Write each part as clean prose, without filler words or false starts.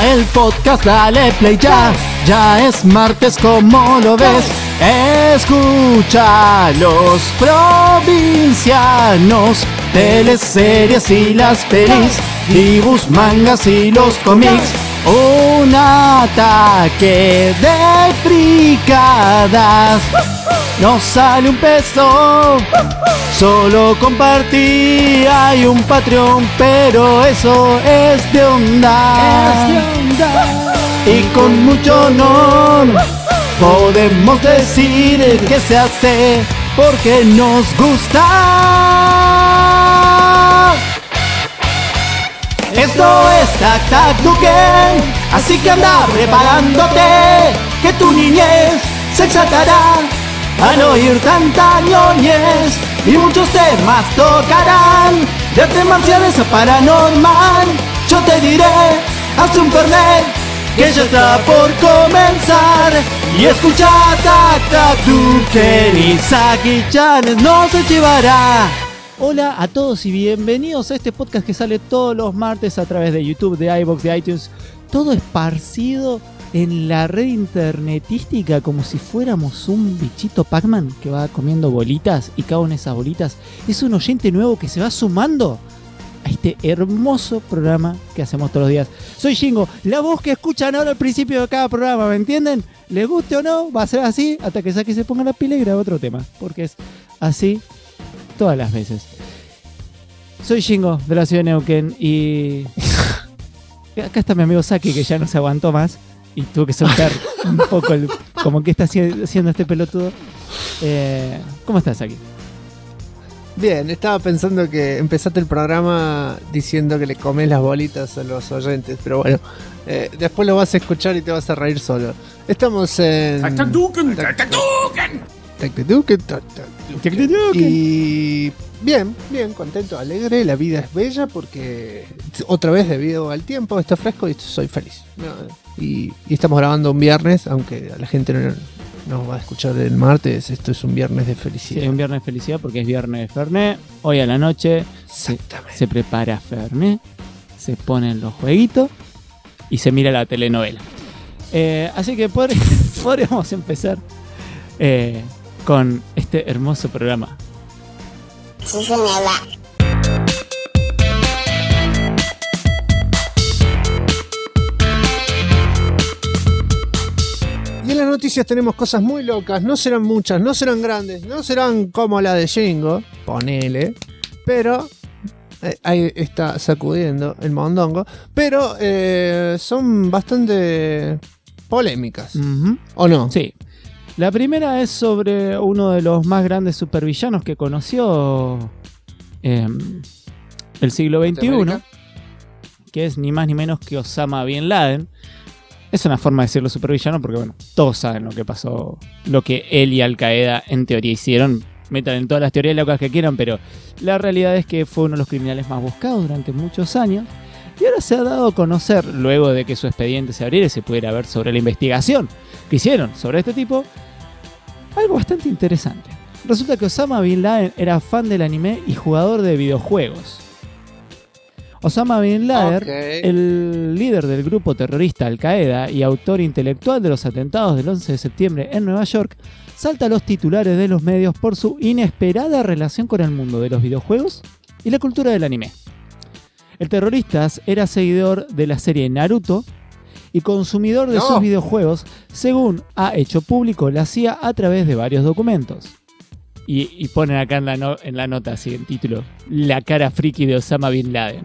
Comienza el podcast, dale play ya. Ya es martes, como lo ves. Escucha los provincianos, teleseries y las pelis, dibujos, mangas y los cómics. Un ataque de fricadas. No sale un peso, solo compartí. Hay un Patreon, pero eso es de onda. Y con mucho honor podemos decir que se hace porque nos gusta. Esto es Tac Tac Tuken, así que anda preparándote, que tu niñez se exaltará al oír tanta ñoñez, y muchos temas tocarán, de artes marciales a paranormal. Yo te diré, haz un fernet, que ya está por comenzar, y escucha Tac Tac Tuken y Saki-chan no se llevará. Hola a todos y bienvenidos a este podcast que sale todos los martes a través de YouTube, de iVoox, de iTunes, todo esparcido en la red internetística como si fuéramos un bichito Pac-Man que va comiendo bolitas, y cada una de esas bolitas es un oyente nuevo que se va sumando a este hermoso programa que hacemos todos los días. Soy Shingo, la voz que escuchan ahora al principio de cada programa, ¿me entienden? Les guste o no, va a ser así hasta que Saki se ponga la pila y grabe otro tema, porque es así todas las veces. Soy Shingo de la ciudad de Neuquén y acá está mi amigo Saki, que ya no se aguantó más y tuvo que soltar un poco como que está haciendo este pelotudo. ¿Cómo estás, Saki? Bien, estaba pensando que empezaste el programa diciendo que le comes las bolitas a los oyentes, pero bueno, después lo vas a escuchar y te vas a reír solo. Estamos en Tac Tac Tuken, Tac Tac Tuken. Tac Tac Tuken, Tac Tac Tuken. Y bien, contento, alegre, la vida es bella porque otra vez debido al tiempo está fresco y soy feliz. Y estamos grabando un viernes, aunque a la gente no va a escuchar el martes, esto es un viernes de felicidad. Sí, un viernes de felicidad porque es viernes de Fernet. Hoy a la noche se prepara Fernet, se ponen los jueguitos y se mira la telenovela. Así que podríamos empezar con este hermoso programa. Sí, señora. Y en las noticias tenemos cosas muy locas, no serán muchas, no serán grandes, no serán como la de Shingo, ponele, pero ahí está sacudiendo el mondongo, pero son bastante polémicas, ¿o no? Sí. La primera es sobre uno de los más grandes supervillanos que conoció el siglo XXI, que es ni más ni menos que Osama Bin Laden. Es una forma de decirlo supervillano porque, bueno, todos saben lo que pasó, lo que él y Al Qaeda en teoría hicieron. Metan en todas las teorías locas que quieran, pero la realidad es que fue uno de los criminales más buscados durante muchos años. Y ahora se ha dado a conocer, luego de que su expediente se abriera y se pudiera ver sobre la investigación que hicieron sobre este tipo, algo bastante interesante. Resulta que Osama Bin Laden era fan del anime y jugador de videojuegos. Osama Bin Laden, el líder del grupo terrorista Al Qaeda y autor intelectual de los atentados del 11 de septiembre en Nueva York, salta a los titulares de los medios por su inesperada relación con el mundo de los videojuegos y la cultura del anime. El terrorista era seguidor de la serie Naruto y consumidor de sus videojuegos, según ha hecho público la CIA a través de varios documentos. Y ponen acá en la nota así en título: la cara friki de Osama Bin Laden.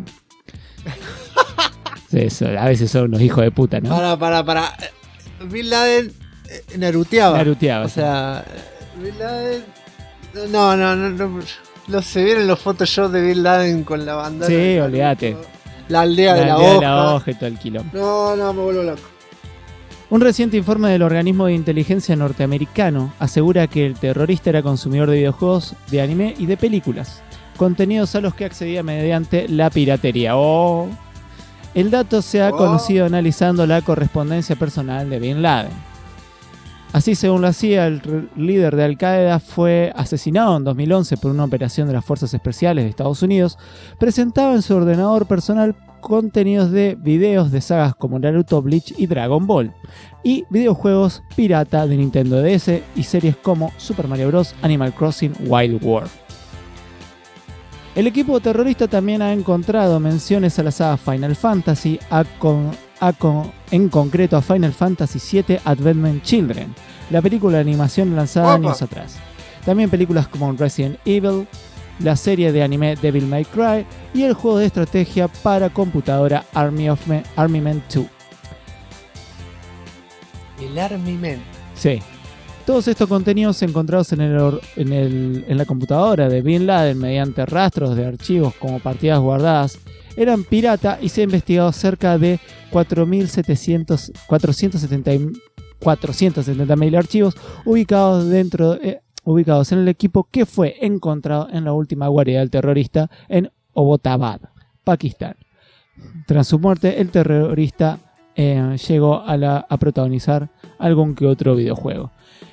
Eso, a veces son unos hijos de puta, ¿no? Para. Bin Laden naruteaba. O sea, Bin Laden. No se vieron los Photoshop de Bin Laden con la bandana. Sí, olvídate. La aldea de la hoja y todo el quilombo. No, me vuelvo loco. Un reciente informe del organismo de inteligencia norteamericano asegura que el terrorista era consumidor de videojuegos, de anime y de películas, contenidos a los que accedía mediante la piratería. El dato se ha conocido analizando la correspondencia personal de Bin Laden. Así, según la CIA, el líder de Al Qaeda fue asesinado en 2011 por una operación de las Fuerzas Especiales de Estados Unidos. Presentaba en su ordenador personal contenidos de videos de sagas como Naruto, Bleach y Dragon Ball, y videojuegos pirata de Nintendo DS y series como Super Mario Bros., Animal Crossing, Wild World. El equipo terrorista también ha encontrado menciones a la saga Final Fantasy, en concreto a Final Fantasy VII Advent Children, la película de animación lanzada años atrás. También películas como Resident Evil, la serie de anime Devil May Cry y el juego de estrategia para computadora Army Men 2. El Army Men. Sí. Todos estos contenidos encontrados en la computadora de Bin Laden mediante rastros de archivos como partidas guardadas eran pirata y se ha investigado cerca de 470.000 archivos ubicados en el equipo que fue encontrado en la última guarida del terrorista en Abbottabad, Pakistán. Tras su muerte, el terrorista llegó a protagonizar algún que otro videojuego.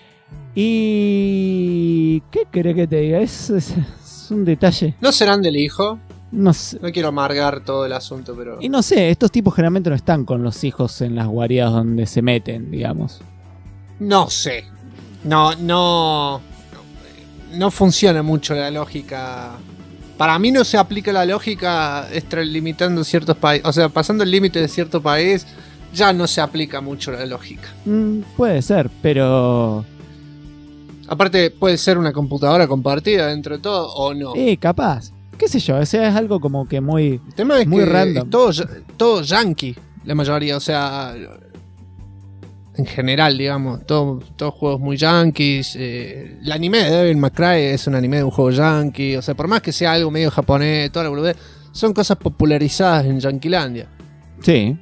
¿Y qué querés que te diga? Es un detalle. ¿No serán del hijo? No sé. No quiero amargar todo el asunto, pero... Y no sé, estos tipos generalmente no están con los hijos en las guaridas donde se meten, digamos. No sé. No funciona mucho la lógica. Para mí no se aplica la lógica extralimitando ciertos países. O sea, pasando el límite de cierto país, ya no se aplica mucho la lógica. Puede ser, pero... Aparte, puede ser una computadora compartida dentro de todo o no. Capaz. Qué sé yo, ese es algo como que muy, el tema es muy que random. Todo yankee, la mayoría. O sea, en general, digamos, todos juegos muy yankees. El anime de Devil May Cry es un anime de un juego yankee. O sea, por más que sea algo medio japonés, toda la boludez, son cosas popularizadas en Yanquilandia. Sí.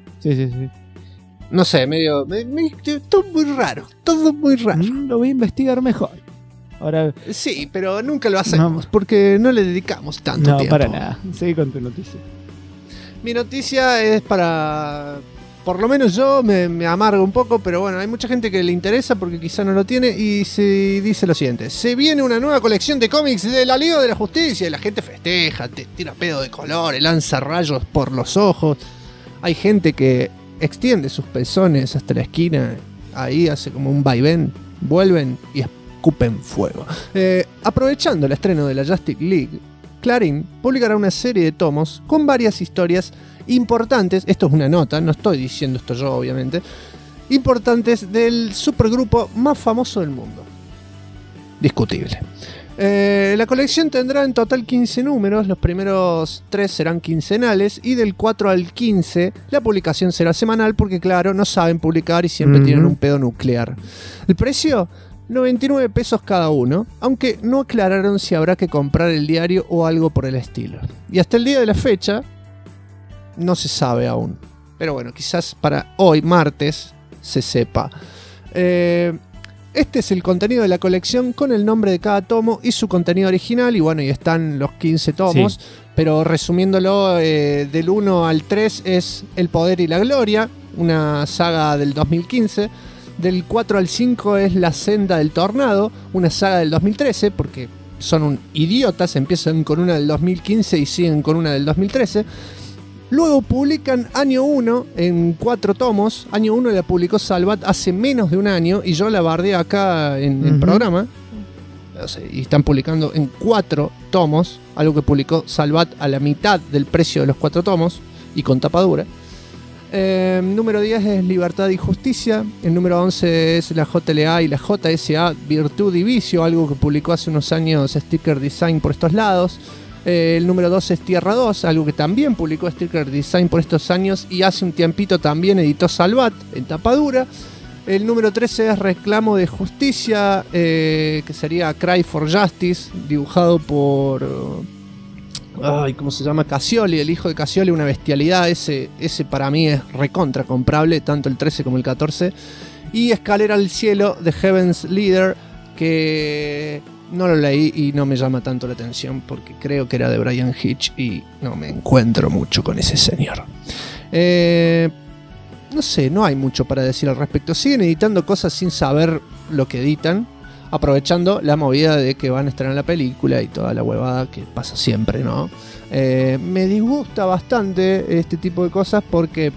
No sé, todo muy raro. Todo muy raro. Lo voy a investigar mejor. Ahora, sí, pero nunca lo hacemos porque no le dedicamos tanto tiempo. No, para nada. Seguí con tu noticia. Mi noticia es para... Por lo menos yo me amargo un poco, pero bueno, hay mucha gente que le interesa porque quizá no lo tiene y se dice lo siguiente. Se viene una nueva colección de cómics de la Liga de la Justicia y la gente festeja, tira pedo de colores, lanza rayos por los ojos. Hay gente que extiende sus pezones hasta la esquina, ahí hace como un vaivén, vuelven y escupen fuego. Aprovechando el estreno de la Justice League, Clarín publicará una serie de tomos con varias historias importantes, esto es una nota, no estoy diciendo esto yo obviamente, importantes del supergrupo más famoso del mundo. Discutible. La colección tendrá en total 15 números, los primeros 3 serán quincenales y del 4 al 15 la publicación será semanal porque claro, no saben publicar y siempre tienen un pedo nuclear. El precio, 99 pesos cada uno, aunque no aclararon si habrá que comprar el diario o algo por el estilo. Y hasta el día de la fecha no se sabe aún, pero bueno, quizás para hoy, martes, se sepa. Este es el contenido de la colección con el nombre de cada tomo y su contenido original. Y bueno, y están los 15 tomos. Sí. Pero resumiéndolo, del 1 al 3 es El Poder y la Gloria, una saga del 2015. Del 4 al 5 es La Senda del Tornado, una saga del 2013, porque son idiotas, empiezan con una del 2015 y siguen con una del 2013. Luego publican Año 1 en 4 tomos. Año 1 la publicó Salvat hace menos de un año y yo la bardé acá en el programa. O sea, y están publicando en 4 tomos, algo que publicó Salvat a la mitad del precio de los 4 tomos y con tapadura. Número 10 es Libertad y Justicia. El número 11 es la JLA y la JSA Virtud y Vicio, algo que publicó hace unos años Sticker Design por estos lados. El número 2 es Tierra 2, algo que también publicó Sticker Design por estos años y hace un tiempito también editó Salvat en tapadura. El número 13 es Reclamo de Justicia, que sería Cry for Justice, dibujado por... ¿cómo se llama? Cassioli, el hijo de Cassioli, una bestialidad. Ese para mí es recontra comprable, tanto el 13 como el 14. Y Escalera al Cielo de Heaven's Leader, que... no lo leí y no me llama tanto la atención porque creo que era de Brian Hitch y no me encuentro mucho con ese señor. No sé, no hay mucho para decir al respecto. Siguen editando cosas sin saber lo que editan. aprovechando la movida de que van a estar en la película y toda la huevada que pasa siempre, ¿no? Me disgusta bastante este tipo de cosas porque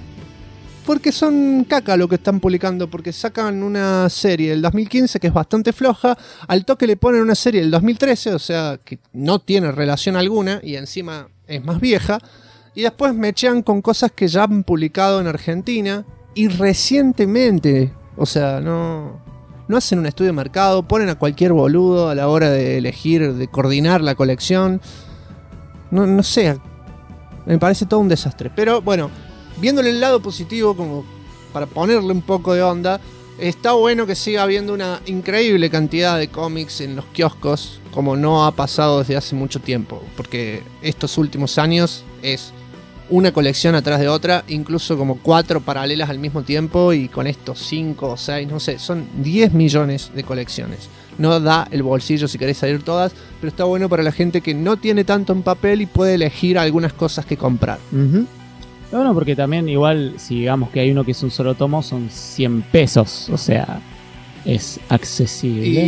son caca lo que están publicando, porque sacan una serie del 2015 que es bastante floja, al toque le ponen una serie del 2013, o sea, que no tiene relación alguna y encima es más vieja, y después mechean con cosas que ya han publicado en Argentina y recientemente, o sea, no hacen un estudio de mercado, ponen a cualquier boludo a la hora de elegir, de coordinar la colección, no sé, me parece todo un desastre, pero bueno. Viéndole el lado positivo, como para ponerle un poco de onda, está bueno que siga habiendo una increíble cantidad de cómics en los kioscos, como no ha pasado desde hace mucho tiempo, porque estos últimos años es una colección atrás de otra, incluso como 4 paralelas al mismo tiempo, y con estos 5 o 6, no sé, son 10 millones de colecciones. No da el bolsillo si querés salir todas, pero está bueno para la gente que no tiene tanto en papel y puede elegir algunas cosas que comprar. Bueno, porque también igual, si digamos que hay uno que es un solo tomo, son 100 pesos, o sea, es accesible.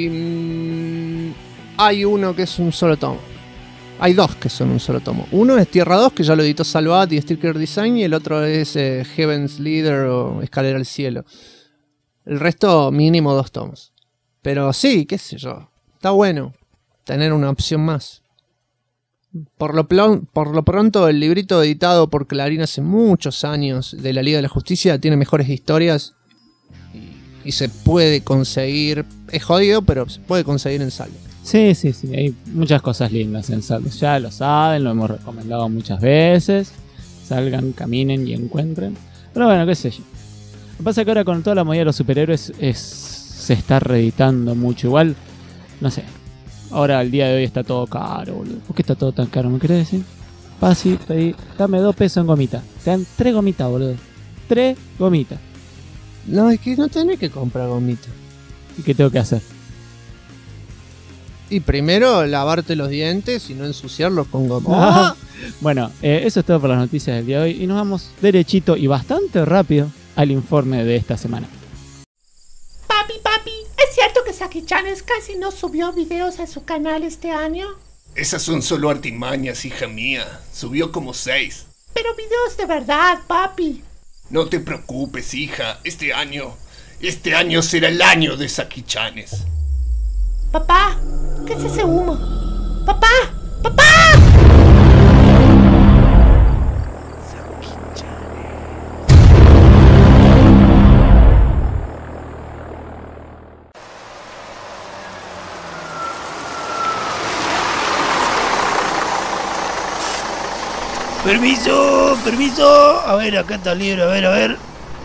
Y hay uno que es un solo tomo. Hay 2 que son un solo tomo. Uno es Tierra 2, que ya lo editó Salvat y Sticker Design, y el otro es Heaven's Leader o Escalera al Cielo. El resto mínimo 2 tomos. Pero sí, qué sé yo, está bueno tener una opción más. Por lo pronto, el librito editado por Clarín hace muchos años de la Liga de la Justicia tiene mejores historias y se puede conseguir. Es jodido, pero se puede conseguir en saldo. Sí, hay muchas cosas lindas en saldo. Ya lo saben, lo hemos recomendado muchas veces. Salgan, caminen y encuentren. Pero bueno, qué sé yo. Lo que pasa es que ahora con toda la movida de los superhéroes se está reeditando mucho. Igual, no sé. Ahora, al día de hoy, está todo caro, boludo. ¿Por qué está todo tan caro? ¿Me querés decir? Fácil, pedí. Dame 2 pesos en gomita. Te dan 3 gomitas, boludo. 3 gomitas. No, es que no tenés que comprar gomitas. ¿Y qué tengo que hacer? Y primero, lavarte los dientes y no ensuciarlos con goma. Bueno, eso es todo por las noticias del día de hoy. Y nos vamos derechito y bastante rápido al informe de esta semana. Papi, ¿es cierto que Saki-chan casi no subió videos a su canal este año? Esas son solo artimañas, hija mía. Subió como 6. Pero videos de verdad, papi. No te preocupes, hija. Este año será el año de Saki-chanes. Papá, ¿qué es ese humo? ¡Papá! Permiso. A ver, acá está el libro, a ver.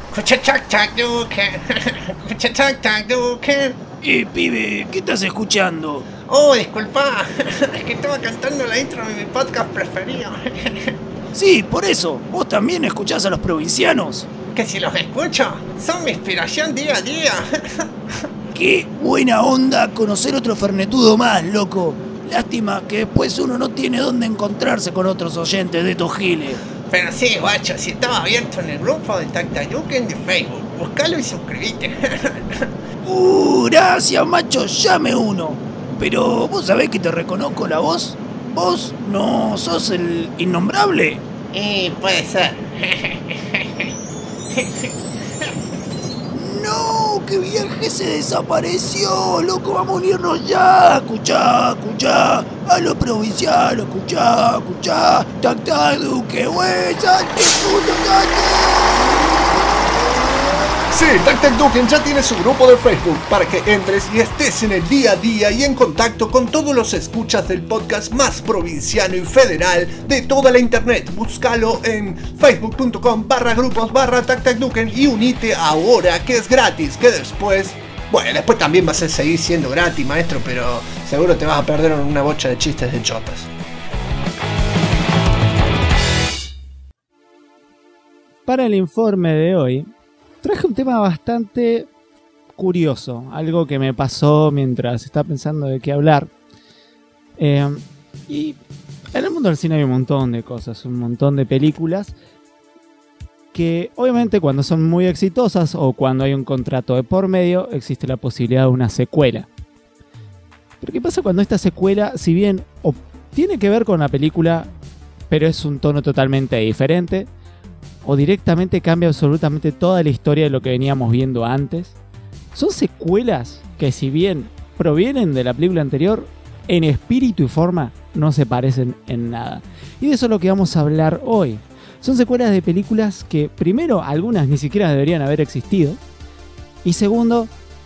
Pibe, ¿qué estás escuchando? Oh, disculpa, es que estaba cantando la intro de mi podcast preferido. Sí, por eso, ¿vos también escuchás a los provincianos? Que si los escucho, son mi inspiración día a día. Qué buena onda conocer otro fernetudo más, loco. Lástima que después uno no tiene dónde encontrarse con otros oyentes de estos giles. Pero sí, guacho, si estaba abierto en el grupo de Taktayuken de Facebook, buscalo y suscribite. Gracias, macho, llame uno. Pero, ¿vos sabés que te reconozco la voz? ¿Vos no sos el innombrable? Y puede ser. ¡No! ¡Qué viaje se desapareció! ¡Loco, vamos a unirnos ya! Escuchá. A los provincianos, escuchá. Taktayuken, güey, salte, puto, Sí, Taktayuken ya tiene su grupo de Facebook para que entres y estés en el día a día y en contacto con todos los escuchas del podcast más provinciano y federal de toda la internet. Búscalo en facebook.com/grupos/Taktayuken y unite ahora, que es gratis, que después también vas a seguir siendo gratis, maestro, pero seguro te vas a perder una bocha de chistes de chotas. Para el informe de hoy, traje un tema bastante curioso, algo que me pasó mientras estaba pensando de qué hablar. Y en el mundo del cine hay un montón de cosas, un montón de películas que obviamente cuando son muy exitosas o cuando hay un contrato de por medio existe la posibilidad de una secuela. Pero ¿qué pasa cuando esta secuela, si bien tiene que ver con la película, pero es un tono totalmente diferente, o directamente cambia absolutamente toda la historia de lo que veníamos viendo antes? Son secuelas que, si bien provienen de la película anterior, en espíritu y forma no se parecen en nada. Y de eso es lo que vamos a hablar hoy. Son secuelas de películas que, primero, algunas ni siquiera deberían haber existido. Y segundo,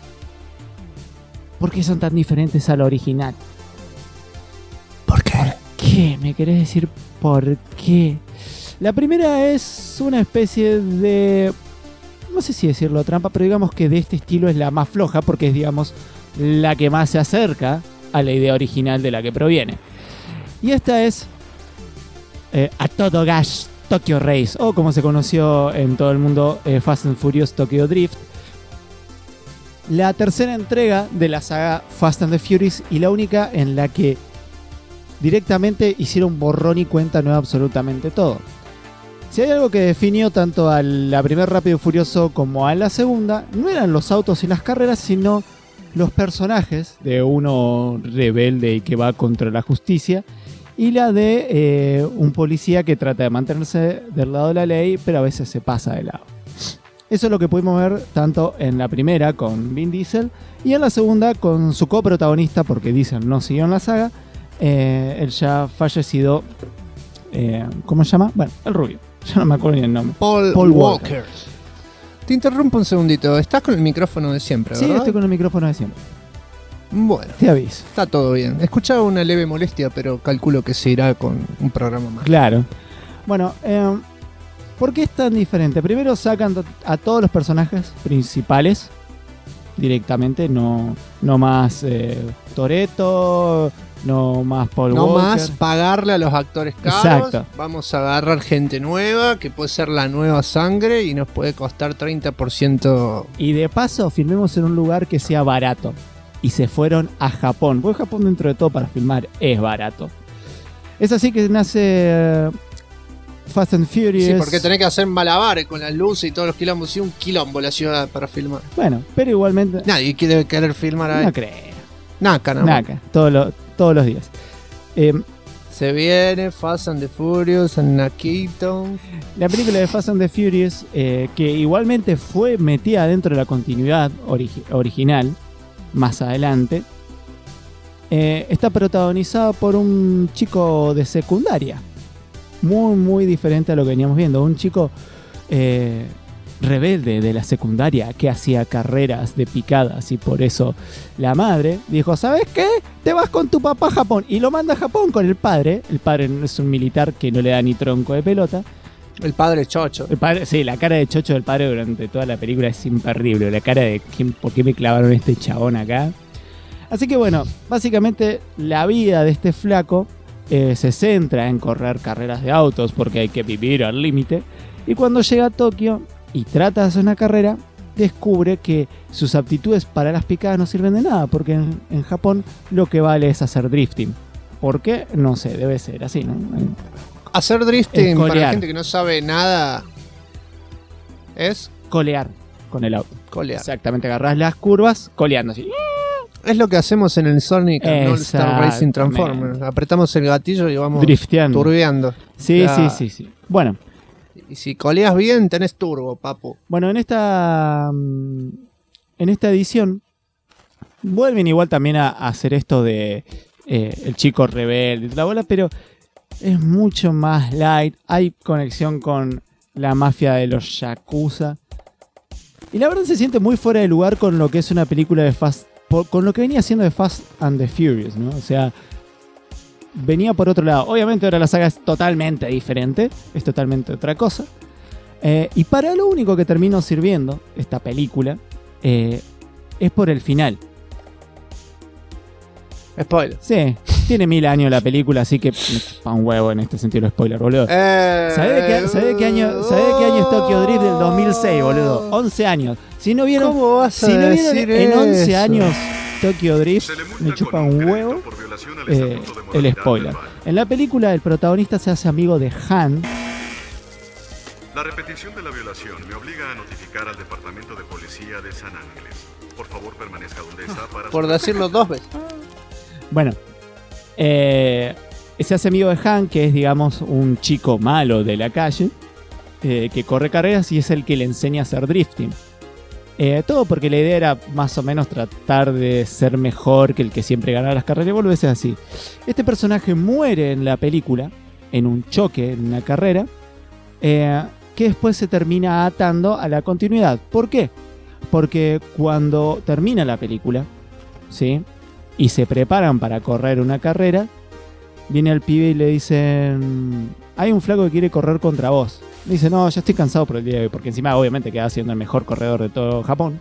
¿por qué son tan diferentes a la original? ¿Por qué? ¿Por qué? ¿Me querés decir por qué? La primera es una especie de... no sé si decirlo trampa, pero digamos que de este estilo es la más floja porque es, digamos, la que más se acerca a la idea original de la que proviene. Y esta es A Todo Gas Tokyo Race, o como se conoció en todo el mundo, Fast and Furious Tokyo Drift. La tercera entrega de la saga Fast and the Furious y la única en la que directamente hicieron borrón y cuenta nueva absolutamente todo. Si hay algo que definió tanto a la primer Rápido y Furioso como a la segunda, no eran los autos y las carreras, sino los personajes de uno rebelde y que va contra la justicia, y la de un policía que trata de mantenerse del lado de la ley, pero a veces se pasa de lado. Eso es lo que pudimos ver tanto en la primera con Vin Diesel y en la segunda con su coprotagonista, porque Diesel no siguió en la saga, el ya fallecido, ¿cómo se llama? Bueno, el rubio, ya no me acuerdo ni el nombre. Paul Walker. Te interrumpo un segundito. Estás con el micrófono de siempre, ¿verdad? Sí, estoy con el micrófono de siempre. Bueno, Te aviso. está todo bien. Escuchaba una leve molestia, pero calculo que se irá con un programa más. Claro. Bueno, ¿por qué es tan diferente? Primero sacan a todos los personajes principales directamente, no más Toretto, no más Paul No Walker. más pagarle a los actores caros. Exacto. Vamos a agarrar gente nueva, que puede ser la nueva sangre y nos puede costar 30%. Y de paso, filmemos en un lugar que sea barato. Y se fueron a Japón. Porque Japón, dentro de todo, para filmar es barato. Es así que nace Fast and Furious. Sí, porque tenés que hacer malabares con las luces y todos los quilombos. Y un quilombo la ciudad para filmar. Bueno, pero igualmente... Nadie debe querer filmar ahí. No creo. Naka, ¿no? Naka, todos los días. Se viene Fast and the Furious en Nakito. La película de Fast and the Furious, que igualmente fue metida dentro de la continuidad original, más adelante, está protagonizada por un chico de secundaria. Muy, muy diferente a lo que veníamos viendo. Un chico rebelde de la secundaria que hacía carreras de picadas, y por eso la madre dijo: ¿sabes qué? Te vas con tu papá a Japón, y lo manda a Japón con el padre. El padre es un militar que no le da ni tronco de pelota. El padre chocho. El padre, sí, la cara de chocho del padre durante toda la película es imperdible. La cara de ¿por qué me clavaron este chabón acá? Así que bueno, básicamente la vida de este flaco se centra en correr carreras de autos porque hay que vivir al límite. Y cuando llega a Tokio y trata de hacer una carrera, descubre que sus aptitudes para las picadas no sirven de nada, porque en Japón lo que vale es hacer drifting. ¿Por qué? No sé, debe ser así, ¿no? Hacer drifting Es para la colear. gente que no sabe nada es Colear con el auto. colear. Exactamente, agarrás las curvas coleando así. Es lo que hacemos en el Sonic and All Star Racing Exactamente. Transformers. Apretamos el gatillo y vamos Drifteando. turbeando. Sí, Claro. sí. Bueno, Y si coleas bien, tenés turbo, papu. Bueno, en esta edición vuelven igual también a hacer esto de el chico rebelde y la bola, pero es mucho más light. Hay conexión con la mafia de los Yakuza. Y la verdad se siente muy fuera de lugar con lo que es una película de con lo que venía siendo de Fast and the Furious, ¿no? O sea, venía por otro lado. Obviamente ahora la saga es totalmente diferente, es totalmente otra cosa. Y para lo único que terminó sirviendo esta película es por el final. Spoiler. Sí, tiene 1000 años la película, así que me chupa un huevo en este sentido, spoiler, boludo. ¿Sabés de qué año es Tokyo Drift? Del 2006, boludo. 11 años. Si no vieron, ¿Cómo vas a si no decir vieron en 11 eso? años Tokyo Drift, me chupa un huevo el spoiler. En la película el protagonista se hace amigo de Han. La repetición de la violación me obliga a notificar al Departamento de Policía de San Ángeles. Por favor, permanezca donde está para... Por decirlo dos veces. Bueno, se hace amigo de Han, que es, digamos, un chico malo de la calle, que corre carreras y es el que le enseña a hacer drifting. Todo porque la idea era más o menos tratar de ser mejor que el que siempre ganaba las carreras. Y vuelve a ser así. Este personaje muere en la película, en un choque, en una carrera, que después se termina atando a la continuidad. ¿Por qué? Porque cuando termina la película, ¿sí?, y se preparan para correr una carrera, viene el pibe y le dicen: hay un flaco que quiere correr contra vos. Le dice: no, ya estoy cansado por el día de hoy, porque encima obviamente queda siendo el mejor corredor de todo Japón.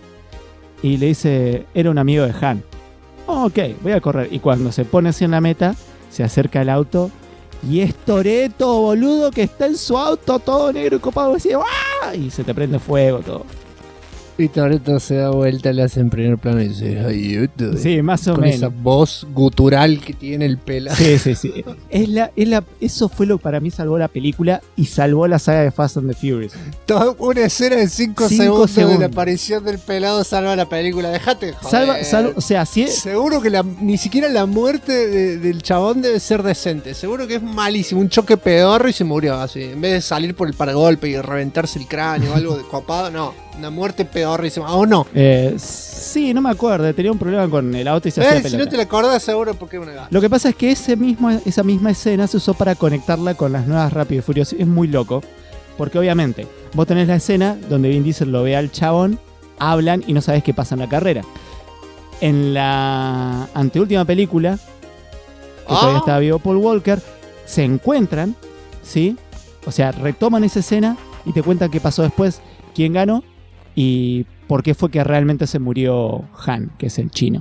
Y le dice: era un amigo de Han. Oh, ok, voy a correr. Y cuando se pone así en la meta, se acerca al auto y es Toretto, boludo, que está en su auto todo negro y copado, así, ¡ah!, y se te prende fuego todo. Y Toretto se da vuelta, le hace en primer plano y dice: ay, sí, más o con menos. Esa voz gutural que tiene el pelado. Sí. Eso fue lo que para mí salvó la película y salvó la saga de Fast and the Furious. Toda una escena de 5 segundos de la aparición del pelado salva la película. Dejate, joder. O sea, sí. Seguro que ni siquiera la muerte del chabón debe ser decente. Seguro que es malísimo. Un choque pedorro y se murió así. En vez de salir por el paragolpe y reventarse el cráneo o algo de copado, no. Una muerte pedorrísima, ¿o no? Sí, no me acuerdo. Tenía un problema con el auto y se hacía pelota. Si no te la acordás, seguro porque es una gana. Lo que pasa es que esa misma escena se usó para conectarla con las nuevas Rápido y Furioso. Es muy loco. Porque obviamente, vos tenés la escena donde Vin Diesel lo ve al chabón, hablan y no sabés qué pasa en la carrera. En la anteúltima película, que todavía estaba vivo Paul Walker, se encuentran, ¿sí? O sea, retoman esa escena y te cuentan qué pasó después, quién ganó y por qué fue que realmente se murió Han, que es el chino.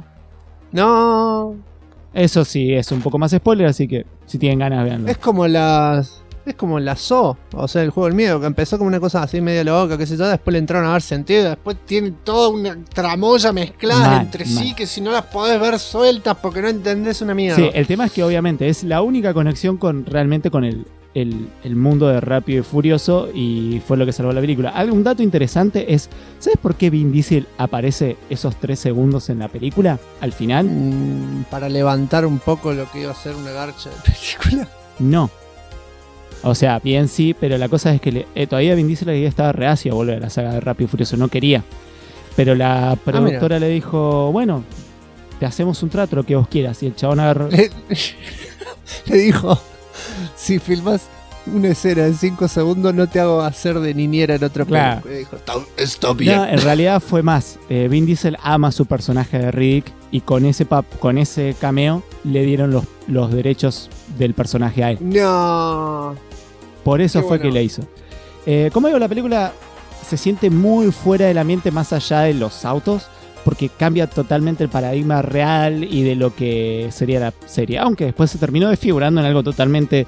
No. Eso sí, es un poco más spoiler, así que si tienen ganas, véanlo. Es como la Saw, o sea, el juego del miedo, que empezó como una cosa así medio loca, qué sé yo, después le entraron a ver sentido, después tiene toda una tramoya mezclada entre sí, que si no las podés ver sueltas porque no entendés una mierda. Sí, el tema es que obviamente es la única conexión realmente con el mundo de Rápido y Furioso, y fue lo que salvó la película. Un dato interesante es, ¿sabes por qué Vin Diesel aparece esos 3 segundos en la película al final? Para levantar un poco lo que iba a ser una garcha de película. No. O sea, bien sí, pero la cosa es que todavía Vin Diesel estaba reacio a volver a la saga de Rápido y Furioso, no quería. Pero la productora le dijo: bueno, te hacemos un trato, lo que vos quieras. Y el chabón agarró... Le dijo: si filmas una escena en 5 segundos, no te hago hacer de niñera en otra película. Claro. Y dijo: está bien. No, en realidad fue más. Vin Diesel ama a su personaje de Riddick y con ese cameo le dieron los derechos del personaje a él. No. Por eso Qué fue bueno. que le hizo. Como digo, la película se siente muy fuera del ambiente más allá de los autos, porque cambia totalmente el paradigma real y de lo que sería la serie. Aunque después se terminó desfigurando en algo totalmente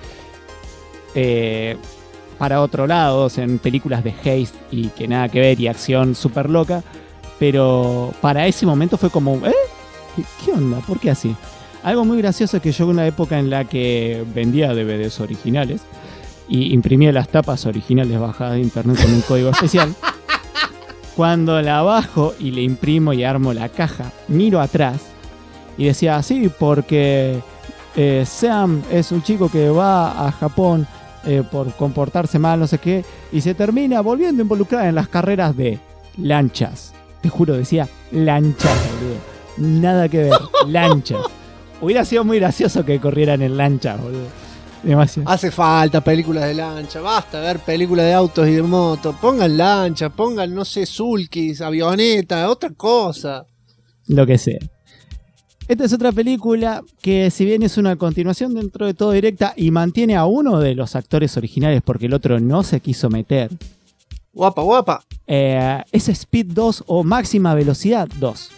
para otro lado, o sea, en películas de haste y que nada que ver y acción súper loca. Pero para ese momento fue como, ¿qué onda? ¿Por qué así? Algo muy gracioso es que yo en una época en la que vendía DVDs originales y imprimía las tapas originales bajadas de internet con un código especial, cuando la bajo y le imprimo y armo la caja, miro atrás y decía: sí, porque Sam es un chico que va a Japón por comportarse mal, no sé qué, y se termina volviendo a involucrar en las carreras de lanchas. Te juro, decía lanchas, boludo. Nada que ver, lanchas. Hubiera sido muy gracioso que corrieran en lanchas, boludo. Demasiado. Hace falta películas de lancha, basta ver películas de autos y de motos. Pongan lancha, pongan, no sé, sulkis, avioneta, otra cosa. Lo que sea. Esta es otra película que, si bien es una continuación dentro de todo directa y mantiene a uno de los actores originales porque el otro no se quiso meter. Guapa, guapa. Es Speed 2 o Máxima Velocidad 2.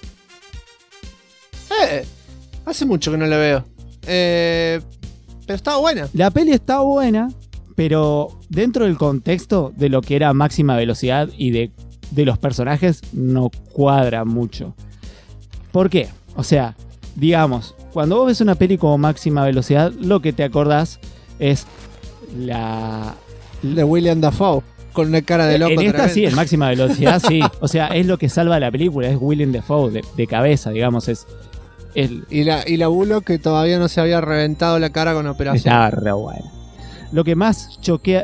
Hace mucho que no la veo. Pero estaba buena. La peli está buena, pero dentro del contexto de lo que era Máxima Velocidad y de los personajes no cuadra mucho. ¿Por qué? O sea, digamos, cuando vos ves una peli como Máxima Velocidad, lo que te acordás es de William Dafoe, con una cara de loco. En esta tremenda. sí, en Máxima Velocidad sí. O sea, es lo que salva la película, es William Dafoe de cabeza, digamos. Es Y la Bullock que todavía no se había reventado la cara con operación. Estaba re buena. Lo que más choca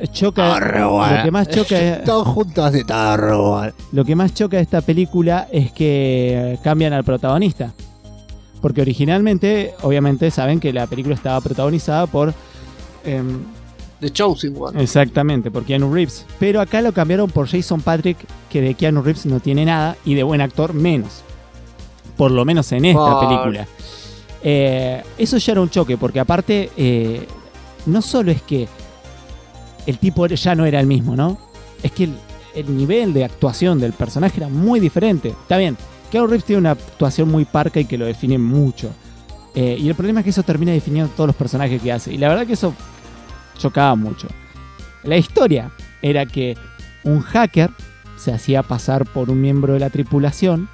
todos juntos así, estaba re bueno. Lo que más choca de esta película es que cambian al protagonista. Porque originalmente, obviamente, saben que la película estaba protagonizada por The Chosen One. Exactamente, por Keanu Reeves. Pero acá lo cambiaron por Jason Patric, que de Keanu Reeves no tiene nada, y de buen actor menos. Por lo menos en esta película. Eso ya era un choque, porque aparte, no solo es que el tipo ya no era el mismo, ¿no? Es que el nivel de actuación del personaje era muy diferente. Está bien, Keanu Reeves tiene una actuación muy parca y que lo define mucho. Y el problema es que eso termina definiendo todos los personajes que hace. Y la verdad que eso chocaba mucho. La historia era que un hacker se hacía pasar por un miembro de la tripulación,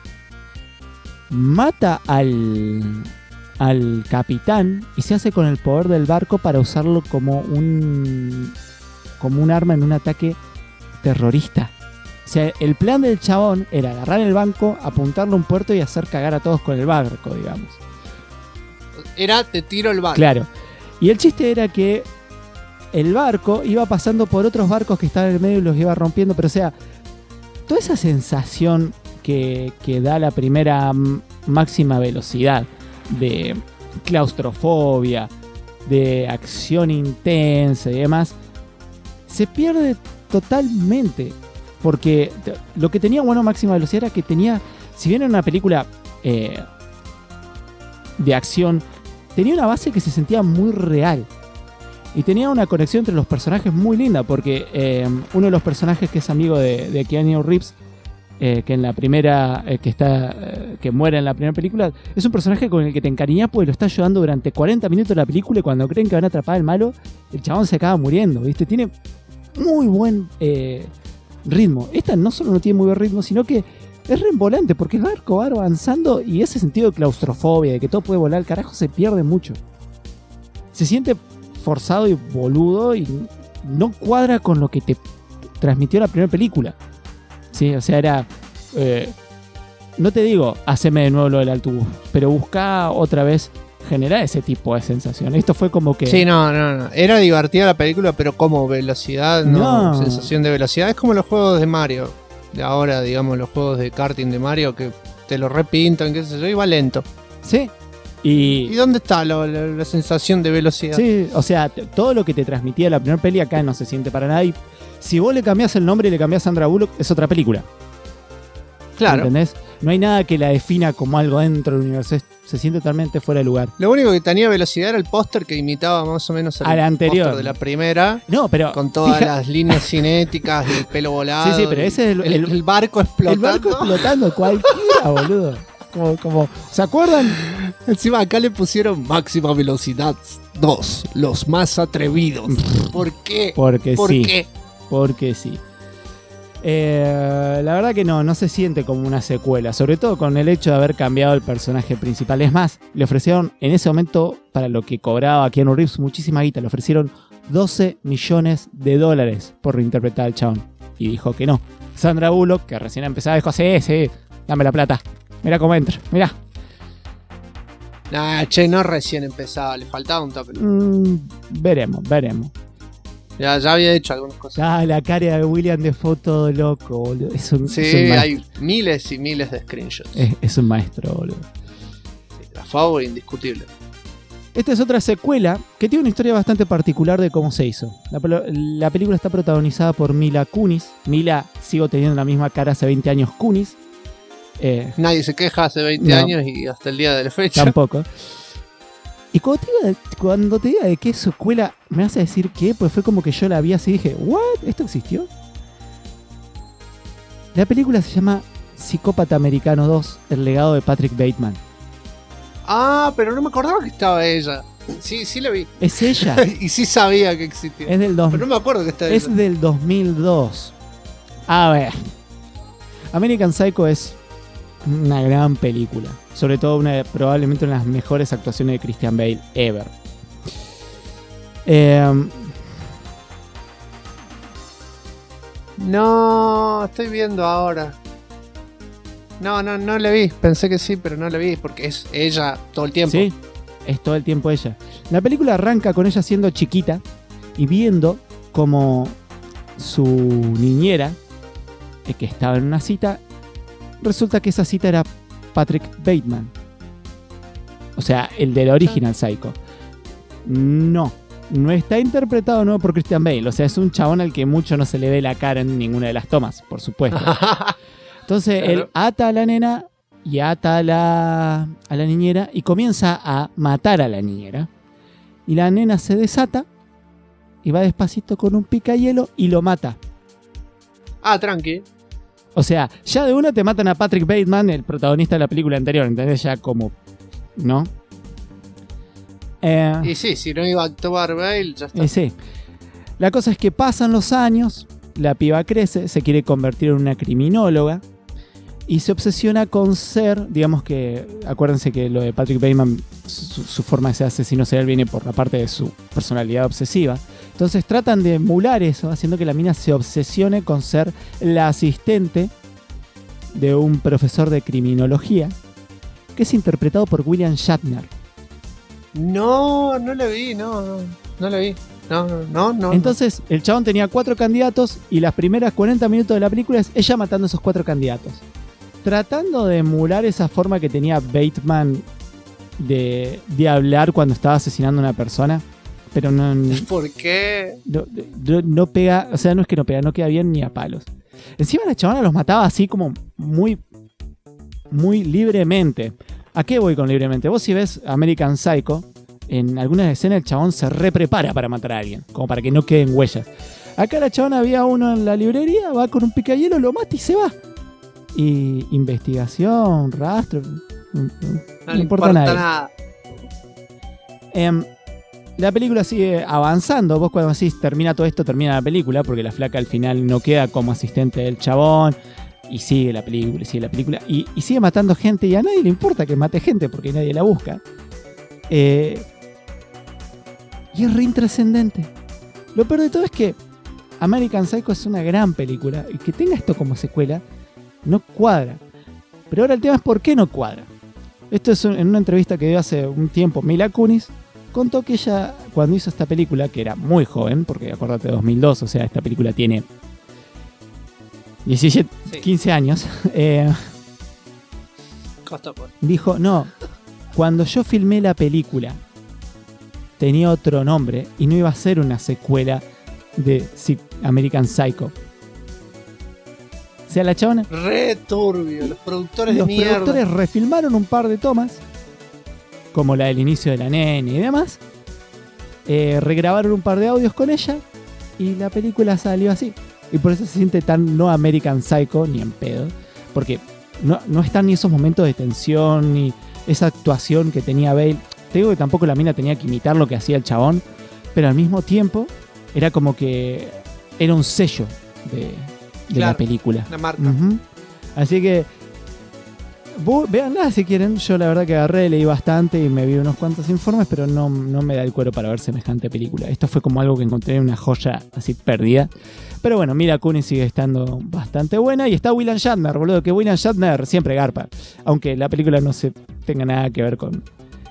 mata al capitán y se hace con el poder del barco para usarlo como un arma en un ataque terrorista. O sea, el plan del chabón era agarrar el banco, apuntarlo a un puerto y hacer cagar a todos con el barco, digamos. Era te tiro el barco. Claro. Y el chiste era que el barco iba pasando por otros barcos que estaban en el medio y los iba rompiendo. Pero o sea, toda esa sensación que da la primera máxima velocidad de claustrofobia, de acción intensa y demás, se pierde totalmente. Porque lo que tenía bueno máxima velocidad era que tenía, si bien era una película de acción, tenía una base que se sentía muy real. Y tenía una conexión entre los personajes muy linda, porque uno de los personajes que es amigo de Keanu Reeves, que en la primera, que muere en la primera película, es un personaje con el que te encariñas porque lo está ayudando durante 40 minutos de la película, y cuando creen que van a atrapar al malo, el chabón se acaba muriendo, ¿viste? Tiene muy buen ritmo. Esta no solo no tiene muy buen ritmo, sino que es reembolante, porque el barco va avanzando y ese sentido de claustrofobia, de que todo puede volar al carajo, se pierde mucho. Se siente forzado y boludo y no cuadra con lo que te transmitió la primera película. Sí, o sea, era no te digo haceme de nuevo lo del autobús, pero busca otra vez generar ese tipo de sensación. Esto fue como que sí, no. Era divertida la película, pero como velocidad, no. Sensación de velocidad. Es como los juegos de Mario de ahora, digamos, los juegos de karting de Mario, que te lo repintan, qué sé yo, y va lento. Sí. ¿Y dónde está la sensación de velocidad? Sí, o sea, todo lo que te transmitía la primera peli acá no se siente para nada. Y si vos le cambiás el nombre y le cambiás a Sandra Bullock, es otra película. Claro. ¿Entendés? No hay nada que la defina como algo dentro del universo. Se siente totalmente fuera de lugar. Lo único que tenía velocidad era el póster que imitaba más o menos al anterior póster de la primera. No, pero con todas las líneas cinéticas y el pelo volado. Sí, pero ese es el barco explotando. El barco explotando, cualquiera, boludo. Como, ¿se acuerdan? Encima acá le pusieron máxima velocidad 2, los más atrevidos. ¿Por qué? Porque ¿Por sí. qué? Porque sí. La verdad que no se siente como una secuela, sobre todo con el hecho de haber cambiado el personaje principal. Es más, le ofrecieron en ese momento, para lo que cobraba Keanu Reeves, muchísima guita. Le ofrecieron $12 millones por reinterpretar al chabón, y dijo que no. Sandra Bullock, que recién empezaba, dijo: sí, dame la plata. Mirá cómo entra, mirá. Nah, no recién empezaba, le faltaba un toque. Veremos. Ya había hecho algunas cosas. La cara de William Dafoe todo loco, boludo. Es un hay miles y miles de screenshots. Es un maestro, boludo. Sí, Dafoe indiscutible. Esta es otra secuela que tiene una historia bastante particular de cómo se hizo. La película está protagonizada por Mila Kunis. Mila, sigo teniendo la misma cara hace 20 años, Kunis. Nadie se queja hace 20 años y hasta el día de la fecha. Tampoco. Y cuando te diga de qué secuela, me vas a decir qué, pues fue como que yo la vi así y dije: ¿what? ¿Esto existió? La película se llama Psicópata Americano 2, el legado de Patrick Bateman. Ah, pero no me acordaba que estaba ella. Sí la vi. Es ella. Y sí sabía que existía. Es del pero no me acuerdo que estaba ella. Es del 2002. A ver. American Psycho es una gran película. Sobre todo probablemente una de las mejores actuaciones de Christian Bale ever. No, estoy viendo ahora. No la vi. Pensé que sí, pero no la vi porque es ella todo el tiempo. Sí, es todo el tiempo ella. La película arranca con ella siendo chiquita y viendo como su niñera, que estaba en una cita, resulta que esa cita era Patrick Bateman. O sea, el del Original Psycho. No está interpretado nuevo por Christian Bale. O sea, es un chabón al que mucho no se le ve la cara en ninguna de las tomas, por supuesto. Entonces, claro, él ata a la nena y ata a la niñera y comienza a matar a la niñera. Y la nena se desata y va despacito con un picahielo y lo mata. Ah, tranqui. O sea, ya de una te matan a Patrick Bateman, el protagonista de la película anterior, ¿entendés? Ya como... ¿no? Y sí, si no iba a actuar Bale, ya está. Sí. La cosa es que pasan los años, la piba crece, se quiere convertir en una criminóloga y se obsesiona con ser, digamos que, acuérdense que lo de Patrick Bateman, su forma de ser asesino serial viene por la parte de su personalidad obsesiva. Entonces tratan de emular eso, haciendo que la mina se obsesione con ser la asistente de un profesor de criminología, que es interpretado por William Shatner. No la vi, no la vi. No. Entonces, el chabón tenía 4 candidatos y las primeras 40 minutos de la película es ella matando a esos 4 candidatos. Tratando de emular esa forma que tenía Bateman de hablar cuando estaba asesinando a una persona. Pero no... ¿Por qué? No pega, o sea, no es que no pega, no queda bien ni a palos. Encima la chabona los mataba así como muy libremente. ¿A qué voy con libremente? Vos si ves American Psycho, en algunas escenas el chabón se reprepara para matar a alguien, como para que no queden huellas. Acá la chabona había uno en la librería, va con un picahielo, lo mata y se va. Y investigación, rastro, no importa nada. La película sigue avanzando. Vos cuando decís termina todo esto, termina la película, porque la flaca al final no queda como asistente del chabón. Y sigue la película. Y sigue matando gente. Y a nadie le importa que mate gente porque nadie la busca. Y es re intrascendente. Lo peor de todo es que American Psycho es una gran película. Y que tenga esto como secuela no cuadra. Pero ahora el tema es por qué no cuadra. Esto es en una entrevista que dio hace un tiempo Mila Kunis. Contó que ella, cuando hizo esta película, que era muy joven, porque acuérdate, 2002, o sea, esta película tiene 17, sí, 15 años, dijo, no, cuando yo filmé la película tenía otro nombre y no iba a ser una secuela de American Psycho. O sea, la chabona... Re turbio, los productores de mierda. Los productores refilmaron un par de tomas, como la del inicio de la nena y demás, regrabaron un par de audios con ella y la película salió así. Y por eso se siente tan no American Psycho ni en pedo, porque no están ni esos momentos de tensión ni esa actuación que tenía Bale. Te digo que tampoco la mina tenía que imitar lo que hacía el chabón, pero al mismo tiempo era como que era un sello de claro, la película. La marca. Así que véanla si quieren. Yo la verdad que agarré, leí bastante y me vi unos cuantos informes, pero no me da el cuero para ver semejante película. Esto fue como algo que encontré en una joya así perdida. Pero bueno, Mila Kunis sigue estando bastante buena. Y está William Shatner, boludo, que William Shatner siempre garpa. Aunque la película no se tenga nada que ver con...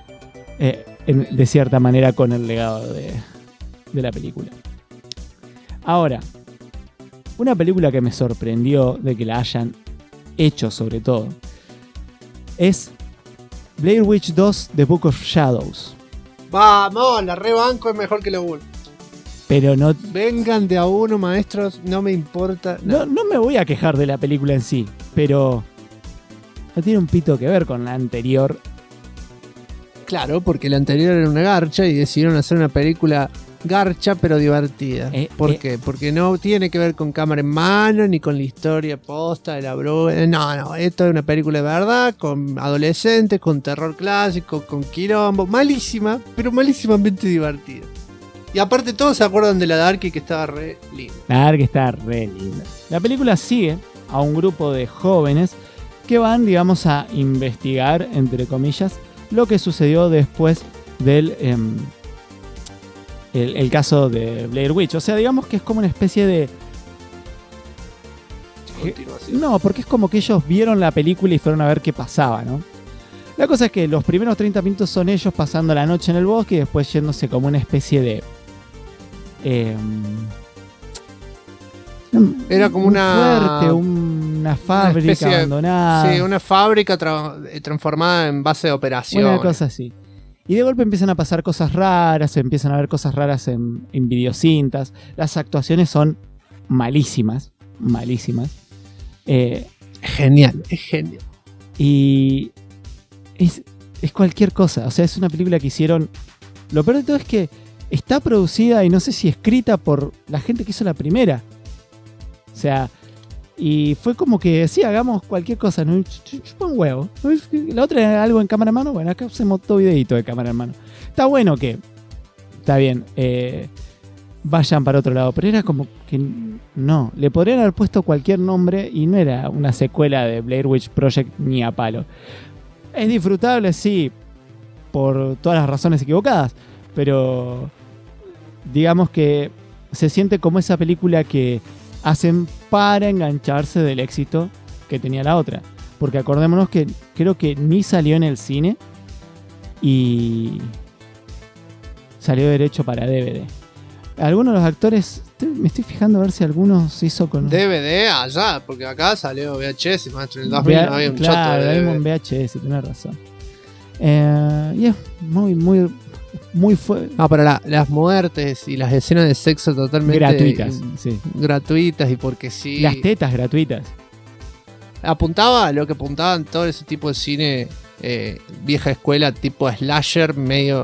de cierta manera con el legado de la película. Ahora, una película que me sorprendió de que la hayan hecho sobre todo es Blair Witch 2 The Book of Shadows. Vamos, la rebanco es mejor que la 1. Pero no... Vengan de a uno, maestros, no me importa. No me voy a quejar de la película en sí, pero no tiene un pito que ver con la anterior. Claro, porque la anterior era una garcha y decidieron hacer una película garcha pero divertida. ¿Por qué? Porque no tiene que ver con cámara en mano ni con la historia posta de la bruja. No, esto es una película de verdad, con adolescentes, con terror clásico, con quilombo. Malísima, pero malísimamente divertida. Y aparte todos se acuerdan de la Darky, que estaba re linda. La Darky está re linda. La película sigue a un grupo de jóvenes que van, digamos, a investigar, entre comillas, lo que sucedió después del el caso de Blair Witch. O sea, digamos que es como una especie de continuación. No, porque es como que ellos vieron la película y fueron a ver qué pasaba, ¿no? La cosa es que los primeros 30 minutos son ellos pasando la noche en el bosque y después yéndose como una especie de... Era como una fábrica abandonada. Sí, una fábrica transformada en base de operación. Una cosa así. Y de golpe empiezan a pasar cosas raras, empiezan a ver cosas raras en videocintas. Las actuaciones son malísimas. Genial, es genial. Y es cualquier cosa. O sea, es una película que hicieron... Lo peor de todo es que está producida y no sé si escrita por la gente que hizo la primera. O sea, y fue como que sí, hagamos cualquier cosa, ¿no? Chupa un huevo. La otra era algo en cámara en mano. Bueno, acá hacemos todo videito de cámara en mano. Está bueno que... Está bien. Vayan para otro lado. Pero era como que no. Le podrían haber puesto cualquier nombre y no era una secuela de Blair Witch Project ni a palo. Es disfrutable, sí, por todas las razones equivocadas. Pero digamos que se siente como esa película que hacen para engancharse del éxito que tenía la otra. Porque acordémonos que creo que ni salió en el cine y salió derecho para DVD. Algunos de los actores, me estoy fijando a ver si algunos hizo con... DVD allá, porque acá salió VHS, maestro, en el 2000 no había un choto de DVD. Claro, en VHS, tenés razón. Y es muy fuerte. Pero las muertes y las escenas de sexo totalmente gratuitas, sí. Gratuitas y porque sí. Las tetas gratuitas. Apuntaba a lo que apuntaban todo ese tipo de cine vieja escuela, tipo slasher, medio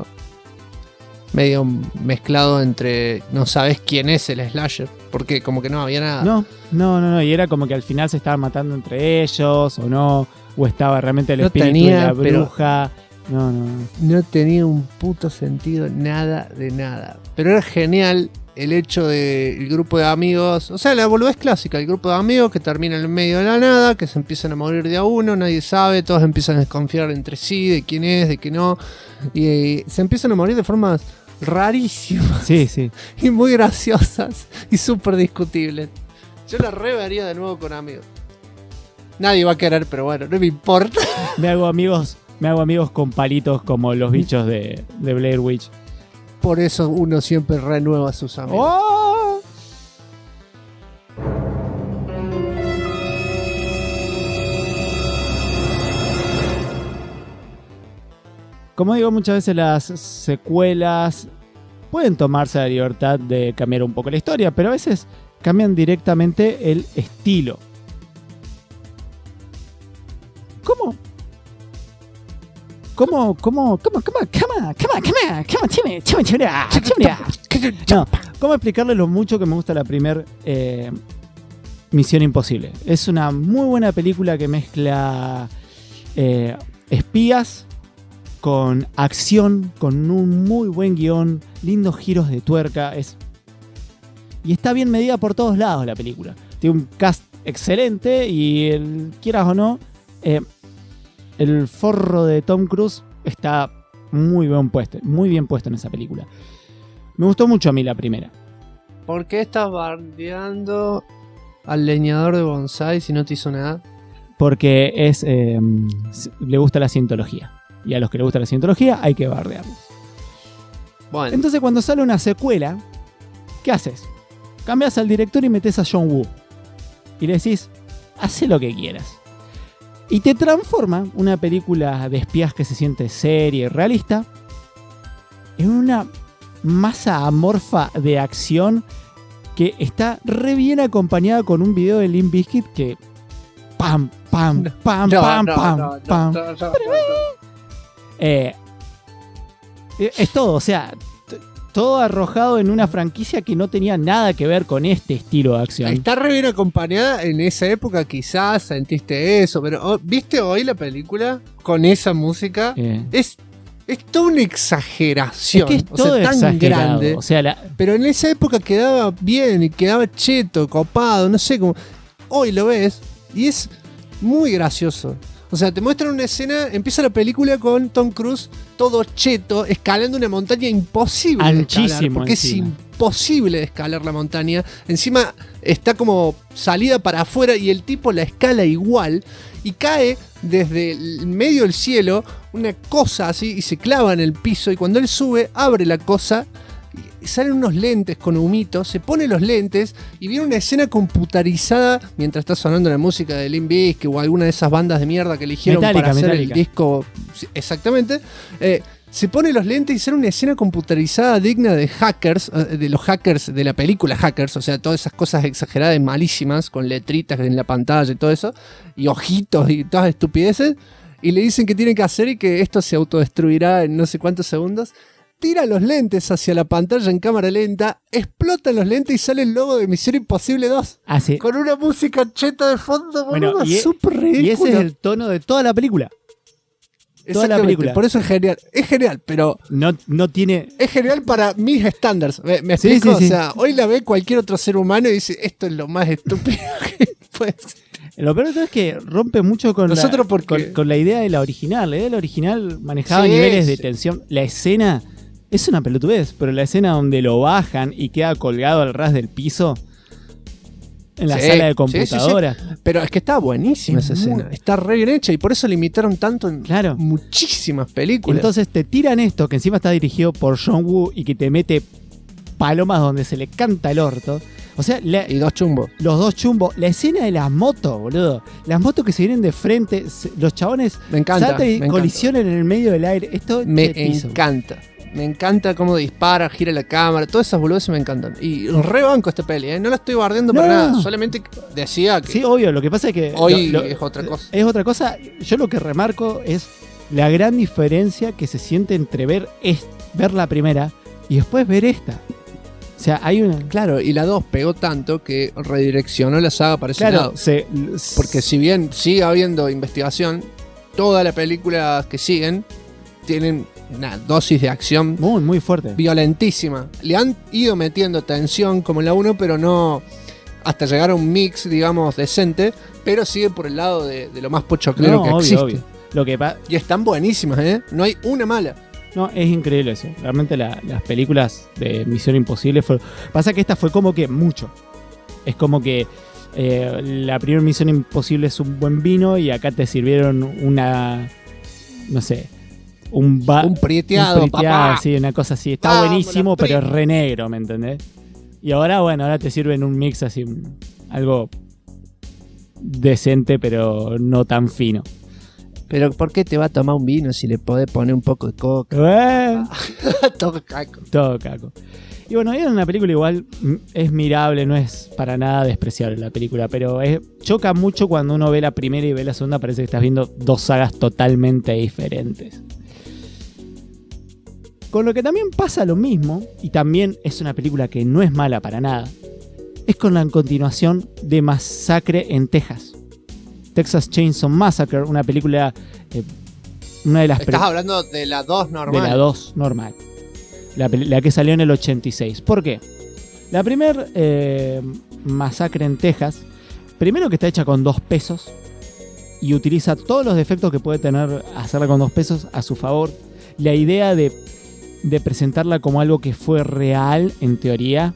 mezclado entre no sabes quién es el slasher, porque como que no había nada. No, y era como que al final se estaban matando entre ellos o estaba realmente el espíritu de la bruja. No tenía un puto sentido nada de nada. Pero era genial el hecho del grupo de amigos, o sea, la boludez clásica, el grupo de amigos que termina en el medio de la nada, que se empiezan a morir de a uno, nadie sabe, todos empiezan a desconfiar entre sí, de quién es, de quién no, y se empiezan a morir de formas rarísimas. Sí. Y muy graciosas y súper discutibles. Yo la revería de nuevo con amigos. Nadie va a querer, pero bueno, no me importa. Me hago amigos con palitos como los bichos de Blair Witch. Por eso uno siempre renueva a sus amigos. ¡Oh! Como digo, muchas veces las secuelas pueden tomarse la libertad de cambiar un poco la historia, pero a veces cambian directamente el estilo. ¿Cómo? No, ¿cómo explicarle lo mucho que me gusta la primera Misión Imposible? Es una muy buena película que mezcla espías con acción, con un muy buen guión, lindos giros de tuerca. Y está bien medida por todos lados la película. Tiene un cast excelente y quieras o no, el forro de Tom Cruise está muy bien puesto en esa película. Me gustó mucho a mí la primera. ¿Por qué estás bardeando al leñador de bonsai si no te hizo nada? Porque le gusta la cientología. Y a los que le gusta la cientología hay que bardearlos. Bueno. Entonces cuando sale una secuela, ¿qué haces? Cambias al director y metes a John Woo. Y le decís, haz lo que quieras. Y te transforma una película de espías que se siente seria y realista en una masa amorfa de acción que está re bien acompañada con un video de Limp Bizkit que pam, pam, pam, pam, pam, pam. Es todo, o sea, todo arrojado en una franquicia que no tenía nada que ver con este estilo de acción. Está re bien acompañada. En esa época quizás sentiste eso, pero ¿viste hoy la película con esa música? Es toda una exageración. Es que es todo tan exagerado, grande. o sea, pero en esa época quedaba bien y quedaba cheto, copado, no sé cómo. Hoy lo ves y es muy gracioso. O sea, te muestran una escena, empieza la película con Tom Cruise todo cheto, escalando una montaña imposible de escalar, porque encima. es imposible de escalar la montaña. Encima está como salida para afuera y el tipo la escala igual y cae desde el medio del cielo una cosa así y se clava en el piso y cuando él sube, abre la cosa y salen unos lentes con humito, se pone los lentes y viene una escena computarizada mientras está sonando la música de Limp Bizkit o alguna de esas bandas de mierda que eligieron para hacer el disco. Exactamente. Se pone los lentes y sale una escena computarizada digna de Hackers, de los hackers de la película Hackers, o sea, todas esas cosas exageradas y malísimas, con letritas en la pantalla y todo eso, y ojitos y todas estupideces, y le dicen que tiene que hacer y que esto se autodestruirá en no sé cuántos segundos. Tira los lentes hacia la pantalla en cámara lenta, explotan los lentes y sale el logo de Misión Imposible 2. Ah, sí. Con una música cheta de fondo, Bueno, boludo, y súper ridículo. Y ese es el tono de toda la película. Toda la película. Por eso es genial. Es genial, pero no tiene... es genial para mis estándares. ¿Me Sí, explico? sí, sí. O sea, hoy la ve cualquier otro ser humano y dice, esto es lo más estúpido que puede ser. Lo peor de todo es que rompe mucho con, Nosotros porque- con la idea de la original. La idea de la original manejaba Sí, niveles de sí. tensión. La escena es una pelotudez, pero la escena donde lo bajan y queda colgado al ras del piso en la Sí, sala de sí, computadora. Pero es que está buenísima Es esa muy- escena. Está re bien hecha y por eso la imitaron tanto en Claro. muchísimas películas. Entonces te tiran esto, que encima está dirigido por John Woo y que te mete palomas donde se le canta el orto. O sea, y dos chumbos. los dos chumbos. La escena de las motos, boludo. Las motos que se vienen de frente, los chabones Me encanta. saltan y me encanta. colisionan en el medio del aire. Esto Me es piso. encanta. Me encanta cómo dispara, gira la cámara. Todas esas boludeces me encantan. Y rebanco esta peli, ¿eh? No la estoy bardeando No, para no. nada. Solamente decía que Sí, obvio. Lo que pasa es que hoy lo- es otra cosa. es otra cosa. Yo lo que remarco es la gran diferencia que se siente entre ver la primera y después ver esta. O sea, hay una... Claro, y la 2 pegó tanto que redireccionó la saga para ese Claro, lado. Porque si bien sigue habiendo investigación, todas las películas que siguen tienen una dosis de acción muy, muy fuerte. violentísima. Le han ido metiendo tensión como en la 1, pero no hasta llegar a un mix, digamos, decente, pero sigue por el lado de lo más pochoclero No, que obvio, existe. obvio. Lo que Y están buenísimas, ¿eh? No hay una mala. No, es increíble eso. Realmente las películas de Misión Imposible pasa que esta fue como que mucho. Es como que la primera Misión Imposible es un buen vino y acá te sirvieron una... No sé. Un prieteado, papá. sí, una cosa así. Está Vamos, buenísimo, la pero es re negro, ¿me entendés? Y ahora, bueno, ahora te sirven un mix así, algo decente, pero no tan fino. Pero ¿por qué te va a tomar un vino si le podés poner un poco de coca? Todo caco. Todo caco. Y bueno, es una película igual, es mirable, no es para nada despreciable la película, pero choca mucho cuando uno ve la primera y ve la segunda, parece que estás viendo dos sagas totalmente diferentes. Con lo que también pasa lo mismo, y también es una película que no es mala para nada, es con la continuación de Masacre en Texas. Texas Chainsaw Massacre, una película, una de las... Estás hablando de la 2 normal. De la 2 normal. La que salió en el 86. ¿Por qué? La primera Masacre en Texas, primero que está hecha con 2 pesos y utiliza todos los defectos que puede tener hacerla con 2 pesos a su favor. La idea de presentarla como algo que fue real, en teoría,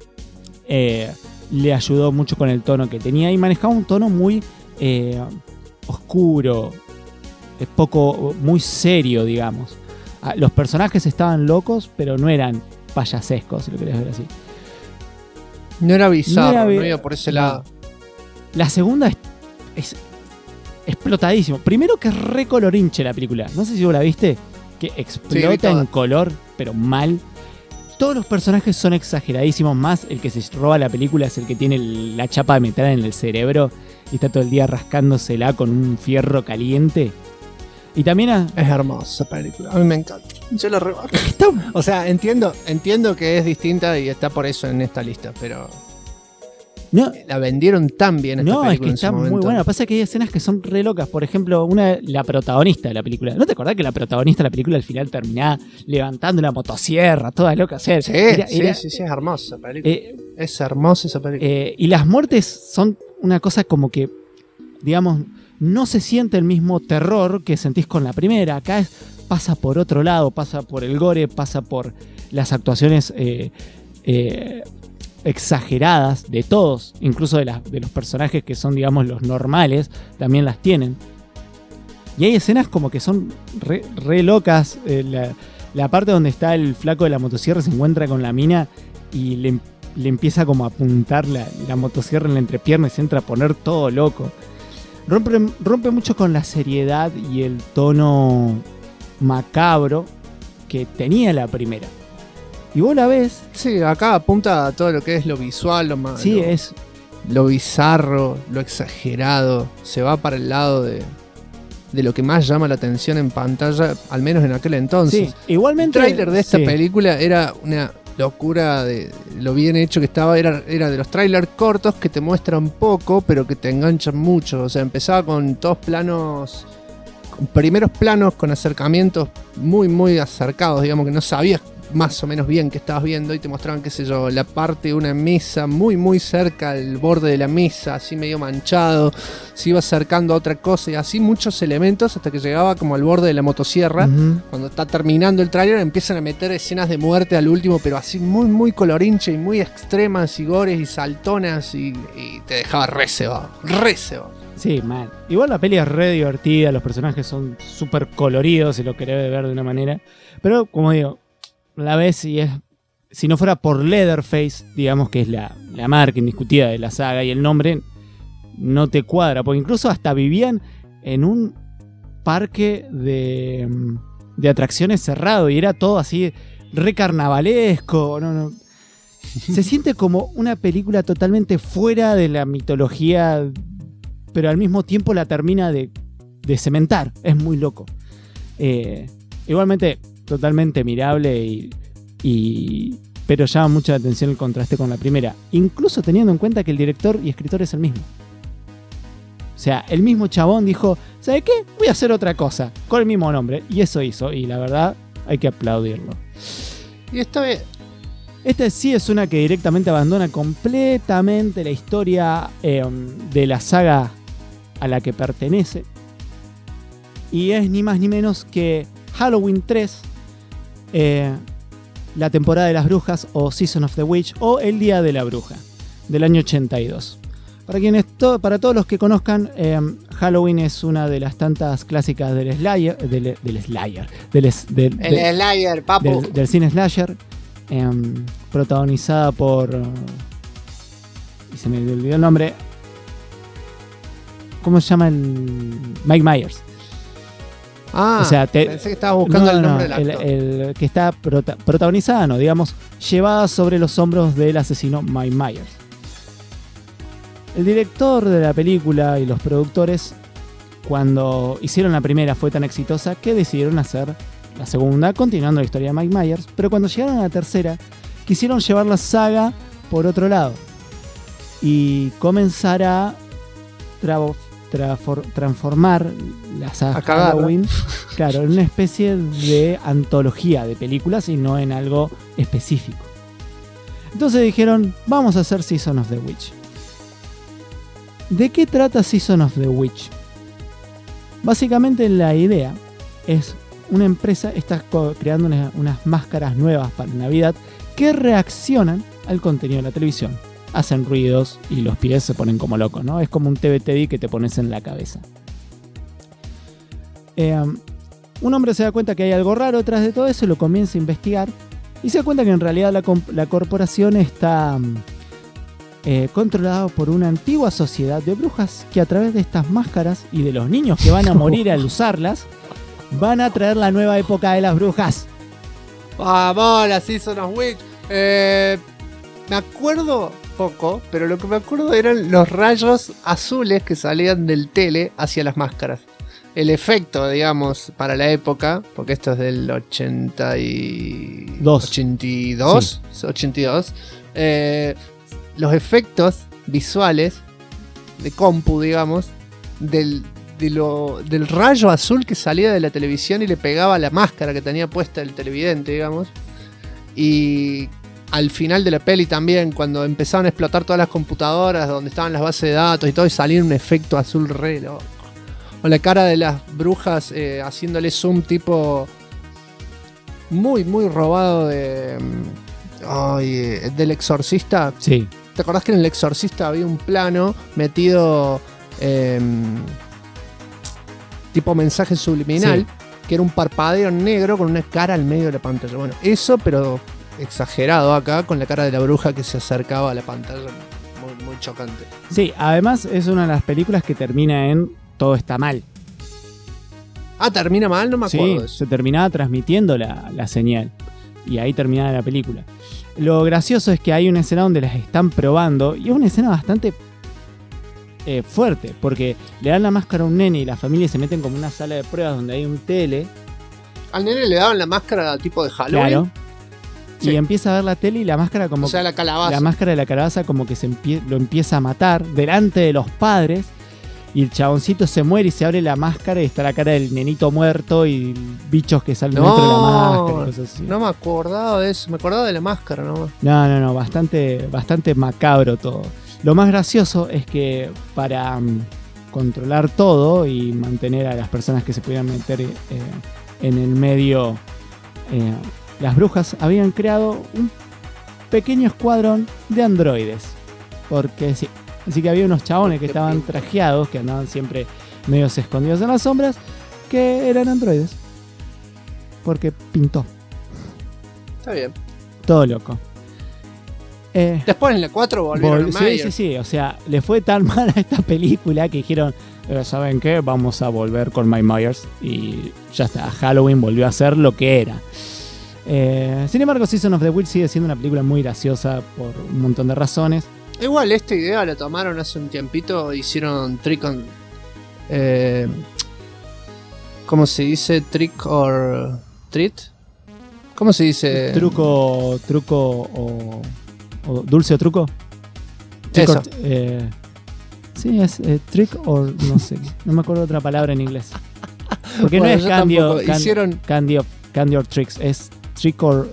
le ayudó mucho con el tono que tenía y manejaba un tono muy oscuro, muy serio, digamos. Los personajes estaban locos, pero no eran payasescos, si lo querés ver así. No era bizarro, No no, era iba por ese lado. La segunda es explotadísimo. Primero que es re colorinche la película. No sé si vos la viste, que explota en color, pero mal. Todos los personajes son exageradísimos, más el que se roba la película es el que tiene la chapa de metal en el cerebro y está todo el día rascándosela con un fierro caliente. Y también es hermosa esa película, a mí me encanta. Yo la rebajo. O sea, entiendo que es distinta y está por eso en esta lista, pero no, la vendieron tan bien esta película. Es que está muy buena. Pasa que hay escenas que son re locas. Por ejemplo, la protagonista de la película. ¿No te acordás que la protagonista de la película al final terminaba levantando una motosierra, toda loca? O sea, sí, es hermosa esa película. Es hermosa esa película. Y las muertes son una cosa como que, digamos, no se siente el mismo terror que sentís con la primera. Acá pasa por otro lado, pasa por el gore, pasa por las actuaciones exageradas de todos, incluso de los personajes que son, digamos, los normales, también las tienen. Y hay escenas como que son re locas. La parte donde está el flaco de la motosierra se encuentra con la mina y le empieza como a apuntar la motosierra en la entrepierna y se entra a poner todo loco. Rompe mucho con la seriedad y el tono macabro que tenía la primera. Y vos la ves. Sí, acá apunta a todo lo que es lo visual, sí, lo bizarro, lo exagerado. Se va para el lado de lo que más llama la atención en pantalla, al menos en aquel entonces. Sí, igualmente. El tráiler de esta película era una locura de lo bien hecho que estaba. Era de los trailers cortos que te muestran poco, pero que te enganchan mucho. O sea, empezaba con todos planos, con primeros planos con acercamientos muy, muy acercados, digamos, que no sabías más o menos bien que estabas viendo, y te mostraban, qué sé yo, la parte de una mesa muy muy cerca al borde de la mesa, así medio manchado, se iba acercando a otra cosa, y así muchos elementos hasta que llegaba como al borde de la motosierra. Cuando está terminando el tráiler empiezan a meter escenas de muerte al último, pero así muy muy colorinche y muy extremas y gores y saltonas, y te dejaba re cebado. Sí, man. Igual la peli es re divertida, los personajes son súper coloridos, si lo querés ver de una manera, pero como digo, la ves y es, si no fuera por Leatherface, digamos que es la marca indiscutida de la saga, y el nombre no te cuadra, porque incluso hasta vivían en un parque de atracciones cerrado y era todo así re carnavalesco. No. Se siente como una película totalmente fuera de la mitología, pero al mismo tiempo la termina de cementar. Es muy loco. Igualmente totalmente mirable, pero llama mucha atención el contraste con la primera, incluso teniendo en cuenta que el director y escritor es el mismo. O sea, el mismo chabón dijo, ¿sabe qué? Voy a hacer otra cosa con el mismo nombre, y eso hizo, y la verdad hay que aplaudirlo. Y esta vez, esta sí es una que directamente abandona completamente la historia de la saga a la que pertenece, y es ni más ni menos que Halloween 3, la temporada de las brujas, o Season of the Witch, o El Día de la Bruja, del año 82. Para todos los que conozcan, Halloween es una de las tantas clásicas del Slayer, del Slayer, papu, del cine slasher, protagonizada por, y se me olvidó el nombre, ¿cómo se llama? Mike Myers. O sea, pensé que estaba buscando el nombre del actor. El que está protagonizada, no, digamos, llevada sobre los hombros del asesino Mike Myers. El director de la película y los productores, cuando hicieron la primera, fue tan exitosa que decidieron hacer la segunda, continuando la historia de Mike Myers, pero cuando llegaron a la tercera, quisieron llevar la saga por otro lado y comenzar a transformar la saga Halloween, claro, en una especie de antología de películas y no en algo específico. Entonces dijeron, vamos a hacer Season of the Witch. ¿De qué trata Season of the Witch? Básicamente la idea es una empresa está creando unas máscaras nuevas para Navidad que reaccionan al contenido de la televisión. Hacen ruidos y los pies se ponen como locos, ¿no? Es como un TBTD que te pones en la cabeza. Un hombre se da cuenta que hay algo raro detrás de todo eso y lo comienza a investigar y se da cuenta que en realidad la corporación está controlada por una antigua sociedad de brujas que a través de estas máscaras y de los niños que van a morir al usarlas van a traer la nueva época de las brujas. Vamos, la Season of Witch. Me acuerdo poco, pero lo que me acuerdo eran los rayos azules que salían del tele hacia las máscaras. El efecto, digamos, para la época, porque esto es del 82. Sí. 82. Los efectos visuales de compu, digamos, del rayo azul que salía de la televisión y le pegaba a la máscara que tenía puesta el televidente, digamos. Y al final de la peli también, cuando empezaban a explotar todas las computadoras donde estaban las bases de datos y todo, y salía un efecto azul re loco. O la cara de las brujas haciéndole zoom tipo muy, muy robado del Exorcista. Sí. ¿Te acordás que en El Exorcista había un plano metido tipo mensaje subliminal? Sí. Que era un parpadeo negro con una cara al medio de la pantalla. Bueno, eso, pero exagerado acá, con la cara de la bruja que se acercaba a la pantalla. Muy, muy chocante. Sí, además es una de las películas que termina en todo está mal. Ah, ¿termina mal? No me acuerdo Sí, de eso. se terminaba transmitiendo la señal. Y ahí terminaba la película. Lo gracioso es que hay una escena donde las están probando. Y es una escena bastante fuerte. Porque le dan la máscara a un nene y la familia se meten como en una sala de pruebas donde hay un tele. Al nene le daban la máscara tipo de Halloween. Claro. Sí. Y empieza a ver la tele y la máscara como... O sea, la calabaza. La máscara de la calabaza como que lo empieza a matar delante de los padres. Y el chaboncito se muere y se abre la máscara y está la cara del nenito muerto y bichos que salen dentro de la máscara y cosas así. No me acordaba de eso. Me acordaba de la máscara nomás. No, bastante macabro todo. Lo más gracioso es que para controlar todo y mantener a las personas que se pudieran meter en el medio, las brujas habían creado un pequeño escuadrón de androides. Porque sí. Así que había unos chabones que estaban trajeados, que andaban siempre medios escondidos en las sombras, que eran androides. Porque pintó. Está bien. Todo loco. Después en la 4 volvieron a Myers. Sí. O sea, le fue tan mal a esta película que dijeron, ¿saben qué? Vamos a volver con Mike Myers. Y ya está, Halloween volvió a ser lo que era. Sin embargo, Season of the Witch sigue siendo una película muy graciosa por un montón de razones. Igual esta idea la tomaron hace un tiempito, hicieron trick on... ¿cómo se dice? Trick or treat. ¿Cómo se dice? Truco o dulce o truco. Trick Eso. Sí, es trick or no sé. No me acuerdo otra palabra en inglés. Porque Bueno, no es yo candy tampoco. or, Hicieron... candy or tricks. Es trick or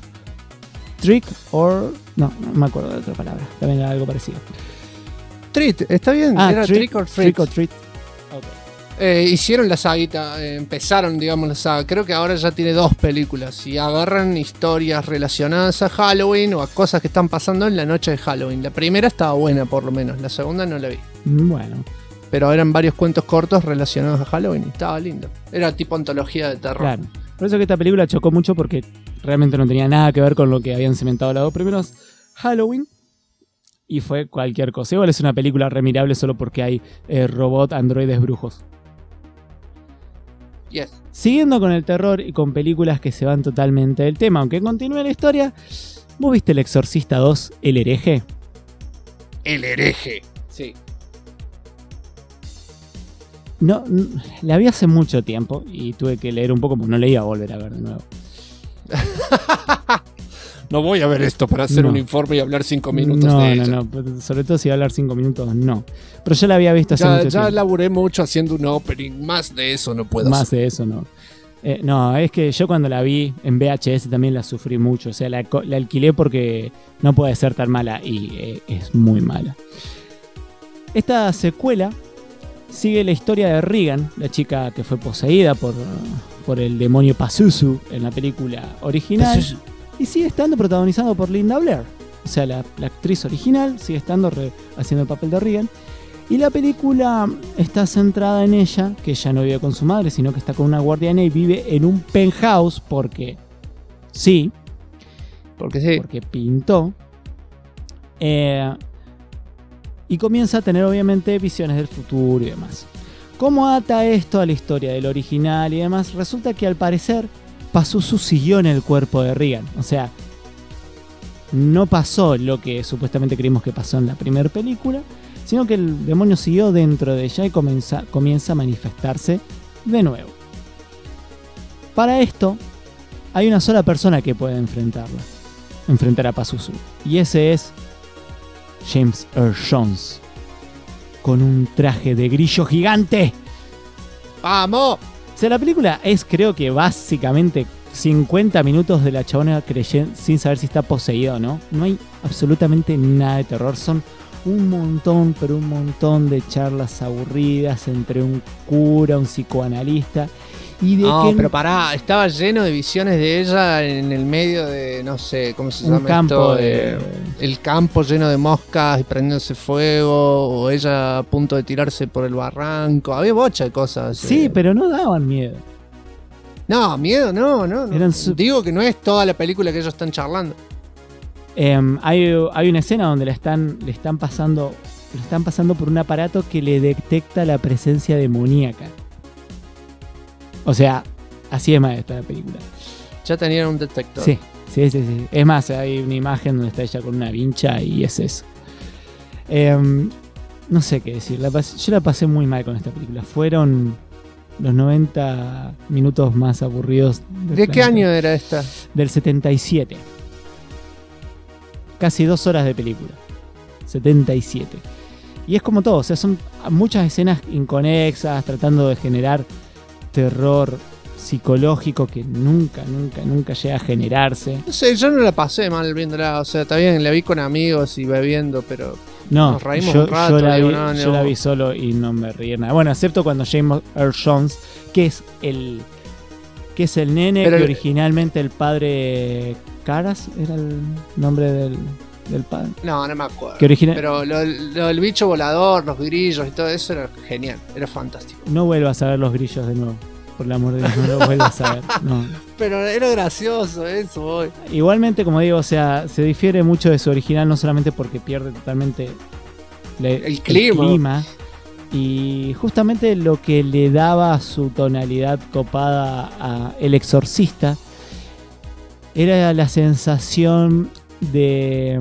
no me acuerdo de otra palabra. También era algo parecido. Treat, está bien. Era trick or treat. Trick or treat. Okay. Hicieron la saguita, empezaron, digamos, la saga. Creo que ahora ya tiene 2 películas. Y agarran historias relacionadas a Halloween o a cosas que están pasando en la noche de Halloween. La primera estaba buena, por lo menos. La segunda no la vi. Bueno. Pero eran varios cuentos cortos relacionados a Halloween. Y estaba lindo. Era tipo antología de terror. Claro. Por eso que esta película chocó mucho porque realmente no tenía nada que ver con lo que habían cementado los 2 primeros Halloween. Y fue cualquier cosa. Igual es una película remirable solo porque hay robot androides brujos. Yes. Siguiendo con el terror y con películas que se van totalmente del tema, aunque continúe la historia, ¿vos viste El Exorcista 2, El Hereje? El hereje. Sí. No, la vi hace mucho tiempo y tuve que leer un poco porque no la iba a volver a ver de nuevo. No voy a ver esto para hacer No. un informe y hablar 5 minutos de ella. No, sobre todo si iba a hablar 5 minutos, no. Pero yo la había visto hace mucho Ya tiempo. laburé mucho haciendo un opening. Más de eso no puedo Más hacer. de eso, no. No, es que yo cuando la vi en VHS también la sufrí mucho. O sea, la alquilé porque no puede ser tan mala y es muy mala. Esta secuela sigue la historia de Regan, la chica que fue poseída por el demonio Pazuzu en la película original. Pazuzu. Y sigue estando protagonizado por Linda Blair. O sea, la actriz original sigue estando haciendo el papel de Regan. Y la película está centrada en ella, que ella no vive con su madre, sino que está con una guardiana y vive en un penthouse porque sí. Porque sí. Porque pintó. Y comienza a tener obviamente visiones del futuro y demás. ¿Cómo ata esto a la historia del original y demás? Resulta que al parecer Pazuzu siguió en el cuerpo de Regan. O sea, no pasó lo que supuestamente creímos que pasó en la primera película, sino que el demonio siguió dentro de ella y comienza a manifestarse de nuevo. Para esto, hay una sola persona que puede enfrentar a Pazuzu. Y ese es James Earl Jones, con un traje de grillo gigante. ¡Vamos! O sea, la película es, creo que básicamente 50 minutos de la chabona creyendo sin saber si está poseída o no. No hay absolutamente nada de terror. Son un montón, pero un montón de charlas aburridas entre un cura, un psicoanalista. Y de No, que pero pará, estaba lleno de visiones de ella en el medio de, no sé, ¿cómo se un llama campo esto? El campo lleno de moscas y prendiéndose fuego, o ella a punto de tirarse por el barranco. Había bocha de cosas. Sí, pero no daban miedo. No, miedo, no. Eran Digo que no es toda la película que ellos están charlando. Hay una escena donde le están pasando por un aparato que le detecta la presencia demoníaca. O sea, así es más esta la película. Ya tenían un detector. Sí. Es más, hay una imagen donde está ella con una vincha y es eso. No sé qué decir. Yo la pasé muy mal con esta película. Fueron los 90 minutos más aburridos. ¿De qué año era esta? Del 77. Casi 2 horas de película. 77. Y es como todo. O sea, son muchas escenas inconexas, tratando de generar terror psicológico que nunca llega a generarse. No sé, yo no la pasé mal viéndola. O sea, está bien, la vi con amigos y bebiendo, pero no, nos reímos un rato. Yo la vi solo y no me reí nada. Bueno, excepto cuando James Earl Jones, que es el nene pero que originalmente el padre Caras era el nombre del padre. No me acuerdo. Que Pero lo del bicho volador, los grillos y todo eso era genial, era fantástico. No vuelvas a ver los grillos de nuevo. Por el amor de Dios, no lo vuelvas a ver. No. Pero era gracioso eso, boy. Igualmente, como digo, o sea, se difiere mucho de su original, no solamente porque pierde totalmente el clima. Y justamente lo que le daba su tonalidad copada a El Exorcista era la sensación de,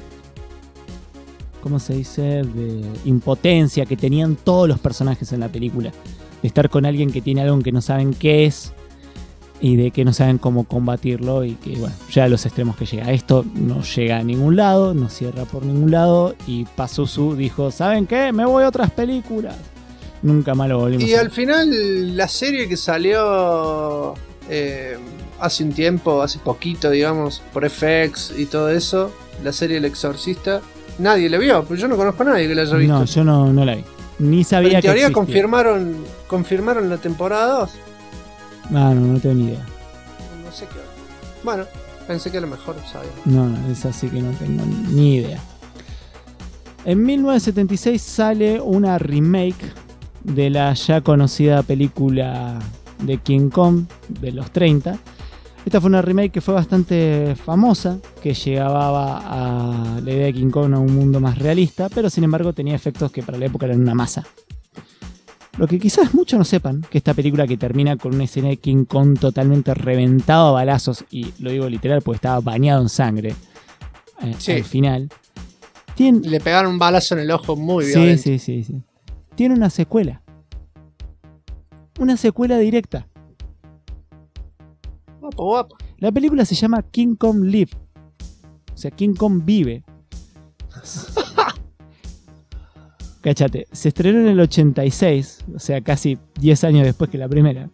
¿cómo se dice?, de impotencia que tenían todos los personajes en la película. De estar con alguien que tiene algo que no saben qué es y de que no saben cómo combatirlo y que, bueno, llega a los extremos que llega. Esto no llega a ningún lado, no cierra por ningún lado y Pazuzu dijo, ¿saben qué? Me voy a otras películas. Nunca más lo volvimos y a ver. al final la serie que salió hace un tiempo, hace poquito, digamos, por FX y todo eso, la serie El Exorcista, nadie la vio, pues yo no conozco a nadie que la haya visto. No, yo no la vi. Ni sabía que en teoría existía. confirmaron la temporada 2. No tengo ni idea. No sé qué. Bueno, pensé que a lo mejor sabía. No, es así que no tengo ni idea. En 1976 sale una remake de la ya conocida película de King Kong de los 30. Esta fue una remake que fue bastante famosa, que llevaba a la idea de King Kong a un mundo más realista, pero sin embargo tenía efectos que para la época eran una masa. Lo que quizás muchos no sepan, que esta película que termina con una escena de King Kong totalmente reventado a balazos, y lo digo literal porque estaba bañado en sangre, sí. Al final. Le pegaron un balazo en el ojo muy violento. Sí. Tiene una secuela. Una secuela directa. Guapo. La película se llama King Kong Live. O sea, King Kong vive. Cáchate, se estrenó en el 86, o sea, casi 10 años después que la primera.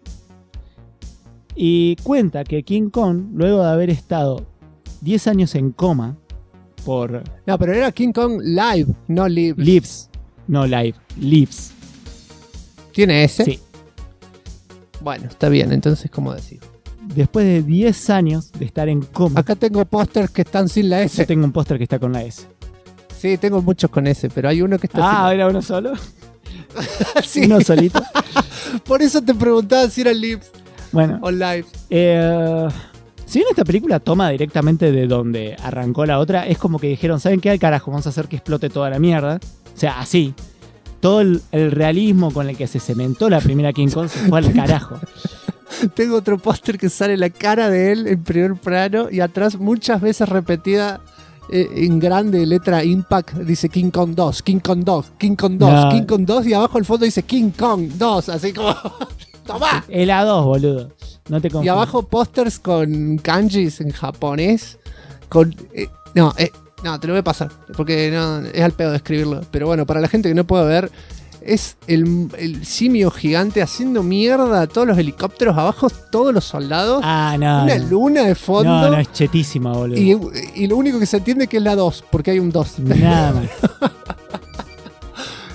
Y cuenta que King Kong, luego de haber estado 10 años en coma por... No, pero era King Kong Live, no Lives. Lives. No Live, Lives. ¿Tiene ese? Sí. Bueno, está bien, entonces, ¿cómo decir? Después de 10 años de estar en coma... Acá tengo pósters que están sin la S. Yo tengo un póster que está con la S. Sí, tengo muchos con S, pero hay uno que está ¿era uno solo? sí. Uno solito. Por eso te preguntaba si era Lives o Live. Si bien esta película toma directamente de donde arrancó la otra, es como que dijeron, ¿saben qué? Al carajo, vamos a hacer que explote toda la mierda. O sea, así. Todo el realismo con el que se cementó la primera King Kong se fue al carajo. Tengo otro póster que sale la cara de él en primer plano y atrás muchas veces repetida en grande letra Impact dice King Kong 2, King Kong 2, King Kong 2, no. King Kong 2 y abajo al fondo dice King Kong 2, así como ¡toma! El A2, boludo. No te confundas. Y abajo pósters con kanjis en japonés con no, te lo voy a pasar porque no, es al pedo de escribirlo, pero bueno, para la gente que no puede ver es el simio gigante haciendo mierda a todos los helicópteros abajo, todos los soldados. Una luna de fondo. No, es chetísima, boludo. Y lo único que se entiende es que es la 2, porque hay un 2. Nada más.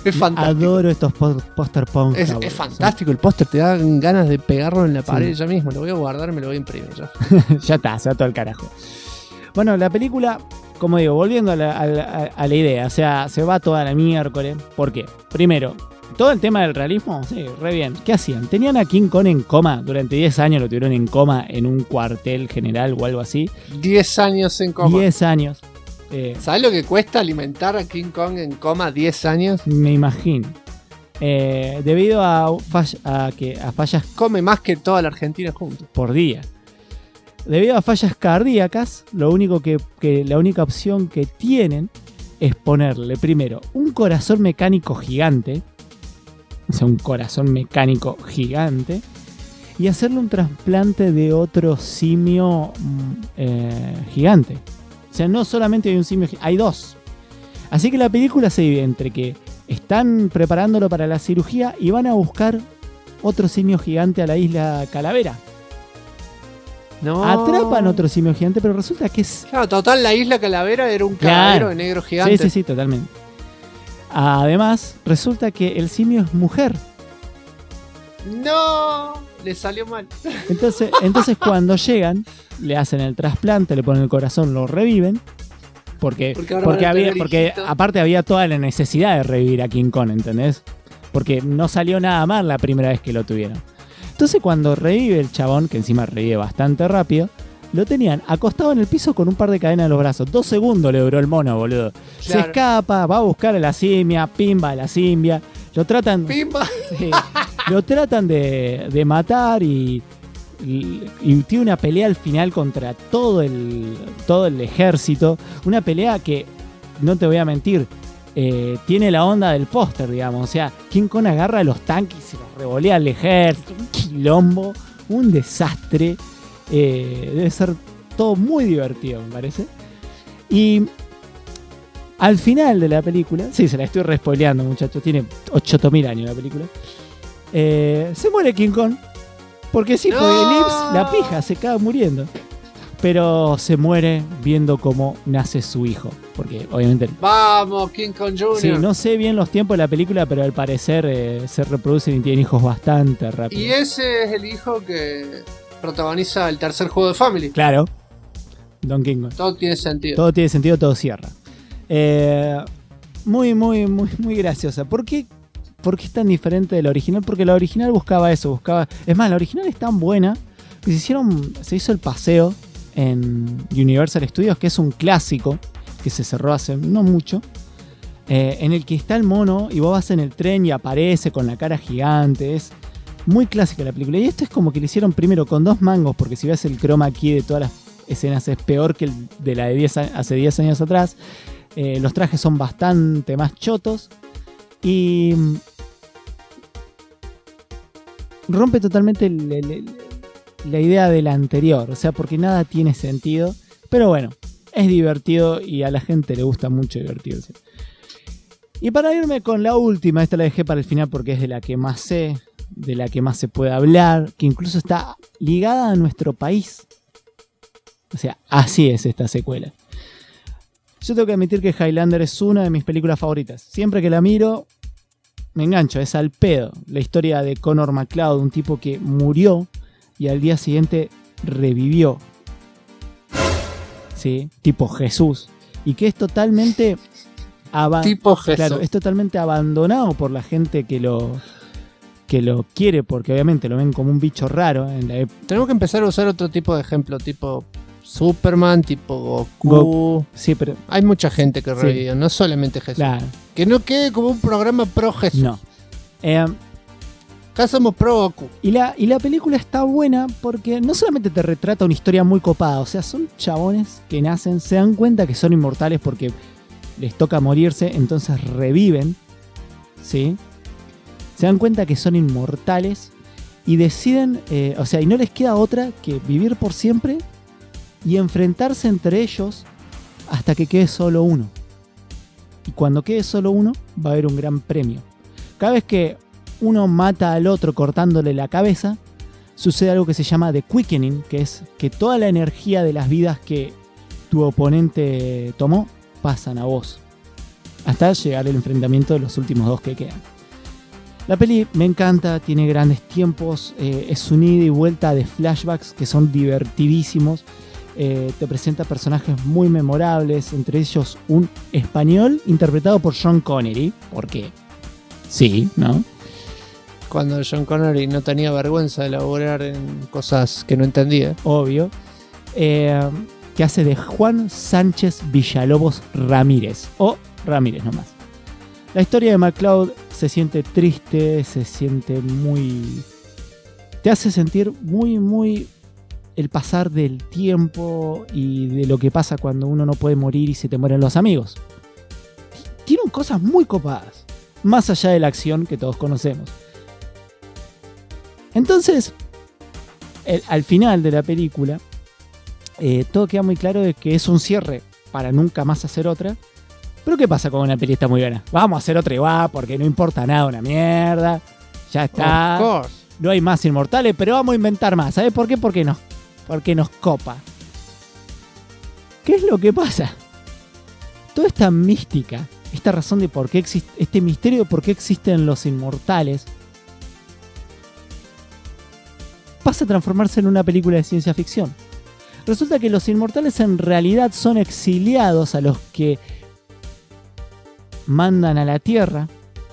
Es fantástico. Adoro estos póster punk. Es fantástico el póster, te dan ganas de pegarlo en la pared ya mismo. Lo voy a guardar, me lo voy a imprimir ya. Ya está, se va todo el carajo. Bueno, la película, como digo, volviendo a la idea, o sea, se va toda la miércoles. ¿Por qué? Primero, todo el tema del realismo, sí, re bien. ¿Qué hacían? Tenían a King Kong en coma. Durante 10 años lo tuvieron en coma en un cuartel general o algo así. 10 años en coma. 10 años. ¿Sabes lo que cuesta alimentar a King Kong en coma 10 años? Me imagino. Debido a fallas Come más que toda la Argentina juntos. por día. Debido a fallas cardíacas, la única opción que tienen es ponerle primero un corazón mecánico gigante. O sea, un corazón mecánico gigante. Y hacerle un trasplante de otro simio gigante. O sea, no solamente hay un simio, hay dos. Así que la película se divide entre que están preparándolo para la cirugía y van a buscar otro simio gigante a la isla Calavera. No. Atrapan otro simio gigante, pero resulta que es... Claro, total, la isla Calavera era un calavero de negro gigante. Sí, totalmente. Además, resulta que el simio es mujer. No, le salió mal. Entonces cuando llegan, le hacen el trasplante, le ponen el corazón, lo reviven. Porque aparte había toda la necesidad de revivir a King Kong, ¿entendés? Porque no salió nada mal la primera vez que lo tuvieron. Entonces cuando revive el chabón, que encima revive bastante rápido, lo tenían acostado en el piso con un par de cadenas en los brazos. 2 segundos le duró el mono, boludo. Claro. Se escapa, va a buscar a la simia, pimba a la simia. Lo tratan... ¡Pimba! Lo tratan de matar y tiene una pelea al final contra todo el ejército. Una pelea que, no te voy a mentir, tiene la onda del póster, digamos. O sea, King Kong agarra a los tanques y se los revolea al ejército. Un quilombo, un desastre. Debe ser todo muy divertido, me parece. Y al final de la película, sí, se la estoy respoileando, muchachos, tiene 8.000 años la película. Se muere King Kong. Porque sí, porque Lips, la pija, se acaba muriendo. Pero se muere viendo cómo nace su hijo. Porque obviamente... ¡Vamos, King Kong Jr.! Sí, no sé bien los tiempos de la película, pero al parecer se reproducen y tienen hijos bastante rápido. Y ese es el hijo que protagoniza el tercer juego de Family. Claro. Donkey Kong. Todo tiene sentido. Todo tiene sentido, todo cierra. Muy graciosa. ¿Por qué es tan diferente de la original? Porque la original buscaba eso, Es más, la original es tan buena que se hizo el paseo en Universal Studios, que es un clásico que se cerró hace no mucho, en el que está el mono y vos vas en el tren y aparece con la cara gigante. Es muy clásica la película. Y esto es como que le hicieron primero con 2 mangos, porque si ves el chroma key de todas las escenas es peor que el de la de hace 10 años atrás. Los trajes son bastante más chotos y rompe totalmente la idea de la anterior, o sea, porque nada tiene sentido, pero bueno, es divertido y a la gente le gusta mucho divertirse. Y para irme con la última, esta la dejé para el final porque es de la que más sé, de la que más se puede hablar, que incluso está ligada a nuestro país. O sea, así es esta secuela. Yo tengo que admitir que Highlander es una de mis películas favoritas. Siempre que la miro, me engancho, es al pedo. La historia de Connor MacLeod, un tipo que murió y al día siguiente revivió. ¿Sí? Tipo Jesús. Y que es totalmente... Tipo Jesús. Claro, es totalmente abandonado por la gente que lo quiere, porque obviamente lo ven como un bicho raro. Tenemos que empezar a usar otro tipo de ejemplo, tipo Superman, tipo Goku. Sí, pero hay mucha gente que revive, no solamente Jesús. Claro. Que no quede como un programa pro Jesús. No. Acá somos pro Goku. Y la película está buena porque no solamente te retrata una historia muy copada, o sea, son chabones que nacen, se dan cuenta que son inmortales porque les toca morirse, entonces reviven, ¿sí? Se dan cuenta que son inmortales y deciden, y no les queda otra que vivir por siempre y enfrentarse entre ellos hasta que quede solo uno. Y cuando quede solo uno, va a haber un gran premio. Cada vez que uno mata al otro cortándole la cabeza, sucede algo que se llama The Quickening, que es que toda la energía de las vidas que tu oponente tomó pasan a vos. hasta llegar al enfrentamiento de los últimos 2 que quedan. La peli me encanta, tiene grandes tiempos, es un ida y vuelta de flashbacks que son divertidísimos. Te presenta personajes muy memorables, entre ellos un español interpretado por Sean Connery, porque sí, ¿no? Cuando Sean Connery no tenía vergüenza de laburar en cosas que no entendía. Obvio. Que hace de Juan Sánchez Villalobos Ramírez, o Ramírez nomás. La historia de MacLeod se siente triste, se siente muy... te hace sentir muy el pasar del tiempo y de lo que pasa cuando uno no puede morir y se te mueren los amigos. Tiene cosas muy copadas, más allá de la acción que todos conocemos. Entonces, al final de la película, todo queda muy claro de que es un cierre para nunca más hacer otra. Pero ¿qué pasa cuando una peli está muy buena? Vamos a hacer otra igual porque no importa nada, una mierda. Ya está. No hay más inmortales, pero vamos a inventar más. ¿Sabes por qué? Porque nos copa. ¿Qué es lo que pasa? Toda esta mística, esta razón de por qué existe, este misterio de por qué existen los inmortales, pasa a transformarse en una película de ciencia ficción. Resulta que los inmortales en realidad son exiliados a los que mandan a la Tierra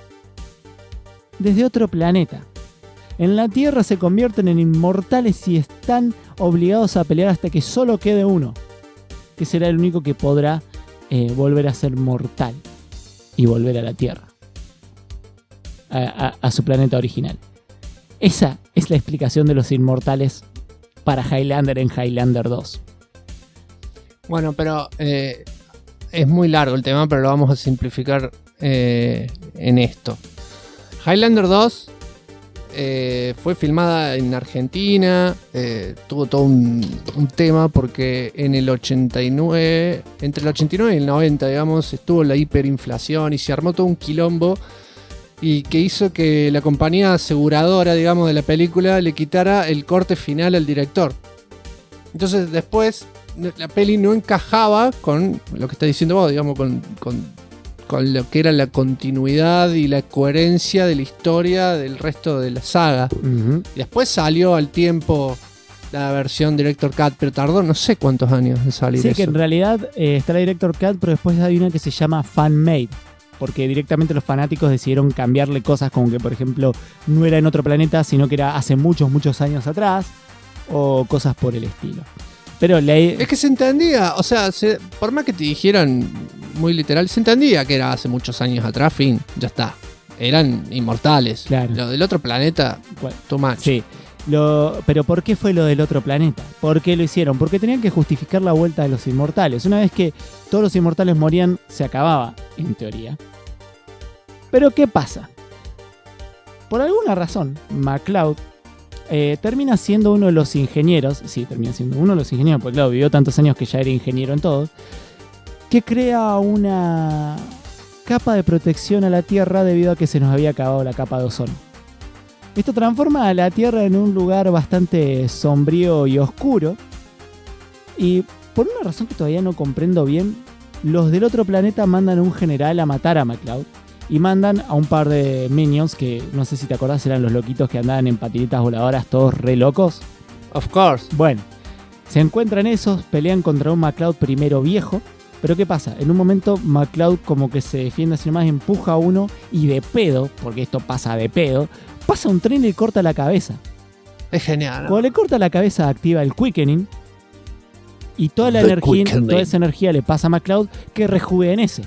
desde otro planeta. En la Tierra se convierten en inmortales y están obligados a pelear hasta que solo quede uno, que será el único que podrá volver a ser mortal y volver a la Tierra, a su planeta original. Esa es la explicación de los inmortales para Highlander en Highlander 2. Bueno, pero es muy largo el tema, pero lo vamos a simplificar en esto. Highlander 2 fue filmada en Argentina, tuvo todo un tema porque en el 89, entre el 89 y el 90, digamos, estuvo la hiperinflación y se armó todo un quilombo y que hizo que la compañía aseguradora, digamos, de la película le quitara el corte final al director. Entonces después la peli no encajaba con lo que está diciendo vos, digamos, con lo que era la continuidad y la coherencia de la historia del resto de la saga. Uh-huh. Y después salió al tiempo la versión Director Cut, pero tardó no sé cuántos años en salir. Sí, eso. que en realidad está la Director Cut, pero después hay una que se llama Fan Made, porque directamente los fanáticos decidieron cambiarle cosas, como que por ejemplo no era en otro planeta, sino que era hace muchos años atrás, o cosas por el estilo. Pero es que se entendía, o sea, por más que te dijeran muy literal, se entendía que era hace muchos años atrás, fin, ya está. Eran inmortales. Claro. Lo del otro planeta, too much. Sí. Pero ¿por qué fue lo del otro planeta? ¿Por qué lo hicieron? Porque tenían que justificar la vuelta de los inmortales. Una vez que todos los inmortales morían, se acababa, en teoría. Pero ¿qué pasa? Por alguna razón, MacLeod termina siendo uno de los ingenieros, sí, termina siendo uno de los ingenieros, porque claro, vivió tantos años que ya era ingeniero en todo, que crea una capa de protección a la Tierra debido a que se nos había acabado la capa de ozono. Esto transforma a la Tierra en un lugar bastante sombrío y oscuro, y por una razón que todavía no comprendo bien, los del otro planeta mandan a un general a matar a MacLeod. Y mandan a un par de minions que, no sé si te acordás, eran los loquitos que andaban en patinetas voladoras, todos re locos. Of course. Bueno, se encuentran esos, pelean contra un MacLeod primero viejo. Pero ¿qué pasa? En un momento MacLeod como que se defiende así nomás, empuja a uno y de pedo, porque esto pasa de pedo, pasa un tren y le corta la cabeza. Es genial, ¿no? Cuando le corta la cabeza activa el Quickening y toda la energía, toda esa energía le pasa a MacLeod que rejuvenece.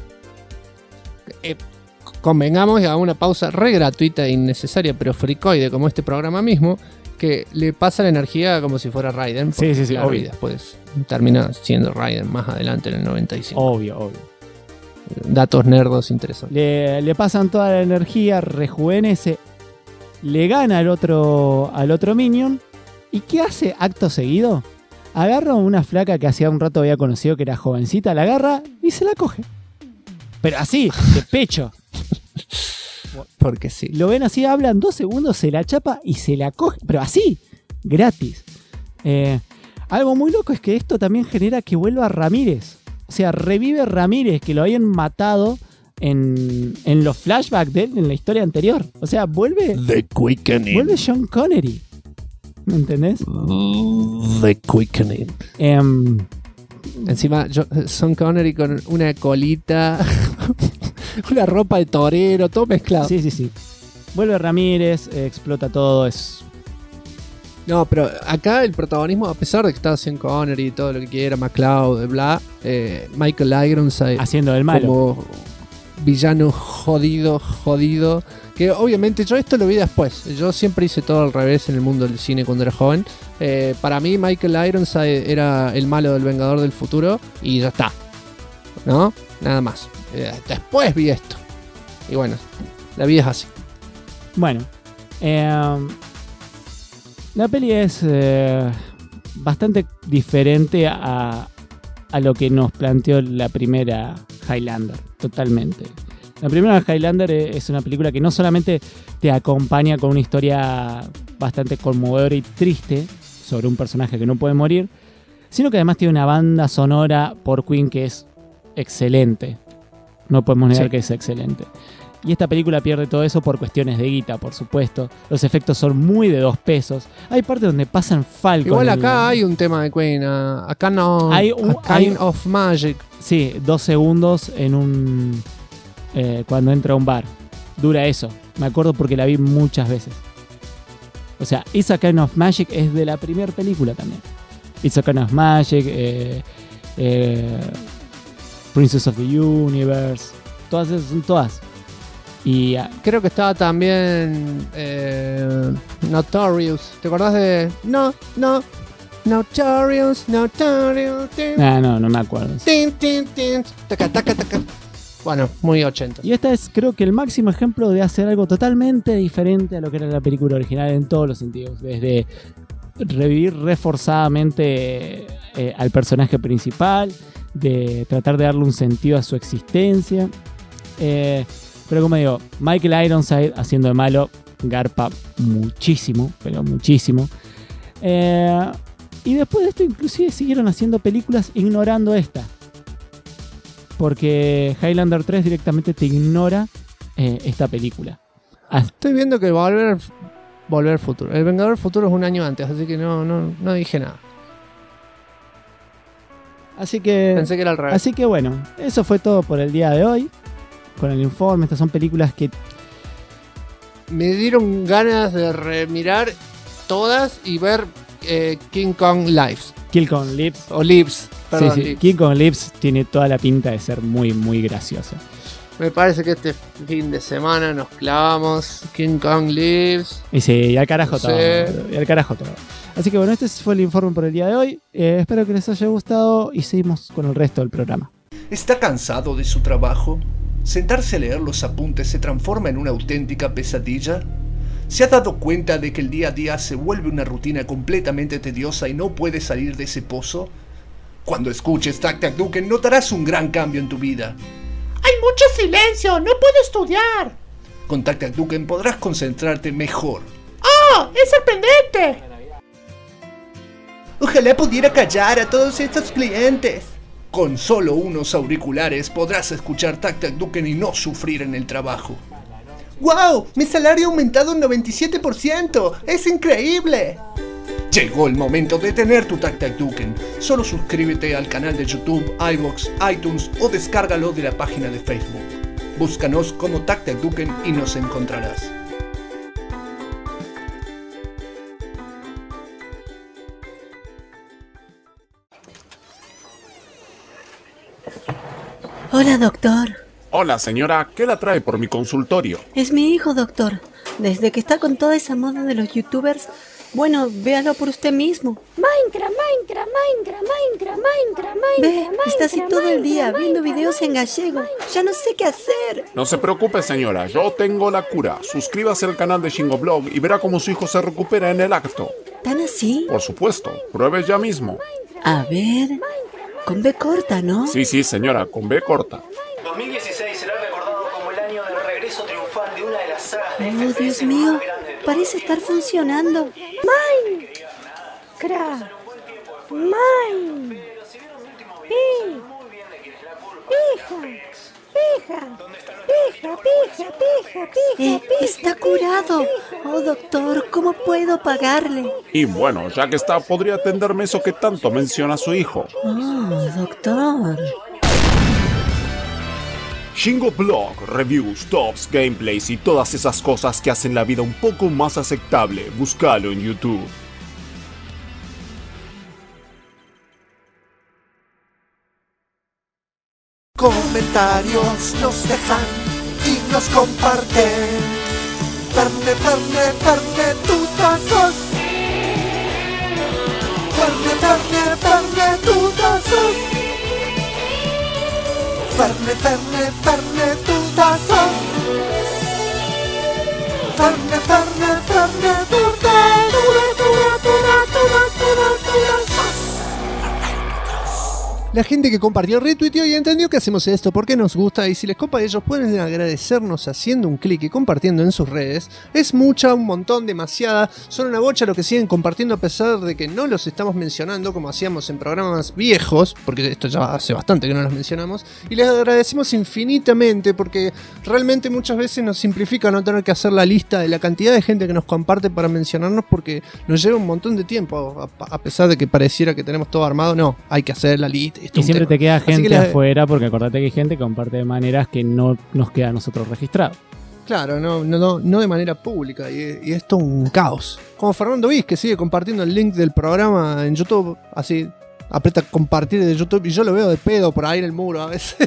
Convengamos y hagamos una pausa re gratuita e innecesaria, pero fricoide como este programa mismo, que le pasa la energía como si fuera Raiden. Sí, claro, obvio. Y después termina siendo Raiden más adelante en el 95. Obvio. Datos nerdos interesantes. Le pasan toda la energía, rejuvenece, le gana al otro Minion. ¿Y qué hace acto seguido? Agarra a una flaca que hacía un rato había conocido que era jovencita, la agarra y se la coge. Pero así, de pecho. Porque sí. Lo ven así, hablan 2 segundos, se la chapa y se la coge. Pero así, gratis. Algo muy loco es que esto también genera que vuelva Ramírez. O sea, revive Ramírez, que lo habían matado en los flashbacks de él en la historia anterior. O sea, vuelve The Quickening. vuelve Sean Connery. ¿Me entendés? The Quickening. Encima, Sean Connery con una colita, una ropa de torero, todo mezclado. Sí. Vuelve Ramírez, explota todo, No, pero acá el protagonismo, a pesar de que está Sean Connery y todo lo que quiera, McCloud, bla, Michael Ironside haciendo del malo. como villano jodido, que obviamente yo esto lo vi después. Yo siempre hice todo al revés en el mundo del cine cuando era joven. Para mí Michael Ironside era el malo del Vengador del Futuro y ya está, ¿no? Nada más. Después vi esto y bueno, la vida es así. Bueno, la peli es bastante diferente a lo que nos planteó la primera Highlander, totalmente. La primera Highlander es una película que no solamente te acompaña con una historia bastante conmovedora y triste sobre un personaje que no puede morir, sino que además tiene una banda sonora por Queen que es excelente. No podemos negar que es excelente. Y esta película pierde todo eso por cuestiones de guita, por supuesto. Los efectos son muy de 2 pesos. Hay partes donde pasan Falcon. Igual acá hay un tema de Queen. Acá no. Hay A Kind of Magic. Sí, 2 segundos en un... cuando entra a un bar. Dura eso. Me acuerdo porque la vi muchas veces. O sea, It's a Kind of Magic es de la primera película también. It's a Kind of Magic, Princess of the Universe. Todas esas son todas. Y creo que estaba también Notorious. ¿Te acordás de Notorious? no me acuerdo. Taca, taca, taca. Bueno, muy 80. Y esta es, creo que, el máximo ejemplo de hacer algo totalmente diferente a lo que era la película original en todos los sentidos. Desde revivir reforzadamente al personaje principal, de tratar de darle un sentido a su existencia. Pero como digo, Michael Ironside haciendo de malo garpa muchísimo, pero muchísimo. Y después de esto inclusive siguieron haciendo películas ignorando esta. Porque Highlander 3 directamente te ignora esta película. Estoy viendo que Volver al Futuro. El Vengador del Futuro es un año antes, así que no dije nada. Así que pensé que era al revés. Así que bueno, eso fue todo por el día de hoy. Con el informe, estas son películas que me dieron ganas de remirar todas y ver King Kong Lives. King Kong Lives. O Lives, perdón. Sí. Lives. King Kong Lives tiene toda la pinta de ser muy, muy graciosa. Me parece que este fin de semana nos clavamos King Kong Lives. Y sí, y al carajo todo. Y al carajo todo. Así que bueno, este fue el informe por el día de hoy. Espero que les haya gustado y seguimos con el resto del programa. ¿Está cansado de su trabajo? ¿Sentarse a leer los apuntes se transforma en una auténtica pesadilla? ¿Se ha dado cuenta de que el día a día se vuelve una rutina completamente tediosa y no puede salir de ese pozo? Cuando escuches Tac Tac Duken notarás un gran cambio en tu vida. ¡Hay mucho silencio! ¡No puedo estudiar! Con Tac Tac Duken podrás concentrarte mejor. ¡Oh! ¡Es sorprendente! Ojalá pudiera callar a todos estos clientes. Con solo unos auriculares podrás escuchar Tac Tac Duken y no sufrir en el trabajo. ¡Wow! ¡Mi salario ha aumentado un 97%! ¡Es increíble! Llegó el momento de tener tu Tac Tac Duken. Solo suscríbete al canal de YouTube, iVoox, iTunes o descárgalo de la página de Facebook. Búscanos como Tac Tac Duken y nos encontrarás. Hola, doctor. Hola, señora. ¿Qué la trae por mi consultorio? Es mi hijo, doctor. Desde que está con toda esa moda de los youtubers, bueno, véalo por usted mismo. Minecraft. Ve, está así todo el día viendo videos en gallego. Ya no sé qué hacer. No se preocupe, señora. Yo tengo la cura. Suscríbase al canal de Shingoblog y verá cómo su hijo se recupera en el acto. ¿Tan así? Por supuesto. Pruebe ya mismo. A ver... Con B corta, ¿no? Sí, señora. Con B corta. 2016 será recordado como el año del regreso triunfal de una de las sagas de FPS Dios mío, parece estar funcionando. Minecraft. Hija. Está curado. Oh, doctor, ¿cómo puedo pagarle? Y bueno, ya que está, podría atenderme eso que tanto menciona su hijo. Oh, doctor. Shingo Blog, reviews, tops, gameplays y todas esas cosas que hacen la vida un poco más aceptable. Búscalo en YouTube. Comentarios nos dejan y nos comparten. Ferne, tutazos. Ferne, tutazos. Ferne, tutazos. Ferne, La gente que compartió, retuiteó y entendió que hacemos esto porque nos gusta, y si les copa, ellos pueden agradecernos haciendo un clic y compartiendo en sus redes. Es mucha, un montón, demasiada, son una bocha lo que siguen compartiendo a pesar de que no los estamos mencionando como hacíamos en programas viejos, porque esto ya hace bastante que no los mencionamos, y les agradecemos infinitamente porque realmente muchas veces nos simplifica no tener que hacer la lista de la cantidad de gente que nos comparte para mencionarnos, porque nos lleva un montón de tiempo, a pesar de que pareciera que tenemos todo armado. No, hay que hacer la lista. Y siempre te queda gente afuera, porque acordate que hay gente que comparte de maneras que no nos queda a nosotros registrado. Claro, no de manera pública, y esto es un caos. Como Fernando Viz, que sigue compartiendo el link del programa en YouTube, así, aprieta compartir de YouTube y yo lo veo de pedo por ahí en el muro a veces.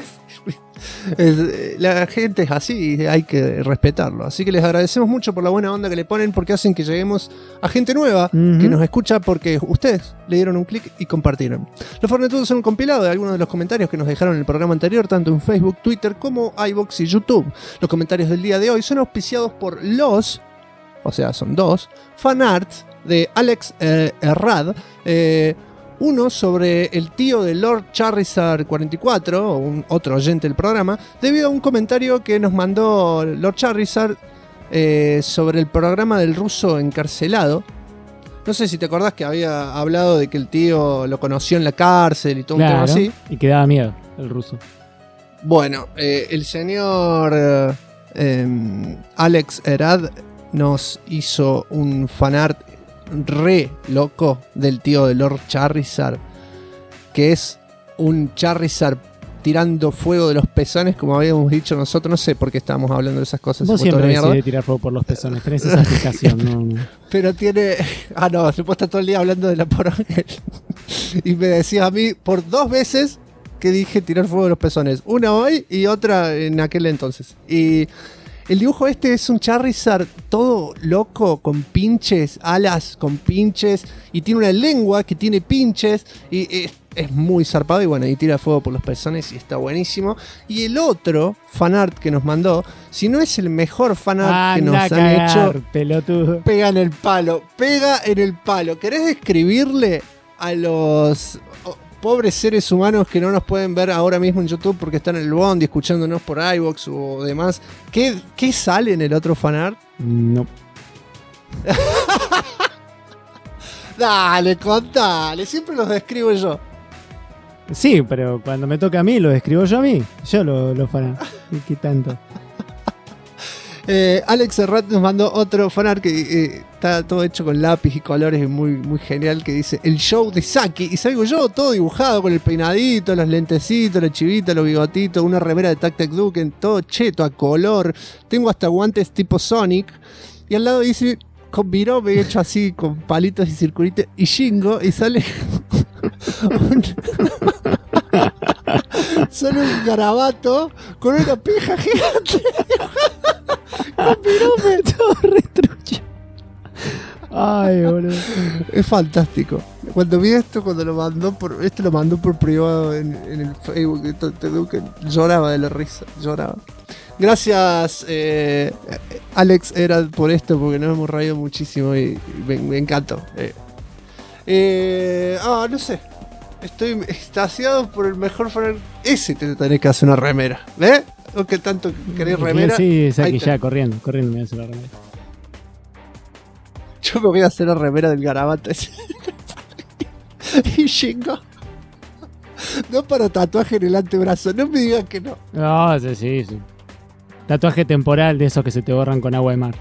La gente es así y hay que respetarlo. Así que les agradecemos mucho por la buena onda que le ponen, porque hacen que lleguemos a gente nueva que nos escucha porque ustedes le dieron un clic y compartieron. Los Fornetudos son un compilado de algunos de los comentarios que nos dejaron en el programa anterior, tanto en Facebook, Twitter como iVoox y YouTube. Los comentarios del día de hoy son auspiciados por son dos fanarts de Alex Herrad. Uno sobre el tío de Lord Charizard 44, otro oyente del programa, debido a un comentario que nos mandó Lord Charizard sobre el programa del ruso encarcelado. No sé si te acordás que había hablado de que el tío lo conoció en la cárcel y todo, claro, un tema así. Y que daba miedo el ruso. Bueno, el señor Alex Herad nos hizo un fanart re loco del tío de Lord Charizard, que es un Charizard tirando fuego de los pezones, como habíamos dicho nosotros. No sé por qué estábamos hablando de esas cosas. Vos siempre decís tirar fuego por los pezones, tenés esa explicación. No. Pero tiene... no, se puede estar todo el día hablando de la poronga. Y me decía a mí por 2 veces que dije tirar fuego de los pezones. Una hoy y otra en aquel entonces. Y el dibujo este es un Charizard todo loco, con pinches, alas con pinches, y tiene una lengua que tiene pinches, y es muy zarpado, y bueno, y tira fuego por los pezones y está buenísimo. Y el otro fanart que nos mandó, si no es el mejor fanart que nos han hecho, pelotudo. Pega en el palo. ¿Querés escribirle a los pobres seres humanos que no nos pueden ver ahora mismo en YouTube porque están en el bondi escuchándonos por iVoox o demás? ¿Qué sale en el otro fanart? No. Dale, contale, siempre los describo yo. Sí, pero cuando me toca a mí, lo describo yo a mí. Yo lo fanart. ¿Qué tanto? Alex Serrat nos mandó otro fanart que está todo hecho con lápiz y colores, muy, muy genial, que dice el show de Saki, y salgo yo todo dibujado con el peinadito, los lentecitos, la chivita, los bigotitos, una remera de Tac Tac Duken, todo cheto a color, tengo hasta guantes tipo Sonic, y al lado dice con virome hecho así con palitos y circulitos y Shingo, y sale solo un garabato con una pija gigante con virome, todo retrucho. Ay, boludo. Es fantástico. Cuando vi esto, lo mandó por privado en el Facebook, que lloraba de la risa, lloraba. Gracias, Alex, era por esto, porque nos hemos reído muchísimo y me encantó. No sé. Estoy extasiado por el mejor fanart. Ese te tenés que hacer una remera. ¿Ves? ¿O que tanto querés remera? Sí, Saki, ya, corriendo me voy a hacer la remera. Yo me voy a hacer la remera del garabato ese. Y Shingo. No para tatuaje en el antebrazo, no me digas que no. No, sí. Tatuaje temporal de esos que se te borran con agua de mar.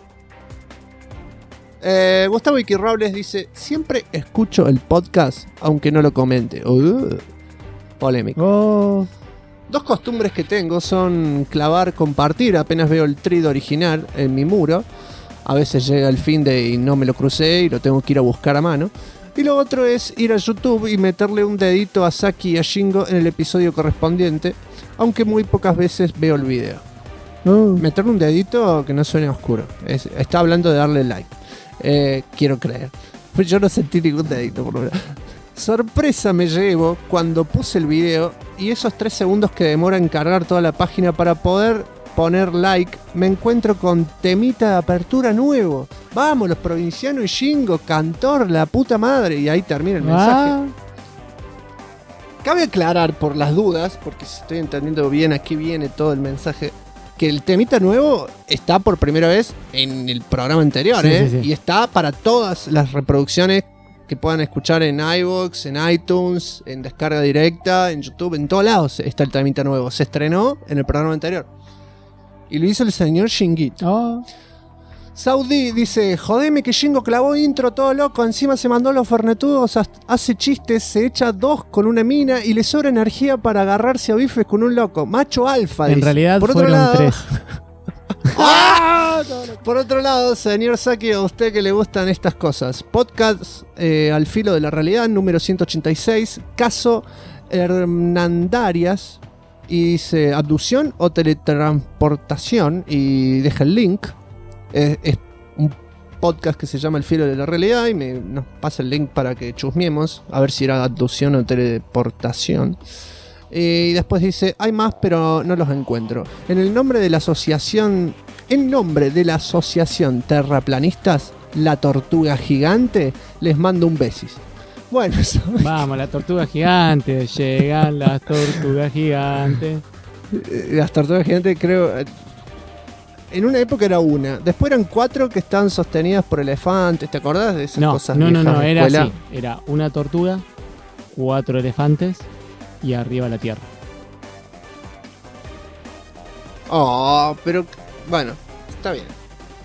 Gustavo Iquirrobles dice: siempre escucho el podcast, aunque no lo comente. Polémico. Dos costumbres que tengo son clavar, compartir apenas veo el thread original en mi muro. A veces llega el fin de y no me lo crucé y lo tengo que ir a buscar a mano. Y lo otro es ir a YouTube y meterle un dedito a Saki y a Shingo en el episodio correspondiente, aunque muy pocas veces veo el video. Meterle un dedito que no suene oscuro. Está hablando de darle like. Quiero creer. Pues yo no sentí ningún dedito, por lo menos. Sorpresa me llevo cuando puse el video y esos 3 segundos que demora en cargar toda la página para poder poner like, me encuentro con temita de apertura nuevo. Vamos, los provincianos y Shingo, cantor, la puta madre. Y ahí termina el mensaje. Cabe aclarar por las dudas, porque si estoy entendiendo bien aquí viene todo el mensaje, que el temita nuevo está por primera vez en el programa anterior, Sí. Y está para todas las reproducciones que puedan escuchar en iVoox, en iTunes, en descarga directa, en YouTube, en todos lados está el temita nuevo. Se estrenó en el programa anterior. Y lo hizo el señor Shinguito. Saudi dice: jodeme que Shingo clavó intro todo loco, encima se mandó los fernetudos, hace chistes, se echa 2 con una mina y le sobra energía para agarrarse a bifes con un loco. Macho alfa, En dice. realidad Por otro fueron lado, 3. Por otro lado, señor Saki, a usted que le gustan estas cosas. Podcast Al Filo de la Realidad, número 186, caso Hernandarias. Y dice: abducción o teletransportación. Y deja el link. Es un podcast que se llama El Filo de la Realidad. Y nos pasa el link para que chusmiemos. A ver si era abducción o teleportación. Y después dice: hay más, pero no los encuentro. En nombre de la asociación Terraplanistas, la Tortuga Gigante, les mando un besis. Bueno, vamos, la tortuga gigante. Llegan las tortugas gigantes. Las tortugas gigantes, creo. En una época era una. Después eran 4 que estaban sostenidas por elefantes. ¿Te acordás de esas cosas? No, viejas de era escuela? así. Era una tortuga, 4 elefantes y arriba la tierra. Oh, pero bueno, está bien.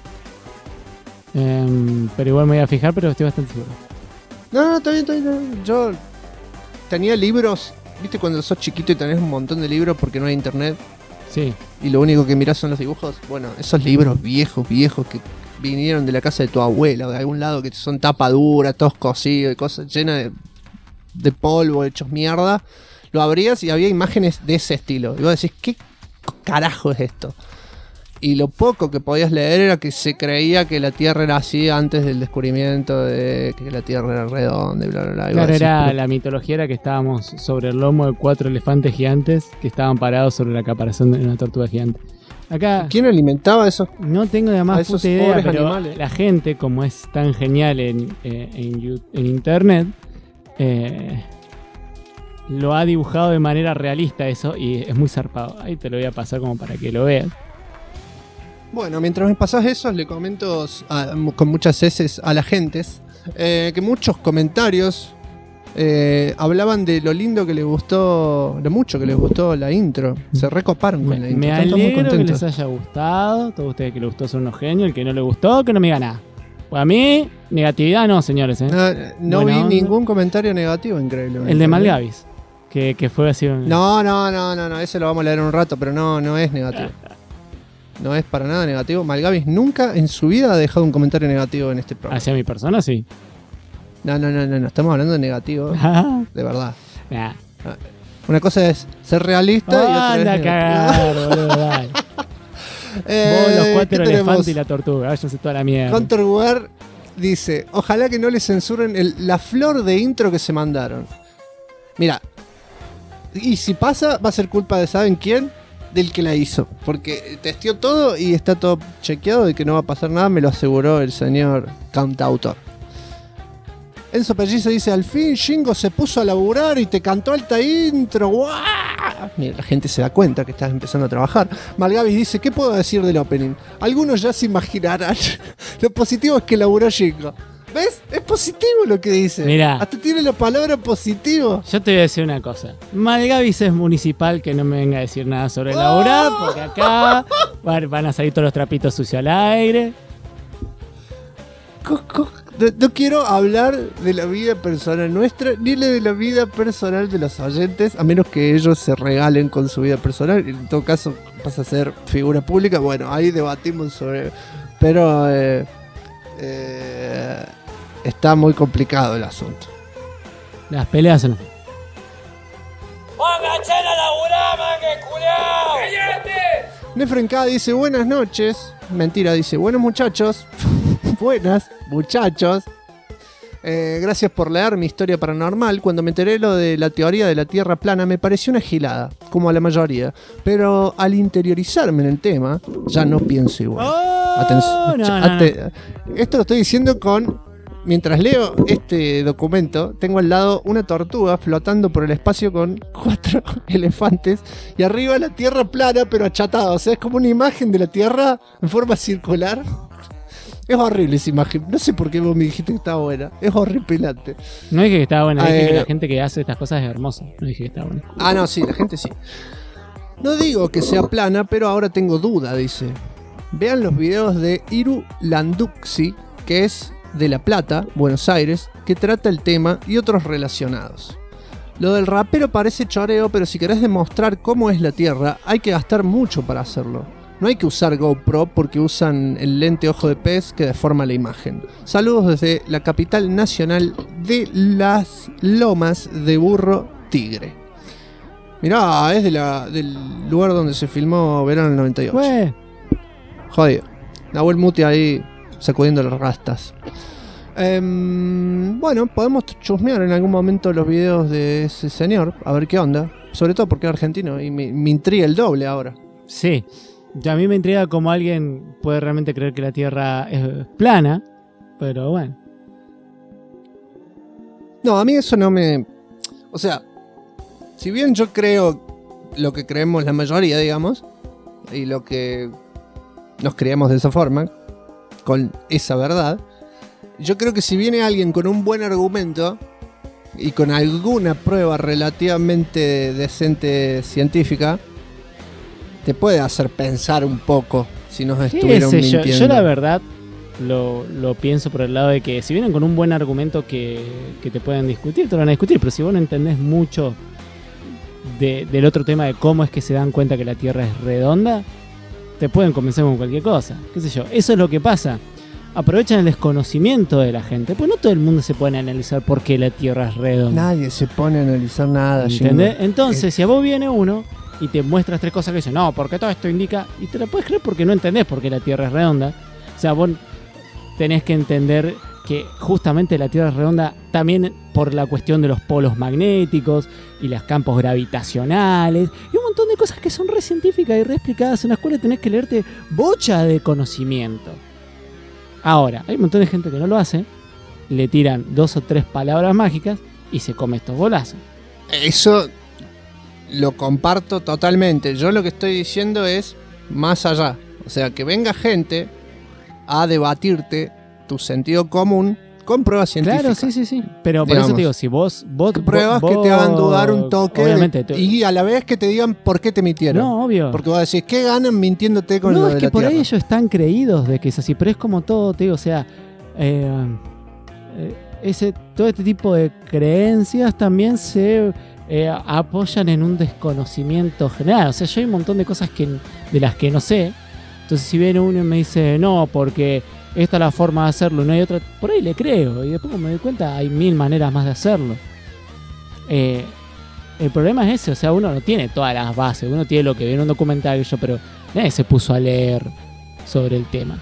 Pero igual me voy a fijar, pero estoy bastante seguro. No, está bien. Yo tenía libros, ¿viste cuando sos chiquito y tenés un montón de libros porque no hay internet? Sí. Y lo único que mirás son los dibujos. Bueno, esos libros viejos que vinieron de la casa de tu abuela o de algún lado, que son tapa dura, todos cosidos y cosas llenas de polvo, hechos mierda. Lo abrías y había imágenes de ese estilo. Y vos decís: ¿qué carajo es esto? Y lo poco que podías leer era que se creía que la Tierra era así antes del descubrimiento de que la Tierra era redonda y bla, bla, bla. Claro, era la mitología era que estábamos sobre el lomo de 4 elefantes gigantes que estaban parados sobre la caparazón de una tortuga gigante. Acá, ¿quién alimentaba eso? No tengo de más esos puta idea, pobres pero animales. la gente, como es tan genial en internet, lo ha dibujado de manera realista eso y es muy zarpado. Ahí te lo voy a pasar como para que lo veas. Bueno, mientras me pasás eso, le comento con muchas heces a la gente que muchos comentarios hablaban de lo lindo que les gustó, lo mucho que les gustó la intro. Se recoparon con la intro. Me Están todos muy alegro que contentos. les haya gustado. Todos ustedes que les gustó son unos genios. El que no le gustó, que no me diga nada. Pues a mí, negatividad no, señores. No Buena vi onda. ningún comentario negativo, increíblemente. El de Malgavis, que fue así. No, ese lo vamos a leer en un rato, pero no es negativo. No es para nada negativo. Malgavis nunca en su vida ha dejado un comentario negativo en este programa. Hacia mi persona, sí. No, estamos hablando de negativo. De verdad. Nah. Una cosa es ser realista y otra Anda es a cagar, boludo, dale. Vos, los 4 elefantes y la tortuga, váyanse toda la mierda. Counterware dice: ojalá que no le censuren la flor de intro que se mandaron. Mira, y si pasa, va a ser culpa de ¿saben quién? Del que la hizo. Porque testeó todo y está todo chequeado de que no va a pasar nada, me lo aseguró el señor cantautor. Enzo Pellizo dice: al fin Shingo se puso a laburar y te cantó alta intro. ¡Guau! Mira, la gente se da cuenta que estás empezando a trabajar. Malgavis dice: ¿qué puedo decir del opening? Algunos ya se imaginarán. Lo positivo es que laburó Shingo. ¿Ves? Es positivo lo que dice. Mirá. Hasta tiene la palabra positivo. Yo te voy a decir una cosa. Malgavis es municipal, que no me venga a decir nada sobre laburar, porque acá van a salir todos los trapitos sucios al aire. No quiero hablar de la vida personal nuestra, ni de la vida personal de los oyentes, a menos que ellos se regalen con su vida personal. En todo caso, vas a ser figura pública. Bueno, ahí debatimos sobre... Pero está muy complicado el asunto. Las peleas no. Nefren K dice buenas noches. Mentira, dice buenos muchachos. Buenas muchachos. Gracias por leer mi historia paranormal. Cuando me enteré lo de la teoría de la Tierra plana me pareció una gilada, como a la mayoría. Pero al interiorizarme en el tema, ya no pienso igual. Atención. Esto lo estoy diciendo con... Mientras leo este documento, tengo al lado una tortuga flotando por el espacio con 4 elefantes y arriba la Tierra plana pero achatada. O sea, es como una imagen de la Tierra en forma circular. Es horrible esa imagen. No sé por qué vos me dijiste que estaba buena. Es horripilante. No dije que estaba buena, dije que la gente que hace estas cosas es hermosa. No dije que estaba buena. Ah, no, sí, la gente sí. No digo que sea plana, pero ahora tengo duda, dice. Vean los videos de Iru Landuxi, que es de La Plata, Buenos Aires, que trata el tema y otros relacionados. Lo del rapero parece choreo, pero si querés demostrar cómo es la Tierra, hay que gastar mucho para hacerlo. No hay que usar GoPro porque usan el lente ojo de pez que deforma la imagen. Saludos desde la capital nacional de las Lomas de Burro Tigre. Mirá, es del lugar donde se filmó Verano del 98. Ué. Jodido. Nahuel Muti ahí sacudiendo las rastas. Bueno, podemos chusmear en algún momento los videos de ese señor, a ver qué onda. Sobre todo porque es argentino y me intriga el doble ahora. Sí. A mí me intriga cómo alguien puede realmente creer que la Tierra es plana, pero bueno. No, a mí eso no me... O sea, si bien yo creo lo que creemos la mayoría, digamos, y lo que nos creemos de esa forma, con esa verdad, yo creo que si viene alguien con un buen argumento y con alguna prueba relativamente decente científica, te puede hacer pensar un poco si nos estuvieron mintiendo. Yo la verdad lo pienso por el lado de que si vienen con un buen argumento que te pueden discutir, te lo van a discutir, pero si vos no entendés mucho del otro tema de cómo es que se dan cuenta que la Tierra es redonda, te pueden convencer con cualquier cosa, qué sé yo. Eso es lo que pasa. Aprovechan el desconocimiento de la gente, pues no todo el mundo se pone a analizar por qué la Tierra es redonda. Nadie se pone a analizar nada. ¿Entendés? Entonces, si a vos viene uno y te muestras 3 cosas que dicen, no, porque todo esto indica, y te la puedes creer porque no entendés por qué la Tierra es redonda. O sea, vos tenés que entender que justamente la Tierra es redonda también por la cuestión de los polos magnéticos y los campos gravitacionales y un montón de cosas que son re científicas y re explicadas. En la escuela tenés que leerte bocha de conocimiento. Ahora, hay un montón de gente que no lo hace, le tiran 2 o 3 palabras mágicas y se come estos bolazos. Eso lo comparto totalmente. Yo lo que estoy diciendo es más allá. O sea, que venga gente a debatirte tu sentido común con pruebas científicas. Claro, sí. Pero por eso te digo, si vos pruebas que te hagan dudar un toque, obviamente, y a la vez que te digan por qué te mintieron. No, obvio. Porque vos decís, ¿qué ganan mintiéndote con lo de la Tierra? No, es que por ahí ellos están creídos de que es así, pero es como todo, te digo, o sea, todo este tipo de creencias también se apoyan en un desconocimiento general. O sea, yo hay un montón de cosas de las que no sé. Entonces si viene uno y me dice, no, porque esta es la forma de hacerlo, no hay otra, por ahí le creo. Y después me doy cuenta, hay 1000 maneras más de hacerlo. El problema es ese, o sea, uno no tiene todas las bases, uno tiene lo que viene en un documental, pero nadie se puso a leer sobre el tema.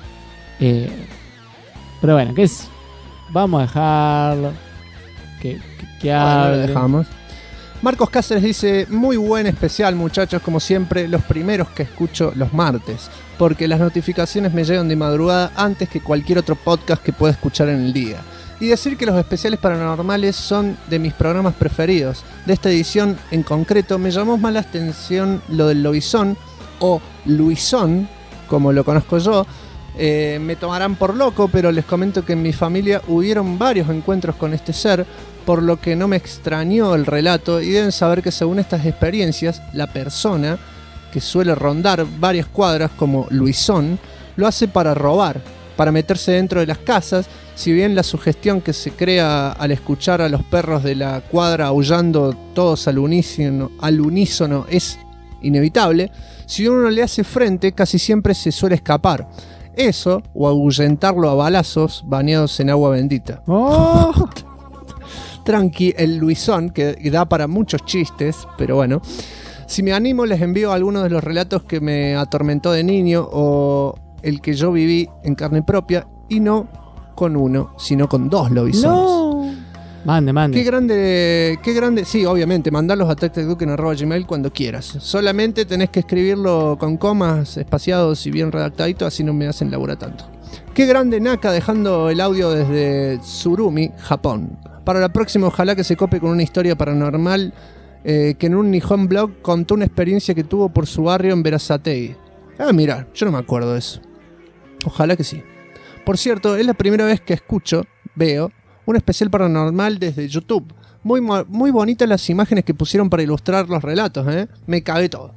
Pero bueno, ¿qué es? Vamos a dejarlo. Que hable. Lo dejamos. Marcos Cáceres dice, muy buen especial muchachos, como siempre, los primeros que escucho los martes, porque las notificaciones me llegan de madrugada antes que cualquier otro podcast que pueda escuchar en el día. Y decir que los especiales paranormales son de mis programas preferidos. De esta edición en concreto me llamó más la atención lo del lobizón, o Luisón, como lo conozco yo, Me tomarán por loco, pero les comento que en mi familia hubieron varios encuentros con este ser, por lo que no me extrañó el relato y deben saber que según estas experiencias, la persona que suele rondar varias cuadras como Luisón, lo hace para robar, para meterse dentro de las casas. Si bien la sugestión que se crea al escuchar a los perros de la cuadra aullando todos al unísono es inevitable, si uno le hace frente casi siempre se suele escapar. Eso, o ahuyentarlo a balazos bañados en agua bendita. Oh. Tranqui, el Luisón, que da para muchos chistes, pero bueno. Si me animo, les envío algunos de los relatos que me atormentó de niño o el que yo viví en carne propia, y no con uno, sino con 2 lobisones. No. Mande. Qué grande. Sí, obviamente, mandarlos a tactacduken@gmail cuando quieras. Solamente tenés que escribirlo con comas, espaciados y bien redactadito, así no me hacen laburar tanto. Qué grande Naka, dejando el audio desde Tsurumi, Japón. Para la próxima, ojalá que se cope con una historia paranormal que en un Nihon blog contó una experiencia que tuvo por su barrio en Berazategui. Ah, mira, yo no me acuerdo de eso. Ojalá que sí. Por cierto, es la primera vez que veo un especial paranormal desde YouTube. Muy bonitas las imágenes que pusieron para ilustrar los relatos, ¿eh? Me cagué todo.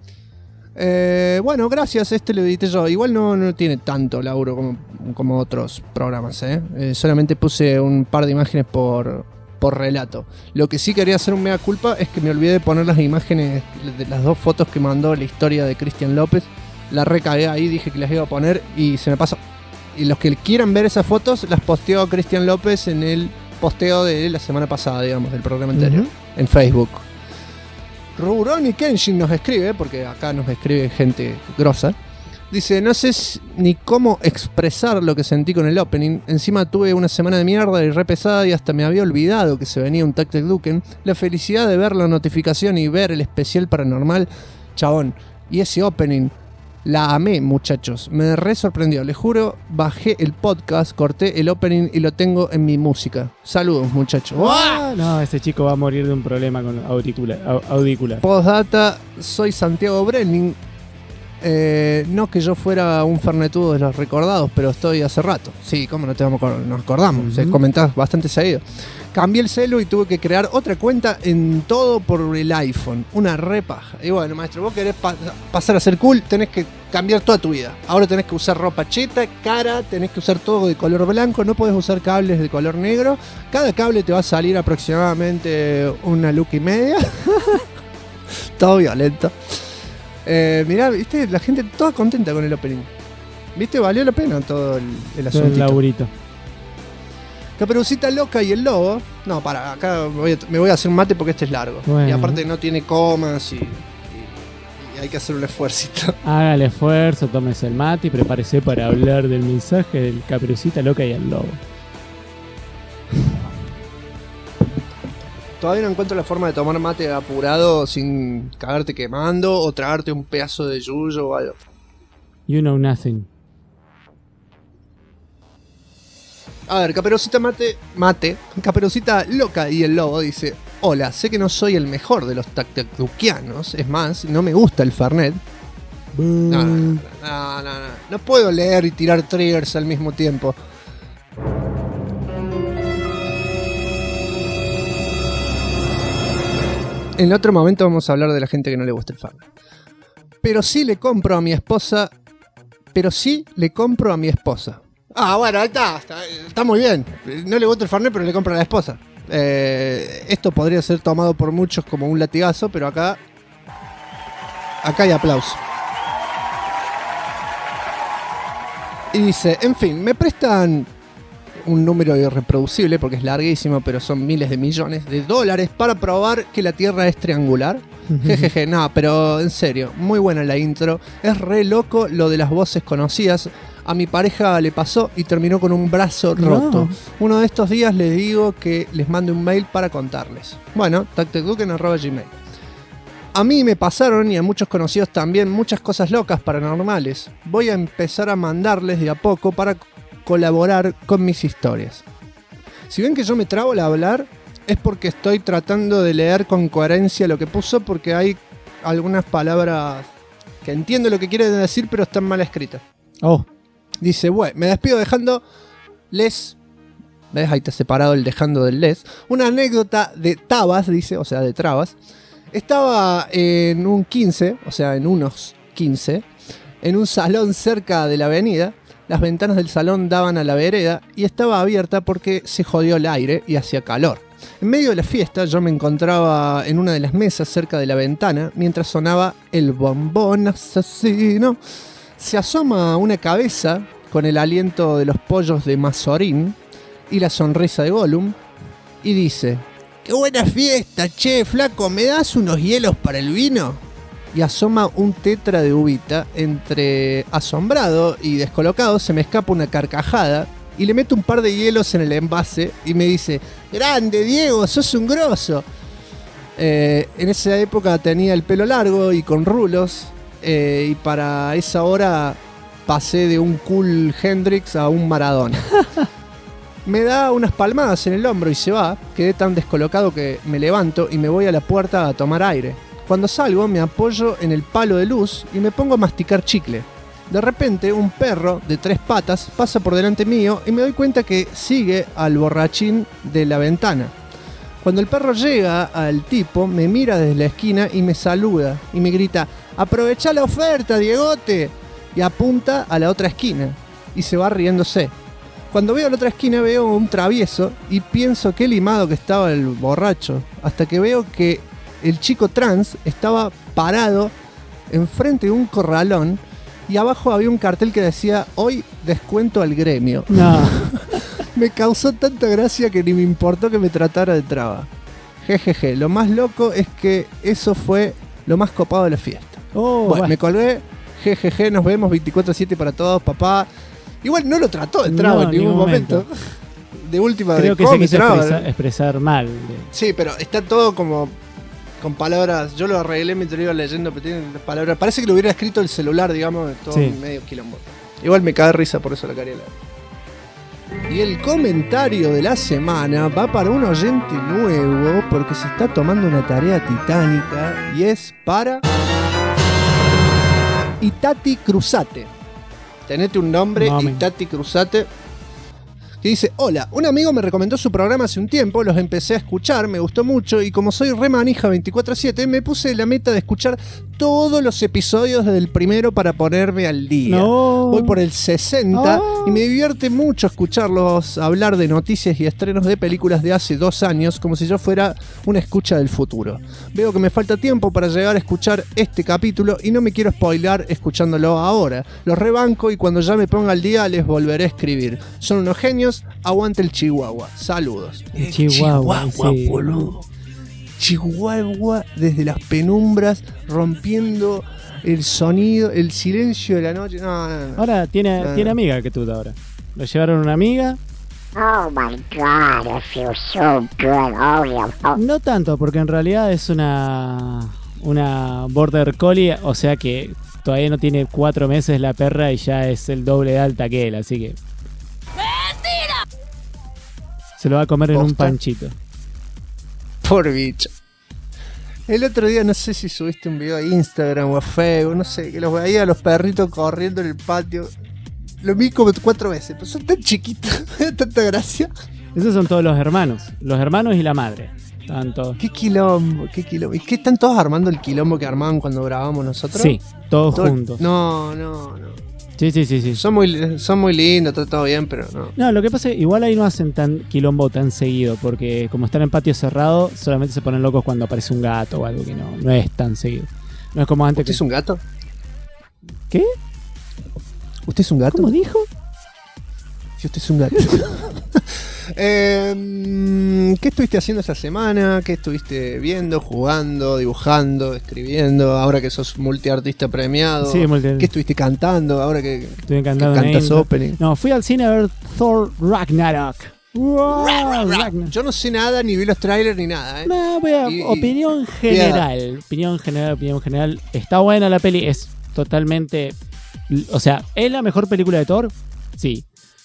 Bueno, gracias, lo edité yo. Igual no tiene tanto laburo como otros programas, ¿eh? Solamente puse un par de imágenes por relato. Lo que sí quería hacer un mea culpa es que me olvidé de poner las imágenes de las 2 fotos que mandó la historia de Cristian López. La recagué ahí, dije que las iba a poner y se me pasó. Y los que quieran ver esas fotos las posteó Cristian López en el posteo de la semana pasada, digamos, del programa anterior, en Facebook. Rurouni Kenshin nos escribe, porque acá nos escribe gente grosa. Dice, no sé ni cómo expresar lo que sentí con el opening. Encima tuve una semana de mierda y re pesada y hasta me había olvidado que se venía un Tactacduken. La felicidad de ver la notificación y ver el especial paranormal, chabón. Y ese opening, la amé, muchachos. Me re sorprendió, les juro. Bajé el podcast, corté el opening y lo tengo en mi música. Saludos, muchachos. No, ese chico va a morir de un problema con auricular. Postdata, soy Santiago Brenning. No que yo fuera un fernetudo de los recordados, pero estoy hace rato. Sí, ¿cómo no te vamos a acordar? Nos acordamos, comentás bastante seguido. Cambié el celu y tuve que crear otra cuenta en todo por el iPhone. Una repaja. Y bueno, maestro, vos querés pasar a ser cool, tenés que cambiar toda tu vida. Ahora tenés que usar ropa cheta, cara, tenés que usar todo de color blanco, no podés usar cables de color negro. Cada cable te va a salir aproximadamente una luca y media. Todo violento. Mirá, viste, la gente toda contenta con el opening. Viste, valió la pena todo el asunto. El laburito. Caperucita Loca y el Lobo. No, para, acá me voy a hacer un mate porque este es largo. Bueno. Y aparte no tiene comas y hay que hacer un esfuercito. Haga el esfuerzo, tómese el mate y prepárese para hablar del mensaje del Caperucita Loca y el Lobo. Todavía no encuentro la forma de tomar mate apurado sin cagarte quemando o tragarte un pedazo de yuyo o algo. You know nothing. A ver, Caperucita Loca y el Lobo dice: hola, sé que no soy el mejor de los tactacdukianos, es más, no me gusta el Fernet. No puedo leer y tirar triggers al mismo tiempo. En otro momento vamos a hablar de la gente que no le gusta el Fernet. Pero sí le compro a mi esposa. Ah, bueno, ahí está muy bien. No le gusta el Fernet, pero le compra a la esposa. Esto podría ser tomado por muchos como un latigazo, pero acá hay aplauso. Y dice, en fin, me prestan un número irreproducible porque es larguísimo, pero son miles de millones de dólares para probar que la Tierra es triangular. Jejeje, no, pero en serio, muy buena la intro. Es re loco lo de las voces conocidas. A mi pareja le pasó y terminó con un brazo roto. Uno de estos días les digo que les mande un mail para contarles. Bueno, tactacduken@gmail. A mí me pasaron, y a muchos conocidos también, muchas cosas locas paranormales. Voy a empezar a mandarles de a poco para colaborar con mis historias. Si ven que yo me trabo al hablar, es porque estoy tratando de leer con coherencia lo que puso, porque hay algunas palabras que entiendo lo que quiere decir, pero están mal escritas. Dice, bueno, me despido dejando les... ¿Ves? Ahí está separado el dejando del les. Una anécdota de Tabas, dice, o sea, de Trabas. Estaba en un 15, o sea, en unos 15, en un salón cerca de la avenida. Las ventanas del salón daban a la vereda y estaba abierta porque se jodió el aire y hacía calor. En medio de la fiesta yo me encontraba en una de las mesas cerca de la ventana mientras sonaba el bombón asesino. Se asoma una cabeza con el aliento de los pollos de Mazorín y la sonrisa de Gollum y dice: ¡qué buena fiesta, che, flaco! ¿Me das unos hielos para el vino? Y asoma un tetra de uvita. Entre asombrado y descolocado se me escapa una carcajada y le meto un par de hielos en el envase y me dice: ¡grande, Diego! ¡Sos un grosso! En esa época tenía el pelo largo y con rulos y para esa hora pasé de un cool Hendrix a un Maradona. Me da unas palmadas en el hombro y se va. Quedé tan descolocado que me levanto y me voy a la puerta a tomar aire. Cuando salgo me apoyo en el palo de luz y me pongo a masticar chicle. De repente un perro de 3 patas pasa por delante mío y me doy cuenta que sigue al borrachín de la ventana. Cuando el perro llega al tipo me mira desde la esquina y me saluda y me grita: ¡aprovechá la oferta, Diegote! Y apunta a la otra esquina y se va riéndose. Cuando veo la otra esquina veo un travieso y pienso qué limado que estaba el borracho, hasta que veo que el chico trans estaba parado enfrente de un corralón y abajo había un cartel que decía: hoy descuento al gremio. No. Me causó tanta gracia que ni me importó que me tratara de traba. Jejeje, lo más loco es que eso fue lo más copado de la fiesta. Bueno, me colgué. Jejeje, nos vemos 24/7 para todos, papá. Igual no lo trató de traba en ningún momento. De última, creo que se quiso expresar mal. Sí, pero está todo como con palabras. Yo lo arreglé mientras lo iba leyendo, pero tiene palabras. Parece que lo hubiera escrito el celular, digamos, todo medio quilombo. Igual me cae de risa, por eso la quería leer. Y el comentario de la semana va para un oyente nuevo, porque se está tomando una tarea titánica y es para Itati Cruzate. Tenete un nombre, Itati Cruzate. Que dice: hola, un amigo me recomendó su programa hace un tiempo, los empecé a escuchar, me gustó mucho y como soy re manija 24/7 me puse la meta de escuchar todos los episodios desde el primero para ponerme al día. Voy por el 60 y me divierte mucho escucharlos hablar de noticias y estrenos de películas de hace 2 años como si yo fuera una escucha del futuro. Veo que me falta tiempo para llegar a escuchar este capítulo y no me quiero spoilar escuchándolo ahora. Los rebanco y cuando ya me ponga al día les volveré a escribir. Son unos genios. Aguante el Chihuahua. Saludos. Chihuahua, sí. Boludo. Chihuahua desde las penumbras rompiendo el sonido, el silencio de la noche. No. Ahora tiene amiga que tú ahora. Lo llevaron una amiga. Oh my god, I feel so good. Oh. No tanto, porque en realidad es una border collie, o sea que todavía no tiene 4 meses la perra y ya es el doble de alta que él, así que se lo va a comer en un panchito. Por bicho. El otro día no sé si subiste un video a Instagram o a Facebook, no sé, que los veía a los perritos corriendo en el patio. Lo vi como 4 veces, pero son tan chiquitos, me da tanta gracia. Esos son todos los hermanos y la madre. Tanto. Qué quilombo. ¿Y qué están todos armando el quilombo que armaban cuando grabábamos nosotros? Sí, todos juntos. No. Sí. Son muy lindos, todo bien, pero no. No, lo que pasa es que igual ahí no hacen tan quilombo tan seguido, porque como están en patio cerrado, solamente se ponen locos cuando aparece un gato o algo que no es tan seguido. No es como antes. ¿Usted es un gato? ¿Qué? ¿Usted es un gato? ¿Cómo dijo? Si usted es un gato. ¿Qué estuviste haciendo esta semana? ¿Qué estuviste viendo, jugando, dibujando, escribiendo? Ahora que sos multiartista premiado. Sí, ¿Qué estuviste cantando? Ahora que estuve cantando que cantas opening. No, fui al cine a ver Thor Ragnarok. Ragnarok. Yo no sé nada, ni vi los trailers ni nada. No, opinión general. Opinión general. Está buena la peli, es totalmente. O sea, ¿es la mejor película de Thor? Sí.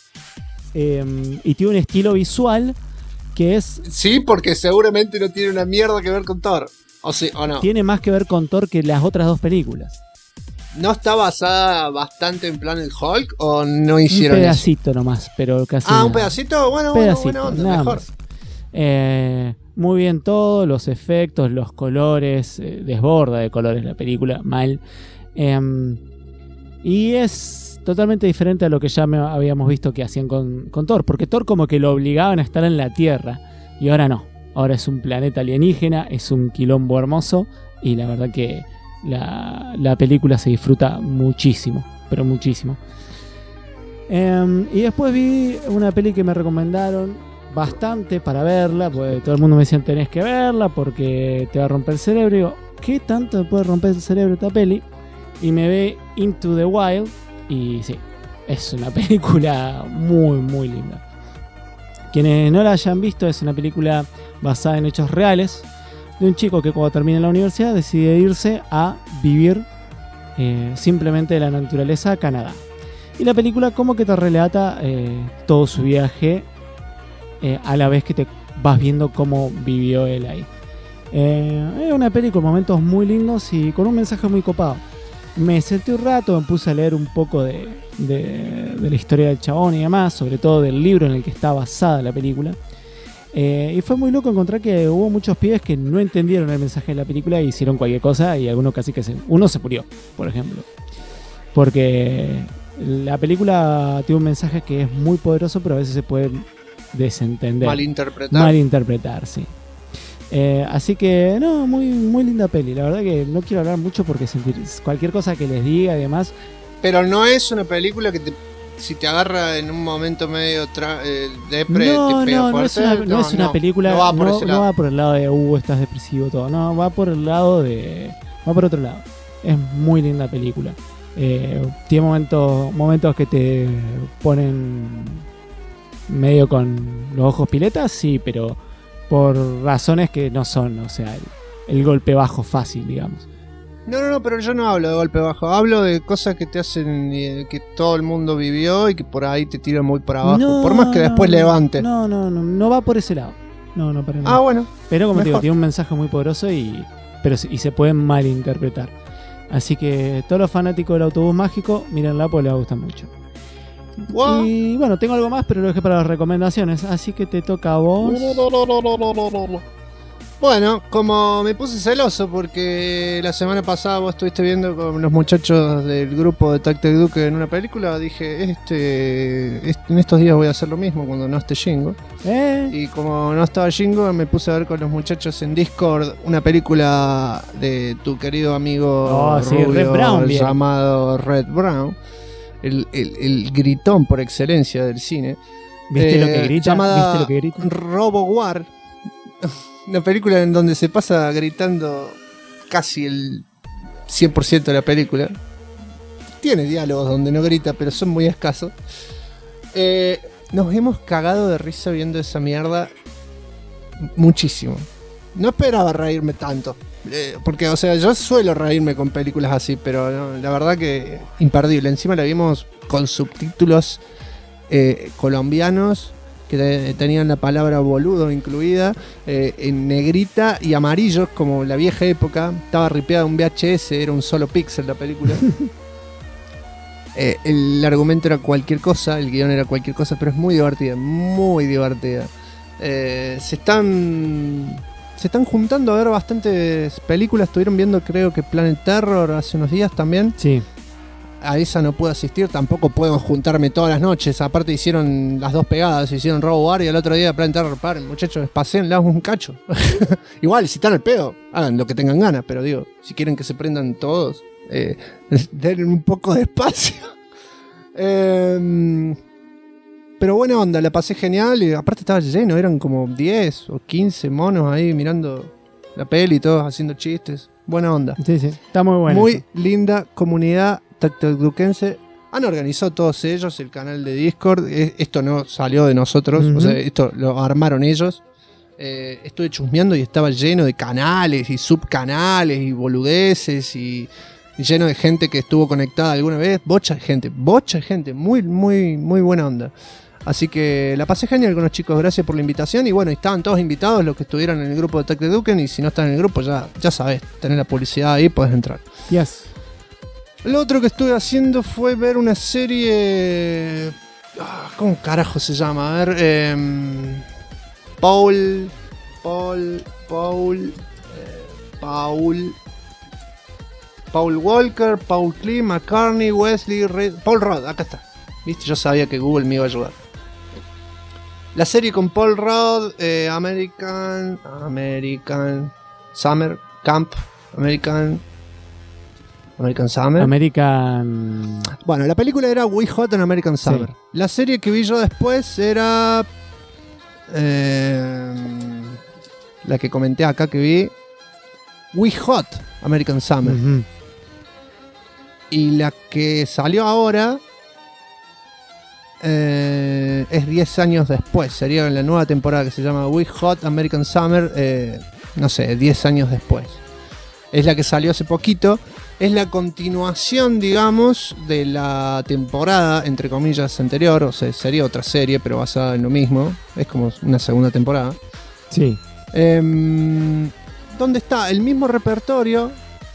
Y tiene un estilo visual que es... Sí, porque seguramente no tiene una mierda que ver con Thor. ¿O sí o no? Tiene más que ver con Thor que las otras 2 películas. ¿No está basada bastante en Planet Hulk o no hicieron un pedacito nomás, pero casi un pedacito, bueno, pedacito, onda, nada mejor. Más. Muy bien todo, los efectos, los colores, desborda de colores la película, mal. Y es totalmente diferente a lo que ya habíamos visto que hacían con Thor, porque Thor como que lo obligaban a estar en la Tierra, y ahora no. Ahora es un planeta alienígena, es un quilombo hermoso, y la verdad que la película se disfruta muchísimo, pero muchísimo. Y después vi una peli que me recomendaron bastante para verla, porque todo el mundo me decía tenés que verla porque te va a romper el cerebro. Y digo, ¿qué tanto me puede romper el cerebro esta peli? Y me ve Into the Wild, y sí, es una película muy muy linda. Quienes no la hayan visto, es una película basada en hechos reales de un chico que cuando termina la universidad decide irse a vivir simplemente de la naturaleza a Canadá. Y la película como que te relata todo su viaje a la vez que te vas viendo cómo vivió él ahí. Es una peli con momentos muy lindos y con un mensaje muy copado. Me senté un rato, me puse a leer un poco de la historia del chabón y demás, sobre todo del libro en el que está basada la película. Y fue muy loco encontrar que hubo muchos pibes que no entendieron el mensaje de la película e hicieron cualquier cosa, y algunos casi que uno se murió, por ejemplo. Porque la película tiene un mensaje que es muy poderoso, pero a veces se puede desentender. Malinterpretar, sí. Así que, no, muy, muy linda peli. La verdad que no quiero hablar mucho porque cualquier cosa que les diga y demás. Pero no es una película que si te agarra en un momento medio depre, te pega fuerte. No es una película. No va por el lado de estás depresivo, todo. No, va por el lado de. Va por otro lado. Es muy linda película. Tiene momentos que te ponen medio con los ojos piletas, sí, pero por razones que no son, o sea, el golpe bajo fácil, digamos. No, pero yo no hablo de golpe bajo, hablo de cosas que te hacen que todo el mundo vivió y que por ahí te tiran muy para abajo, por más que después levante. No va por ese lado. No, para nada. Bueno. Pero como te digo, tiene un mensaje muy poderoso y se puede malinterpretar. Así que todos los fanáticos del autobús mágico, mírenla porque les va a gustar mucho. Wow. Y bueno, tengo algo más, pero lo dejé para las recomendaciones, así que te toca a vos. Bueno, como me puse celoso porque la semana pasada vos estuviste viendo con los muchachos del grupo de Tactic Duke en una película, dije, en estos días voy a hacer lo mismo cuando no esté Jingo. Y como no estaba Jingo, me puse a ver con los muchachos en Discord una película de tu querido amigo rubio, Red Brown, llamado Red Brown. El gritón por excelencia del cine. ¿Viste lo que grita? Llamada Robo War. Una película en donde se pasa gritando casi el 100% de la película. Tiene diálogos donde no grita, pero son muy escasos. Nos hemos cagado de risa viendo esa mierda muchísimo. No esperaba reírme tanto. Porque, o sea, yo suelo reírme con películas así, pero no, la verdad que imperdible. Encima la vimos con subtítulos colombianos que tenían la palabra boludo incluida, en negrita y amarillos, como la vieja época. Estaba ripeada un VHS, era un solo píxel la película. El argumento era cualquier cosa, el guión era cualquier cosa, pero es muy divertida, muy divertida. Se están juntando a ver bastantes películas. Estuvieron viendo, creo que Planet Terror hace unos días también. Sí. A esa no puedo asistir, tampoco puedo juntarme todas las noches. Aparte hicieron las dos pegadas, hicieron Robo War y el otro día Planet Terror. Paren, muchachos, paséenla un cacho. Igual, si están al pedo, hagan lo que tengan ganas, pero digo, si quieren que se prendan todos, den un poco de espacio. Pero buena onda, la pasé genial y aparte estaba lleno, eran como 10 o 15 monos ahí mirando la peli y todos haciendo chistes. Buena onda. Sí, está muy bueno. Muy linda comunidad tacticduquense. Han organizado todos ellos el canal de Discord. Esto no salió de nosotros, o sea, esto lo armaron ellos. Estuve chusmeando y estaba lleno de canales y subcanales y boludeces y lleno de gente que estuvo conectada alguna vez. Bocha de gente, muy, muy, muy buena onda. Así que la pasé genial con los chicos, gracias por la invitación. Y bueno, estaban todos invitados los que estuvieron en el grupo de Tactic Duken. Y si no están en el grupo, ya sabés, tenés la publicidad ahí, podés entrar. Yes. Lo otro que estuve haciendo fue ver una serie... ¿Cómo carajo se llama? A ver... Paul Walker, Paul Klee, McCartney, Wesley, Paul Rudd, acá está. ¿Viste? Yo sabía que Google me iba a ayudar. La serie con Paul Rudd, American Summer Camp, American Summer. Bueno, la película era We Hot and American Summer. Sí. La serie que vi yo después era... la que comenté acá que vi, We Hot American Summer. Y la que salió ahora es 10 años después. Sería en la nueva temporada que se llama We Hot American Summer. No sé, 10 años después. Es la que salió hace poquito. Es la continuación, digamos, de la temporada, entre comillas, anterior. O sea, sería otra serie, pero basada en lo mismo. Es como una segunda temporada. Sí. Donde está el mismo repertorio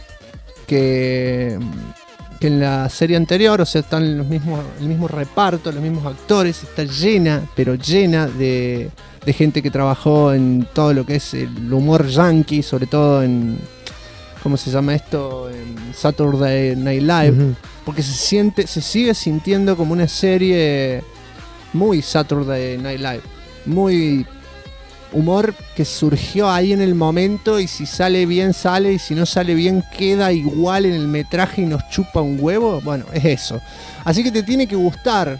que en la serie anterior. O sea, están el mismo reparto, los mismos actores. Está llena, pero llena de gente que trabajó en todo lo que es el humor yankee, sobre todo en... ¿Cómo se llama esto? En Saturday Night Live. Porque se sigue sintiendo como una serie muy Saturday Night Live. Muy humor que surgió ahí en el momento, y si sale bien sale, y si no sale bien queda igual en el metraje y nos chupa un huevo. Bueno, es eso. Así que te tiene que gustar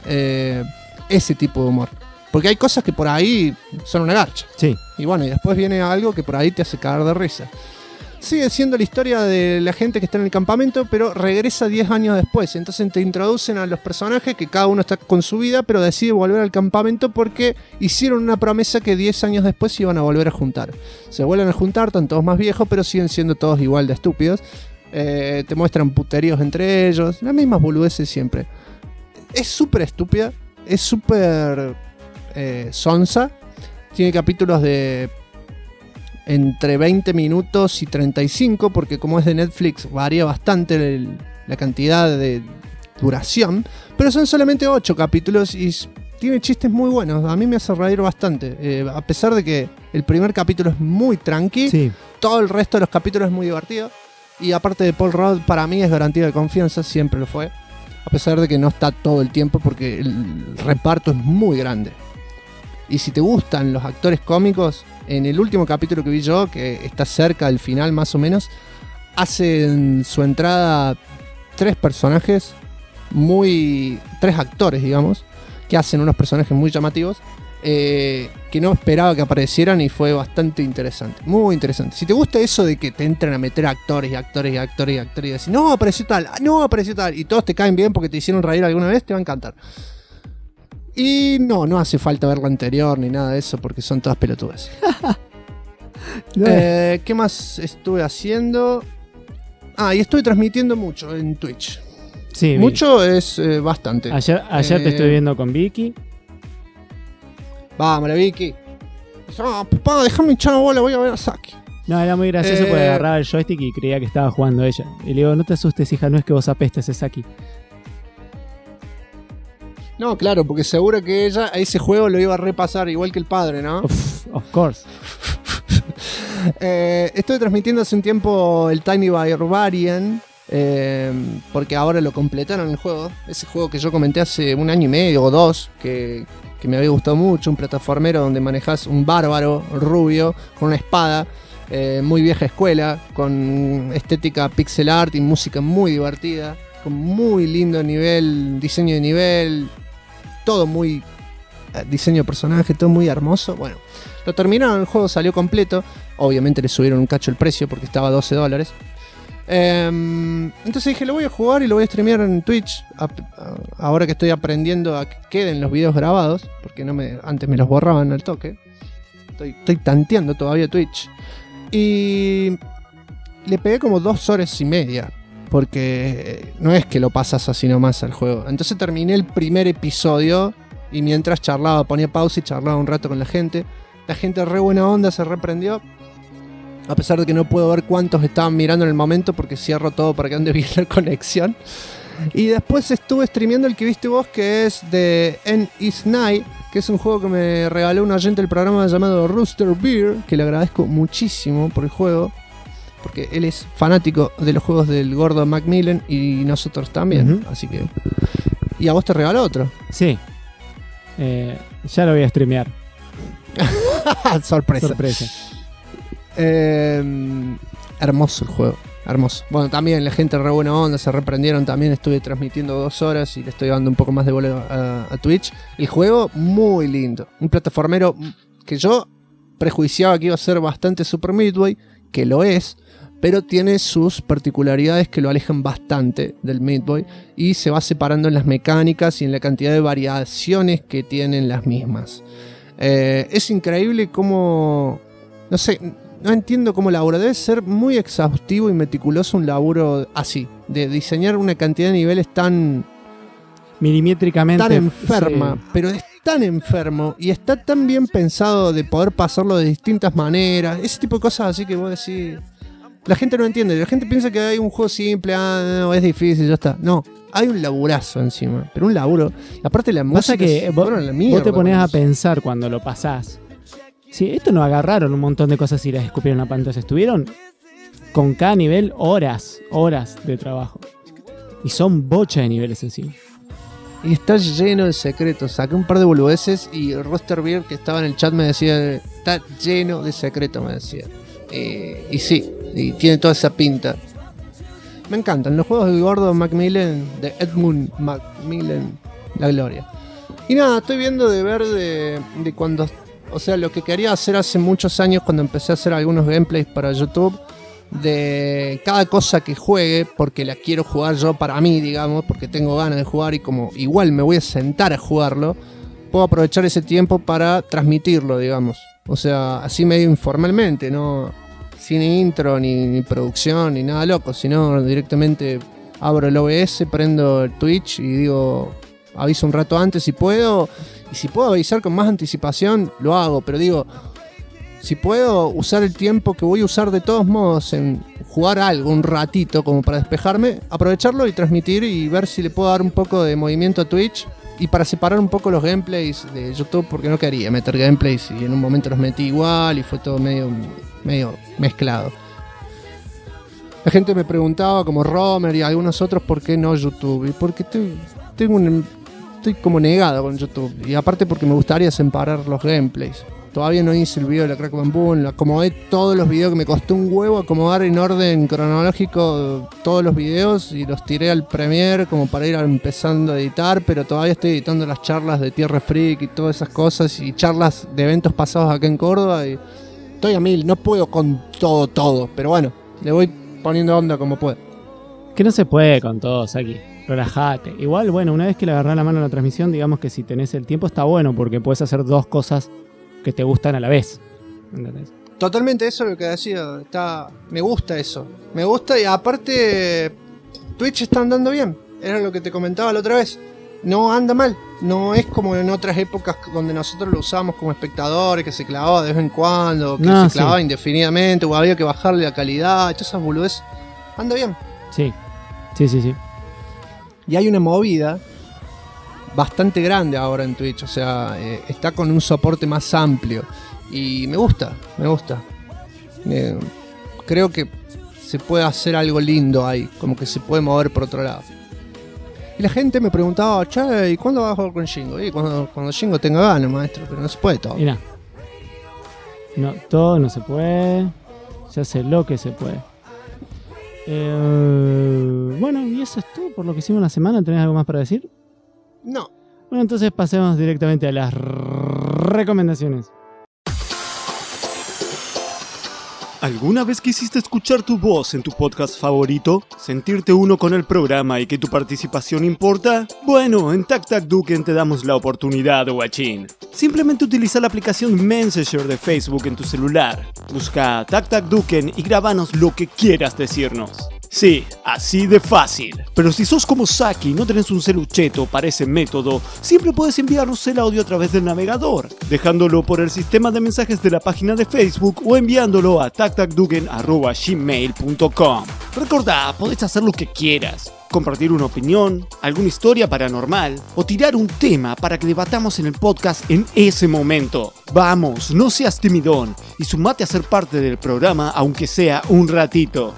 ese tipo de humor. Porque hay cosas que por ahí son una garcha. Sí. Y bueno, y después viene algo que por ahí te hace cagar de risa. Sigue siendo la historia de la gente que está en el campamento, pero regresa 10 años después. Entonces te introducen a los personajes que cada uno está con su vida, pero decide volver al campamento porque hicieron una promesa que 10 años después se iban a volver a juntar. Se vuelven a juntar, están todos más viejos, pero siguen siendo todos igual de estúpidos. Te muestran puteríos entre ellos, las mismas boludeces siempre. Es súper estúpida, es súper sonsa. Tiene capítulos de entre 20 minutos y 35, porque como es de Netflix varía bastante la cantidad de duración, pero son solamente 8 capítulos y tiene chistes muy buenos. A mí me hace reír bastante, a pesar de que el primer capítulo es muy tranqui. Sí. Todo el resto de los capítulos es muy divertido, y aparte de Paul Rudd, para mí es garantía de confianza, siempre lo fue, a pesar de que no está todo el tiempo porque el reparto es muy grande. Y si te gustan los actores cómicos, en el último capítulo que vi yo, que está cerca del final más o menos, hacen su entrada 3 personajes, 3 actores, digamos, que hacen unos personajes muy llamativos, que no esperaba que aparecieran, y fue bastante interesante, muy interesante. Si te gusta eso de que te entran a meter actores y actores y actores y actores y decir, no apareció tal, y todos te caen bien porque te hicieron reír alguna vez, te va a encantar. Y no hace falta ver la anterior ni nada de eso, porque son todas pelotudas. ¿Qué más estuve haciendo? Y estuve transmitiendo mucho en Twitch. Sí, mucho es bastante. Ayer te estoy viendo con Vicky. Vamos, la Vicky. Papá, déjame echar la bola, voy a ver a Saki. No, era muy gracioso porque agarraba el joystick y creía que estaba jugando ella. Y le digo, no te asustes, hija, no es que vos apestes, es Saki. No, claro, porque seguro que ella a ese juego lo iba a repasar igual que el padre, ¿no? Of course. Estoy transmitiendo hace un tiempo el Tiny Barbarian, porque ahora lo completaron el juego. Ese juego que yo comenté hace 1 año y medio o 2, que me había gustado mucho, un plataformero donde manejas un bárbaro rubio con una espada, muy vieja escuela, con estética pixel art y música muy divertida, con muy lindo diseño de nivel, todo muy diseño de personaje, todo muy hermoso. Bueno, lo terminaron, el juego salió completo. Obviamente le subieron un cacho el precio porque estaba a $12. Entonces dije, lo voy a jugar y lo voy a streamear en Twitch. Ahora que estoy aprendiendo a que queden los videos grabados, porque antes me los borraban al toque. Estoy tanteando todavía Twitch. Y le pegué como 2 horas y media, porque no es que lo pasas así nomás al juego. Entonces terminé el primer episodio y mientras charlaba, ponía pausa y charlaba un rato con la gente. La gente re buena onda, se reprendió. A pesar de que no puedo ver cuántos estaban mirando en el momento porque cierro todo para que ande bien la conexión. Y después estuve streameando el que viste vos, que es de N Is Night, que es un juego que me regaló un oyente del programa llamado Rooster Beer, que le agradezco muchísimo por el juego, porque él es fanático de los juegos del gordo Macmillan y nosotros también. Así que... ¿Y a vos te regaló otro? Sí. Ya lo voy a streamear. Sorpresa. Hermoso el juego. Hermoso. Bueno, también la gente re buena onda, se reprendieron también. Estuve transmitiendo 2 horas y le estoy dando un poco más de bola a Twitch. El juego, muy lindo. Un plataformero que yo prejuiciaba que iba a ser bastante Super Midway, que lo es, pero tiene sus particularidades que lo alejan bastante del Midway y se va separando en las mecánicas y en la cantidad de variaciones que tienen las mismas. Es increíble cómo... No sé, no entiendo cómo labura. Debe ser muy exhaustivo y meticuloso un laburo así, de diseñar una cantidad de niveles tan... milimétricamente... tan enferma, sí. Pero es tan enfermo y está tan bien pensado de poder pasarlo de distintas maneras. Ese tipo de cosas así que vos decís... La gente no entiende, la gente piensa que hay un juego simple, no, es difícil, ya está. No, hay un laburazo encima, pero un laburo. Y aparte la música... Pasa que vos te ponés a pensar cuando lo pasás. Sí, esto no agarraron un montón de cosas y las escupieron a la pantalla. Estuvieron con cada nivel horas de trabajo. Y son bocha de niveles encima. Y está lleno de secretos. Saqué un par de boludeces y Roster Beer, que estaba en el chat, me decía, está lleno de secretos, me decía. Y sí, y tiene toda esa pinta. Me encantan los juegos del gordo Macmillan, de Edmund Macmillan, la gloria. Y nada, estoy viendo de ver de cuando... O sea, lo que quería hacer hace muchos años cuando empecé a hacer algunos gameplays para YouTube, de cada cosa que juegue, porque la quiero jugar yo para mí, digamos, porque tengo ganas de jugar y como igual me voy a sentar a jugarlo, puedo aprovechar ese tiempo para transmitirlo, digamos. O sea, así medio informalmente, no sin intro, ni producción, ni nada loco, sino directamente abro el OBS, prendo el Twitch y digo, aviso un rato antes si puedo. Y si puedo avisar con más anticipación, lo hago. Pero digo, si puedo usar el tiempo que voy a usar de todos modos en jugar algo un ratito como para despejarme, aprovecharlo y transmitir y ver si le puedo dar un poco de movimiento a Twitch. Y para separar un poco los gameplays de YouTube, porque no quería meter gameplays y en un momento los metí igual y fue todo medio mezclado. La gente me preguntaba, como Romer y algunos otros, ¿por qué no YouTube? Y porque estoy como negado con YouTube. Y aparte porque me gustaría separar los gameplays. Todavía no hice el video de la Crack Bamboo. Acomodé todos los videos, que me costó un huevo acomodar en orden cronológico todos los videos y los tiré al Premiere como para ir empezando a editar, pero todavía estoy editando las charlas de Tierra Freak y todas esas cosas y charlas de eventos pasados acá en Córdoba y estoy a 1000, no puedo con todo, pero bueno, le voy poniendo onda como puedo. Que no se puede con todos aquí. Relajate. Igual, bueno, una vez que le agarrás la mano a la transmisión, digamos que si tenés el tiempo está bueno porque puedes hacer 2 cosas que te gustan a la vez. ¿Entendés? Totalmente, eso es lo que decía. Me gusta eso. Me gusta y aparte Twitch está andando bien. Era lo que te comentaba la otra vez. No anda mal. No es como en otras épocas donde nosotros lo usábamos como espectadores, que se clavaba de vez en cuando, que se clavaba indefinidamente, o había que bajarle la calidad, todas esas boludeces. Anda bien. Sí. Y hay una movida bastante grande ahora en Twitch, o sea, está con un soporte más amplio y me gusta. Creo que se puede hacer algo lindo ahí, como que se puede mover por otro lado. Y la gente me preguntaba, che, ¿y cuándo vas a jugar con Shingo? Y cuando Shingo tenga ganas, maestro, pero no se puede todo. Mira, no, todo no se puede, se hace lo que se puede. Bueno, y eso es todo por lo que hicimos la semana. ¿Tenés algo más para decir? No. Bueno, entonces pasemos directamente a las recomendaciones. ¿Alguna vez quisiste escuchar tu voz en tu podcast favorito? ¿Sentirte uno con el programa y que tu participación importa? Bueno, en TacTacDuken te damos la oportunidad, guachín. Simplemente utiliza la aplicación Messenger de Facebook en tu celular. Busca TacTacDuken y grabanos lo que quieras decirnos. Sí, así de fácil. Pero si sos como Saki y no tenés un celucheto para ese método, siempre puedes enviarnos el audio a través del navegador, dejándolo por el sistema de mensajes de la página de Facebook o enviándolo a tactacduken@gmail.com. Recordá, podés hacer lo que quieras. Compartir una opinión, alguna historia paranormal o tirar un tema para que debatamos en el podcast en ese momento. Vamos, no seas timidón y sumate a ser parte del programa aunque sea un ratito.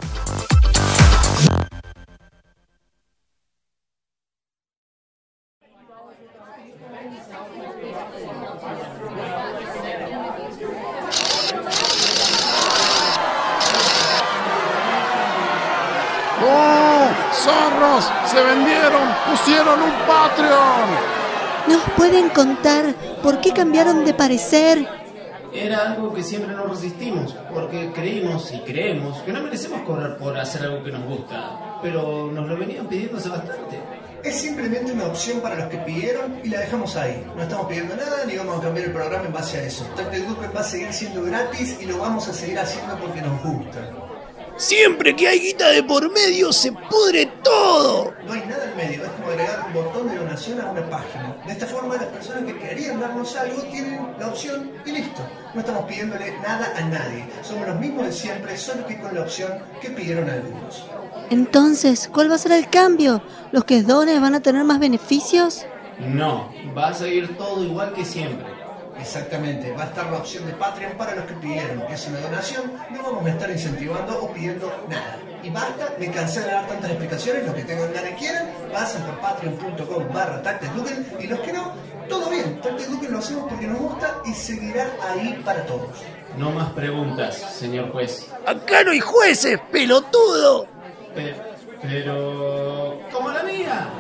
¡Zorros! ¡Se vendieron! ¡Pusieron un Patreon! ¿Nos pueden contar por qué cambiaron de parecer? Era algo que siempre nos resistimos, porque creímos y creemos que no merecemos cobrar por hacer algo que nos gusta, pero nos lo venían pidiendo hace bastante. Es simplemente una opción para los que pidieron y la dejamos ahí. No estamos pidiendo nada ni vamos a cambiar el programa en base a eso. Tactic Duken va a seguir siendo gratis y lo vamos a seguir haciendo porque nos gusta. Siempre que hay guita de por medio se pudre todo. No hay nada en medio, es como agregar un botón de donación a una página. De esta forma las personas que querían darnos algo tienen la opción y listo. No estamos pidiéndole nada a nadie. Somos los mismos de siempre, solo que con la opción que pidieron algunos. Entonces, ¿cuál va a ser el cambio? ¿Los que donen van a tener más beneficios? No, va a seguir todo igual que siempre. Exactamente, va a estar la opción de Patreon para los que pidieron. Es una donación, no vamos a estar incentivando o pidiendo nada. Y basta, me cansé de dar tantas explicaciones, los que tengan ganas y quieran, pasen por patreon.com/TacticDuken y los que no, todo bien, Tactic Duken lo hacemos porque nos gusta y seguirá ahí para todos. No más preguntas, señor juez. Acá no hay jueces, pelotudo. Pero... ¡como la mía!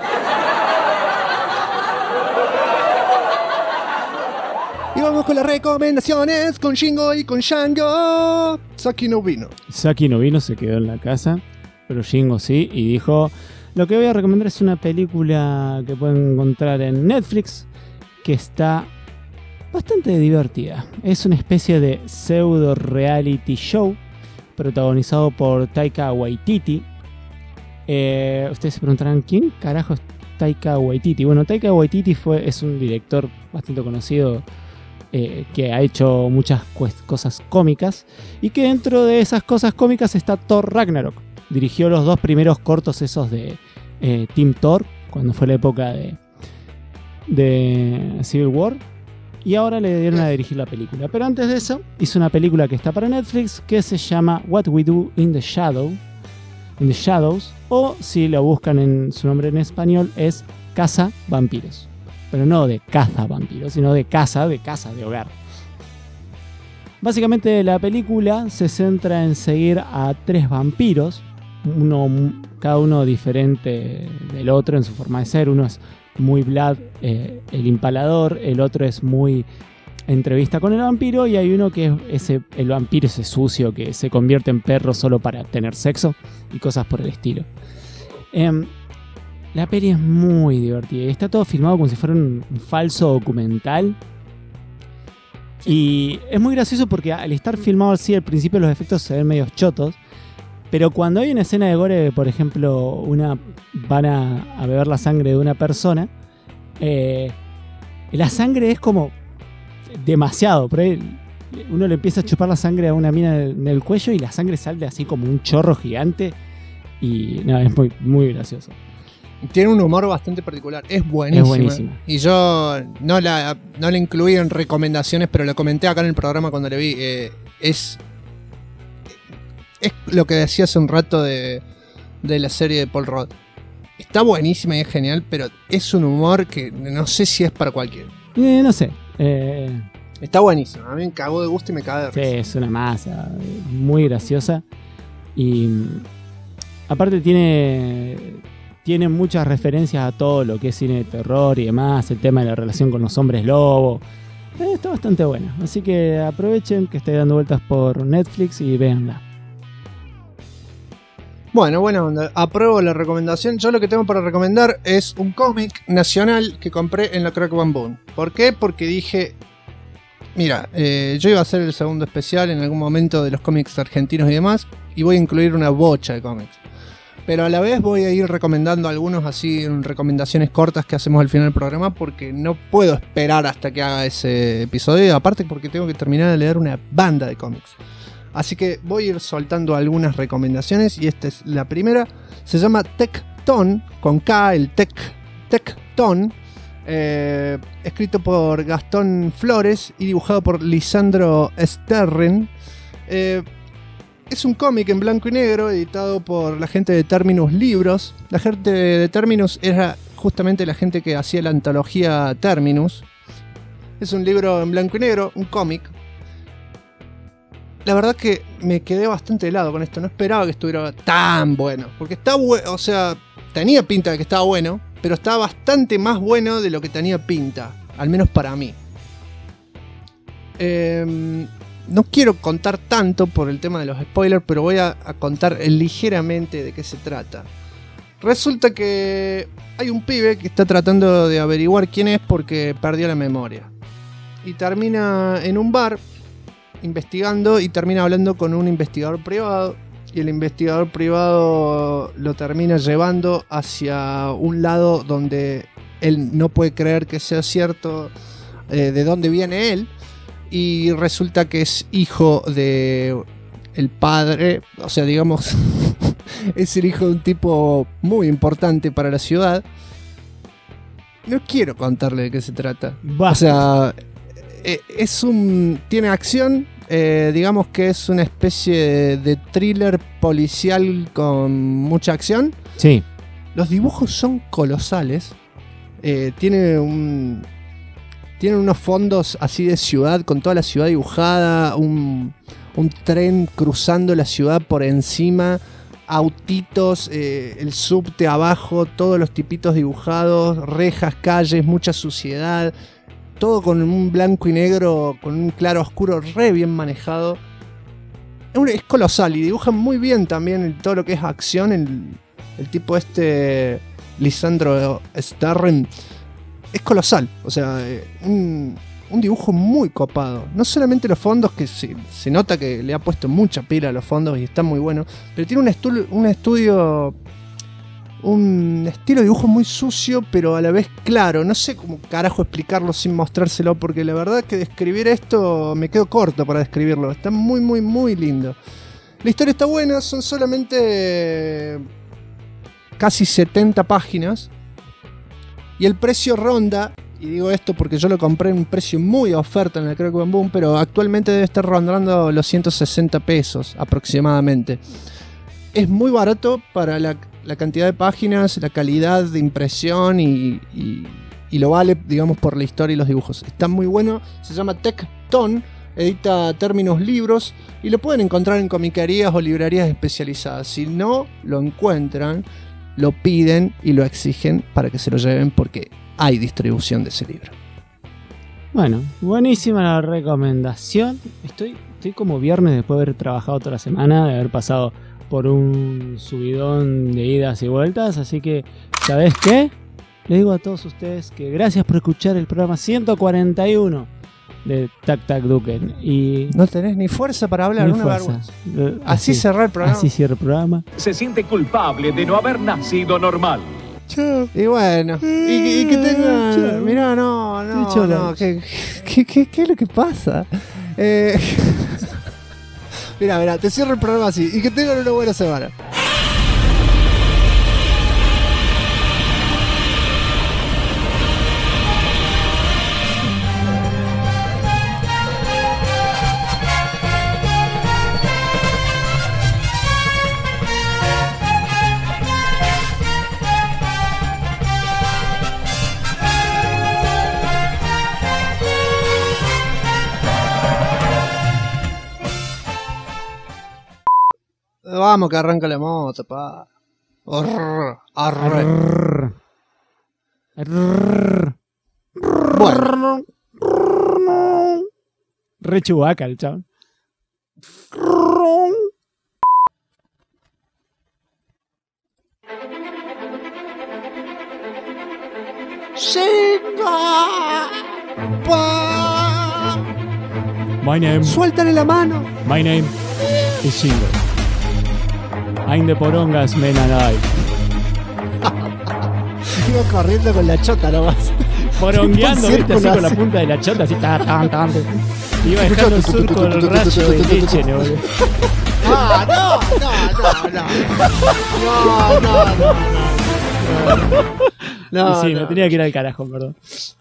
Y vamos con las recomendaciones con Shingo y con Shango. Saki no vino. Saki no vino, se quedó en la casa, pero Shingo sí, y dijo: lo que voy a recomendar es una película que pueden encontrar en Netflix, que está bastante divertida. Es una especie de pseudo reality show protagonizado por Taika Waititi. Ustedes se preguntarán, ¿quién carajo es Taika Waititi? Bueno, Taika Waititi es un director bastante conocido, que ha hecho muchas cosas cómicas, y que dentro de esas cosas cómicas está Thor Ragnarok. Dirigió los 2 primeros cortos esos de Team Thor, cuando fue la época de Civil War, y ahora le dieron a dirigir la película. Pero antes de eso hizo una película que está para Netflix que se llama What We Do in the Shadows, o si lo buscan en su nombre en español es Caza Vampiros. Pero no de caza vampiros, sino de casa de hogar. Básicamente la película se centra en seguir a 3 vampiros, cada uno diferente del otro en su forma de ser. Uno es muy Vlad, el impalador, el otro es muy entrevista con el vampiro, y hay uno que es el vampiro ese sucio que se convierte en perro solo para tener sexo y cosas por el estilo. La peli es muy divertida y está todo filmado como si fuera un falso documental. Y es muy gracioso porque al estar filmado así, al principio los efectos se ven medio chotos. Pero cuando hay una escena de gore, por ejemplo, van a beber la sangre de una persona, la sangre es como demasiado. Por ahí uno le empieza a chupar la sangre a una mina en el cuello y la sangre sale así como un chorro gigante. Y no, es muy, muy gracioso. Tiene un humor bastante particular, es buenísima. Y yo no la incluí en recomendaciones, pero la comenté acá en el programa cuando la vi. Es lo que decía hace un rato de la serie de Paul Rudd. Está buenísima y es genial, pero es un humor que no sé si es para cualquiera. No sé. Está buenísima, a mí me cagó de gusto y me cagó de risa. Sí, es una masa, muy graciosa. Y aparte tiene muchas referencias a todo lo que es cine de terror y demás, el tema de la relación con los hombres lobo. Está bastante buena, así que aprovechen que esté dando vueltas por Netflix y véanla. Bueno, apruebo la recomendación. Yo lo que tengo para recomendar es un cómic nacional que compré en la Crack Bamboo. ¿Por qué? Porque dije, mira, yo iba a hacer el segundo especial en algún momento de los cómics argentinos y demás, y voy a incluir una bocha de cómics. Pero a la vez voy a ir recomendando algunos así en recomendaciones cortas que hacemos al final del programa porque no puedo esperar hasta que haga ese episodio, aparte porque tengo que terminar de leer una banda de cómics. Así que voy a ir soltando algunas recomendaciones y esta es la primera. Se llama Tecton, con K, el Tecton, escrito por Gastón Flores y dibujado por Lisandro Sterren. Es un cómic en blanco y negro editado por la gente de Terminus Libros. La gente de Terminus era justamente la gente que hacía la antología Terminus. Es un libro en blanco y negro, un cómic. La verdad que me quedé bastante helado con esto. No esperaba que estuviera tan bueno. Porque está bueno, o sea, tenía pinta de que estaba bueno, pero estaba bastante más bueno de lo que tenía pinta. Al menos para mí. No quiero contar tanto por el tema de los spoilers, pero voy a contar ligeramente de qué se trata. Resulta que hay un pibe que está tratando de averiguar quién es porque perdió la memoria. Y termina en un bar investigando y termina hablando con un investigador privado. Y el investigador privado lo termina llevando hacia un lado donde él no puede creer que sea cierto de dónde viene él. Y resulta que es hijo de el padre, o sea, digamos, es el hijo de un tipo muy importante para la ciudad. No quiero contarle de qué se trata. O sea, tiene acción, digamos que es una especie de thriller policial con mucha acción. Sí. Los dibujos son colosales. Tiene unos fondos así de ciudad, con toda la ciudad dibujada, un tren cruzando la ciudad por encima, autitos, el subte abajo, todos los tipitos dibujados, rejas, calles, mucha suciedad, todo con un blanco y negro, con un claro oscuro re bien manejado. Es colosal y dibujan muy bien también todo lo que es acción. El tipo Lisandro Sterren, es colosal, o sea, un dibujo muy copado. No solamente los fondos, que se nota que le ha puesto mucha pila a los fondos y están muy buenos, pero tiene un estilo de dibujo muy sucio, pero a la vez claro. No sé cómo carajo explicarlo sin mostrárselo, porque la verdad que describir esto me quedo corto para describirlo. Está muy, muy, muy lindo. La historia está buena, son solamente casi 70 páginas. Y el precio ronda, y digo esto porque yo lo compré en un precio muy a oferta en el Crack Bam Boom, pero actualmente debe estar rondando los 160 pesos aproximadamente. Es muy barato para la cantidad de páginas, la calidad de impresión y lo vale, digamos, por la historia y los dibujos. Está muy bueno, se llama Tecton, edita Terminus Libros y lo pueden encontrar en comiquerías o librerías especializadas. Si no lo encuentran, lo piden y lo exigen para que se lo lleven porque hay distribución de ese libro. Bueno, buenísima la recomendación. Estoy como viernes después de haber trabajado toda la semana, de haber pasado por un subidón de idas y vueltas, así que, ¿sabés qué? Les digo a todos ustedes que gracias por escuchar el programa 141 de Tac Tac Duken. Y no tenés ni fuerza para hablar, ni una fuerza. vergüenza. Así cerrar el programa. Así cierra el programa. Se siente culpable de no haber nacido normal. Y bueno, y que tenga. Mirá, no. ¿Qué es lo que pasa? Mirá, te cierro el programa así. Y que tengan una buena semana. Vamos que arranca la moto, pa. Arre. Bueno. Re Chewbacca el chabón. My name. Suéltale la mano. My name is Shingo. I'm the porongas men alive. Iba corriendo con la chota nomás. Porongueando, Tipo viste, así con la punta de la chota, así, tan. Iba dejando el surco del rayo de leche, ¿no? No. Y sí, me tenía que ir al carajo, perdón.